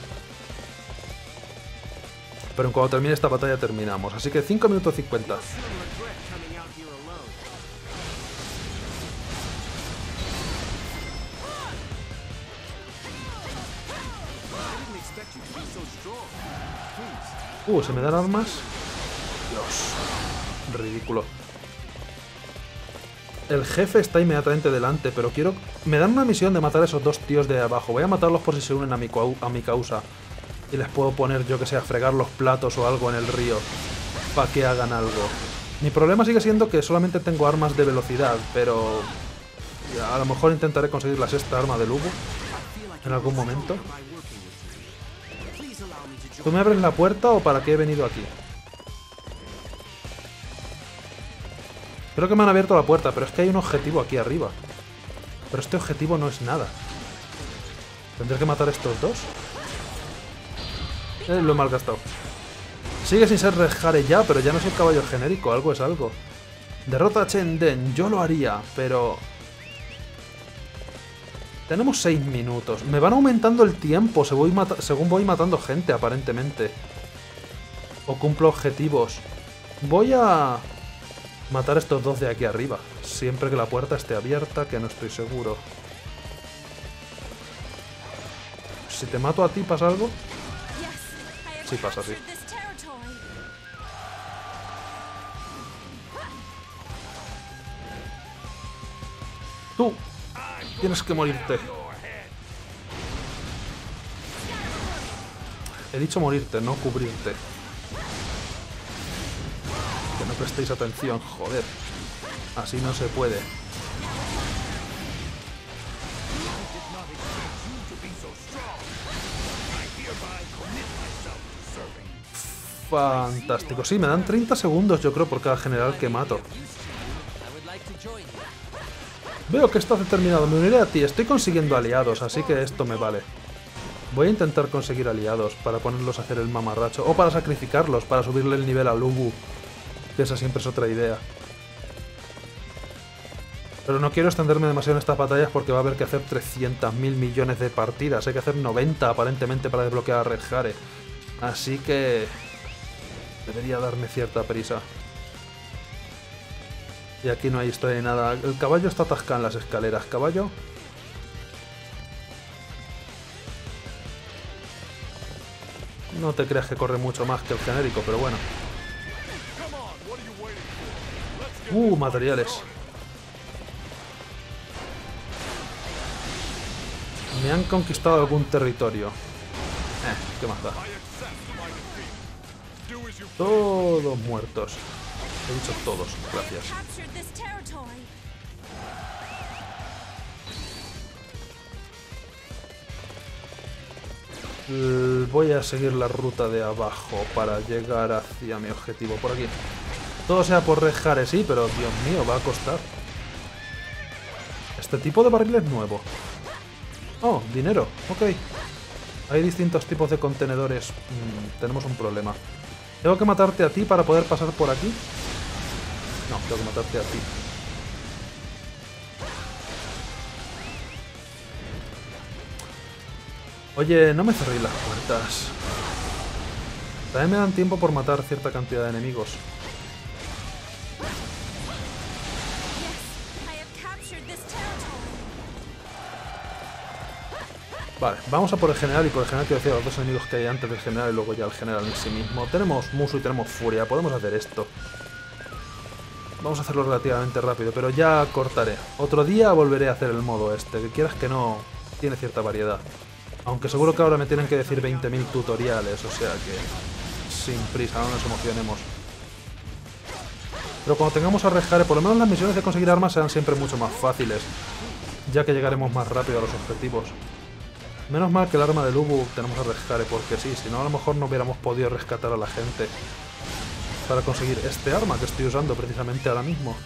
Pero cuando termine esta batalla terminamos. Así que cinco minutos cincuenta. Uh, ¿se me dan armas? Dios. Ridículo. El jefe está inmediatamente delante, pero quiero... Me dan una misión de matar a esos dos tíos de abajo. Voy a matarlos por si se unen a mi, a mi causa. Y les puedo poner, yo que sé, a fregar los platos o algo en el río. Para que hagan algo. Mi problema sigue siendo que solamente tengo armas de velocidad, pero... a lo mejor intentaré conseguir la sexta arma de Lubu en algún momento. ¿Tú me abres la puerta o para qué he venido aquí? Creo que me han abierto la puerta, pero es que hay un objetivo aquí arriba. Pero este objetivo no es nada. ¿Tendré que matar a estos dos? Eh, lo he malgastado. Sigue sin ser Rejare ya, pero ya no es el caballo genérico, algo es algo. Derrota a Chen Den, yo lo haría, pero... Tenemos seis minutos. Me van aumentando el tiempo según voy, según voy matando gente, aparentemente. O cumplo objetivos. Voy a... matar a estos dos de aquí arriba. Siempre que la puerta esté abierta, que no estoy seguro. Si te mato a ti, ¿pasa algo? Sí, pasa, sí. Tú tienes que morirte. He dicho morirte, no cubrirte. Que no prestéis atención, joder. Así no se puede. Fantástico. Sí, me dan treinta segundos, yo creo, por cada general que mato. Veo que estás determinado. Me uniré a ti. Estoy consiguiendo aliados, así que esto me vale. Voy a intentar conseguir aliados para ponerlos a hacer el mamarracho. O para sacrificarlos, para subirle el nivel a Lubu. Que esa siempre es otra idea. Pero no quiero extenderme demasiado en estas batallas porque va a haber que hacer trescientos mil millones de partidas. Hay que hacer noventa aparentemente para desbloquear a Rejare. Así que... debería darme cierta prisa. Y aquí no hay historia ni nada. El caballo está atascado en las escaleras. ¿Caballo? No te creas que corre mucho más que el genérico, pero bueno. Uh, materiales. Me han conquistado algún territorio. Eh, ¿qué más da? Todos muertos. He dicho todos, gracias. L- voy a seguir la ruta de abajo para llegar hacia mi objetivo por aquí. Todo sea por Rejare, sí, pero Dios mío, va a costar. Este tipo de barril es nuevo. Oh, dinero, ok. Hay distintos tipos de contenedores. Mm, tenemos un problema. ¿Tengo que matarte a ti para poder pasar por aquí? No, tengo que matarte a ti. Oye, no me cerréis las puertas. También me dan tiempo por matar cierta cantidad de enemigos. Vale, vamos a por el general y por el general quiero decir a los dos enemigos que hay antes del general y luego ya el general en sí mismo. Tenemos Musu y tenemos Furia, podemos hacer esto. Vamos a hacerlo relativamente rápido, pero ya cortaré. Otro día volveré a hacer el modo este, que quieras que no, tiene cierta variedad. Aunque seguro que ahora me tienen que decir veinte mil tutoriales, o sea que sin prisa, no nos emocionemos. Pero cuando tengamos a Rejare, por lo menos las misiones de conseguir armas serán siempre mucho más fáciles, ya que llegaremos más rápido a los objetivos. Menos mal que el arma de Lubu tenemos a Rejare, porque sí, si no a lo mejor no hubiéramos podido rescatar a la gente para conseguir este arma que estoy usando precisamente ahora mismo.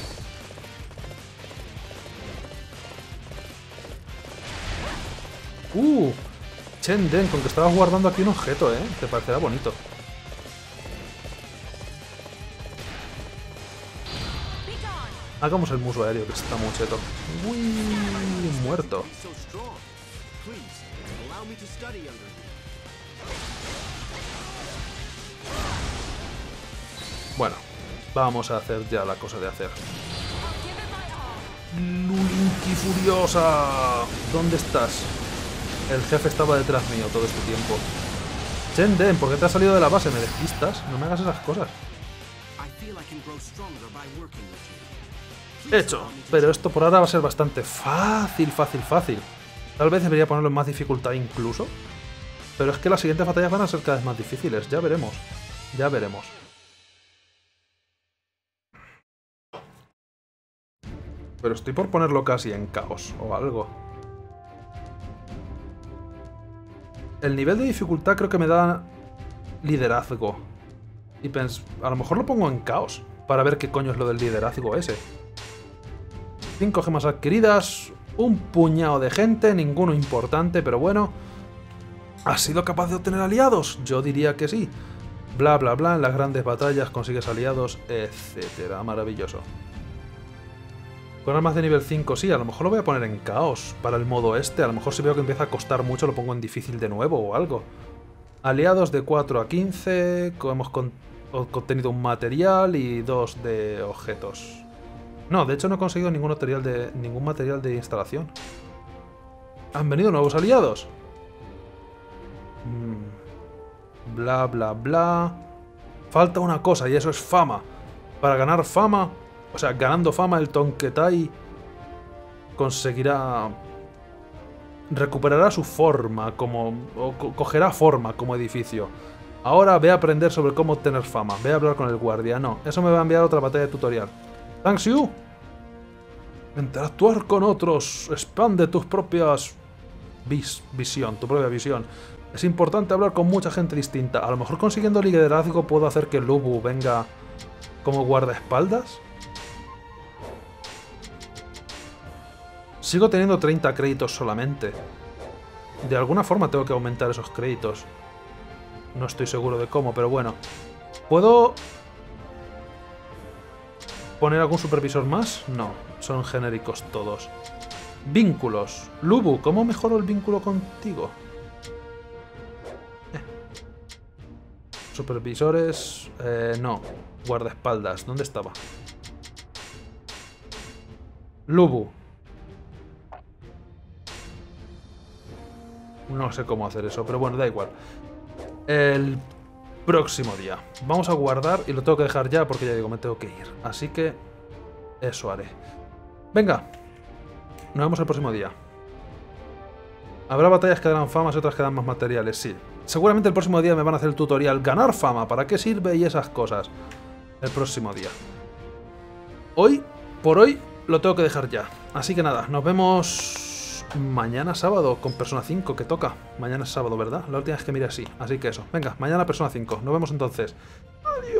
Uh, Chen Den, con que estabas guardando aquí un objeto, ¿eh? Te parecerá bonito. Hagamos el muso aéreo, que está muy cheto. Uy, muerto. Bueno, vamos a hacer ya la cosa de hacer. Lulinki Furiosa, ¿dónde estás? el jefe estaba detrás mío todo este tiempo. Chen Den, ¿por qué te has salido de la base? ¿Me despistas? No me hagas esas cosas. Hecho, pero esto por ahora va a ser bastante fácil, fácil, fácil. Tal vez debería ponerlo en más dificultad incluso. Pero es que las siguientes batallas van a ser cada vez más difíciles, ya veremos. Ya veremos. Pero estoy por ponerlo casi en caos o algo. El nivel de dificultad creo que me da liderazgo. Y pens a lo mejor lo pongo en caos para ver qué coño es lo del liderazgo ese. Cinco gemas adquiridas, un puñado de gente, ninguno importante, pero bueno. ¿Has sido capaz de obtener aliados? Yo diría que sí. Bla bla bla, en las grandes batallas consigues aliados, etcétera. Maravilloso. Con armas de nivel cinco, sí, a lo mejor lo voy a poner en caos para el modo este. A lo mejor si veo que empieza a costar mucho lo pongo en difícil de nuevo o algo. Aliados de cuatro a quince, hemos con obtenido un material y dos de objetos. No, de hecho no he conseguido ningún material de, ningún material de instalación. ¿Han venido nuevos aliados? Mm, bla bla bla. Falta una cosa y eso es fama. Para ganar fama... O sea, ganando fama, el Tonketai conseguirá... Recuperará su forma como... O co cogerá forma como edificio. Ahora ve a aprender sobre cómo obtener fama. Ve a hablar con el guardia. No, eso me va a enviar a otra batalla de tutorial. Thanks you. Interactuar con otros. Expande tus propias... Vis visión, tu propia visión. Es importante hablar con mucha gente distinta. A lo mejor consiguiendo liderazgo puedo hacer que Lubu venga como guardaespaldas. Sigo teniendo treinta créditos solamente. De alguna forma tengo que aumentar esos créditos. No estoy seguro de cómo, pero bueno. ¿Puedo poner algún supervisor más? No, son genéricos todos. Vínculos. Lubu, ¿cómo mejoro el vínculo contigo? Eh. Supervisores... Eh, no. Guardaespaldas. ¿Dónde estaba? Lubu. No sé cómo hacer eso, pero bueno, da igual. El próximo día. Vamos a guardar y lo tengo que dejar ya porque ya digo, me tengo que ir. Así que eso haré. Venga. Nos vemos el próximo día. Habrá batallas que darán famas y otras que dan más materiales, sí. Seguramente el próximo día me van a hacer el tutorial ganar fama, para qué sirve y esas cosas. El próximo día. Hoy, por hoy, lo tengo que dejar ya. Así que nada, nos vemos... Mañana sábado con Persona cinco, que toca. Mañana es sábado, ¿verdad? La última vez que miré así. Así que eso. Venga, mañana Persona cinco. Nos vemos entonces. Adiós.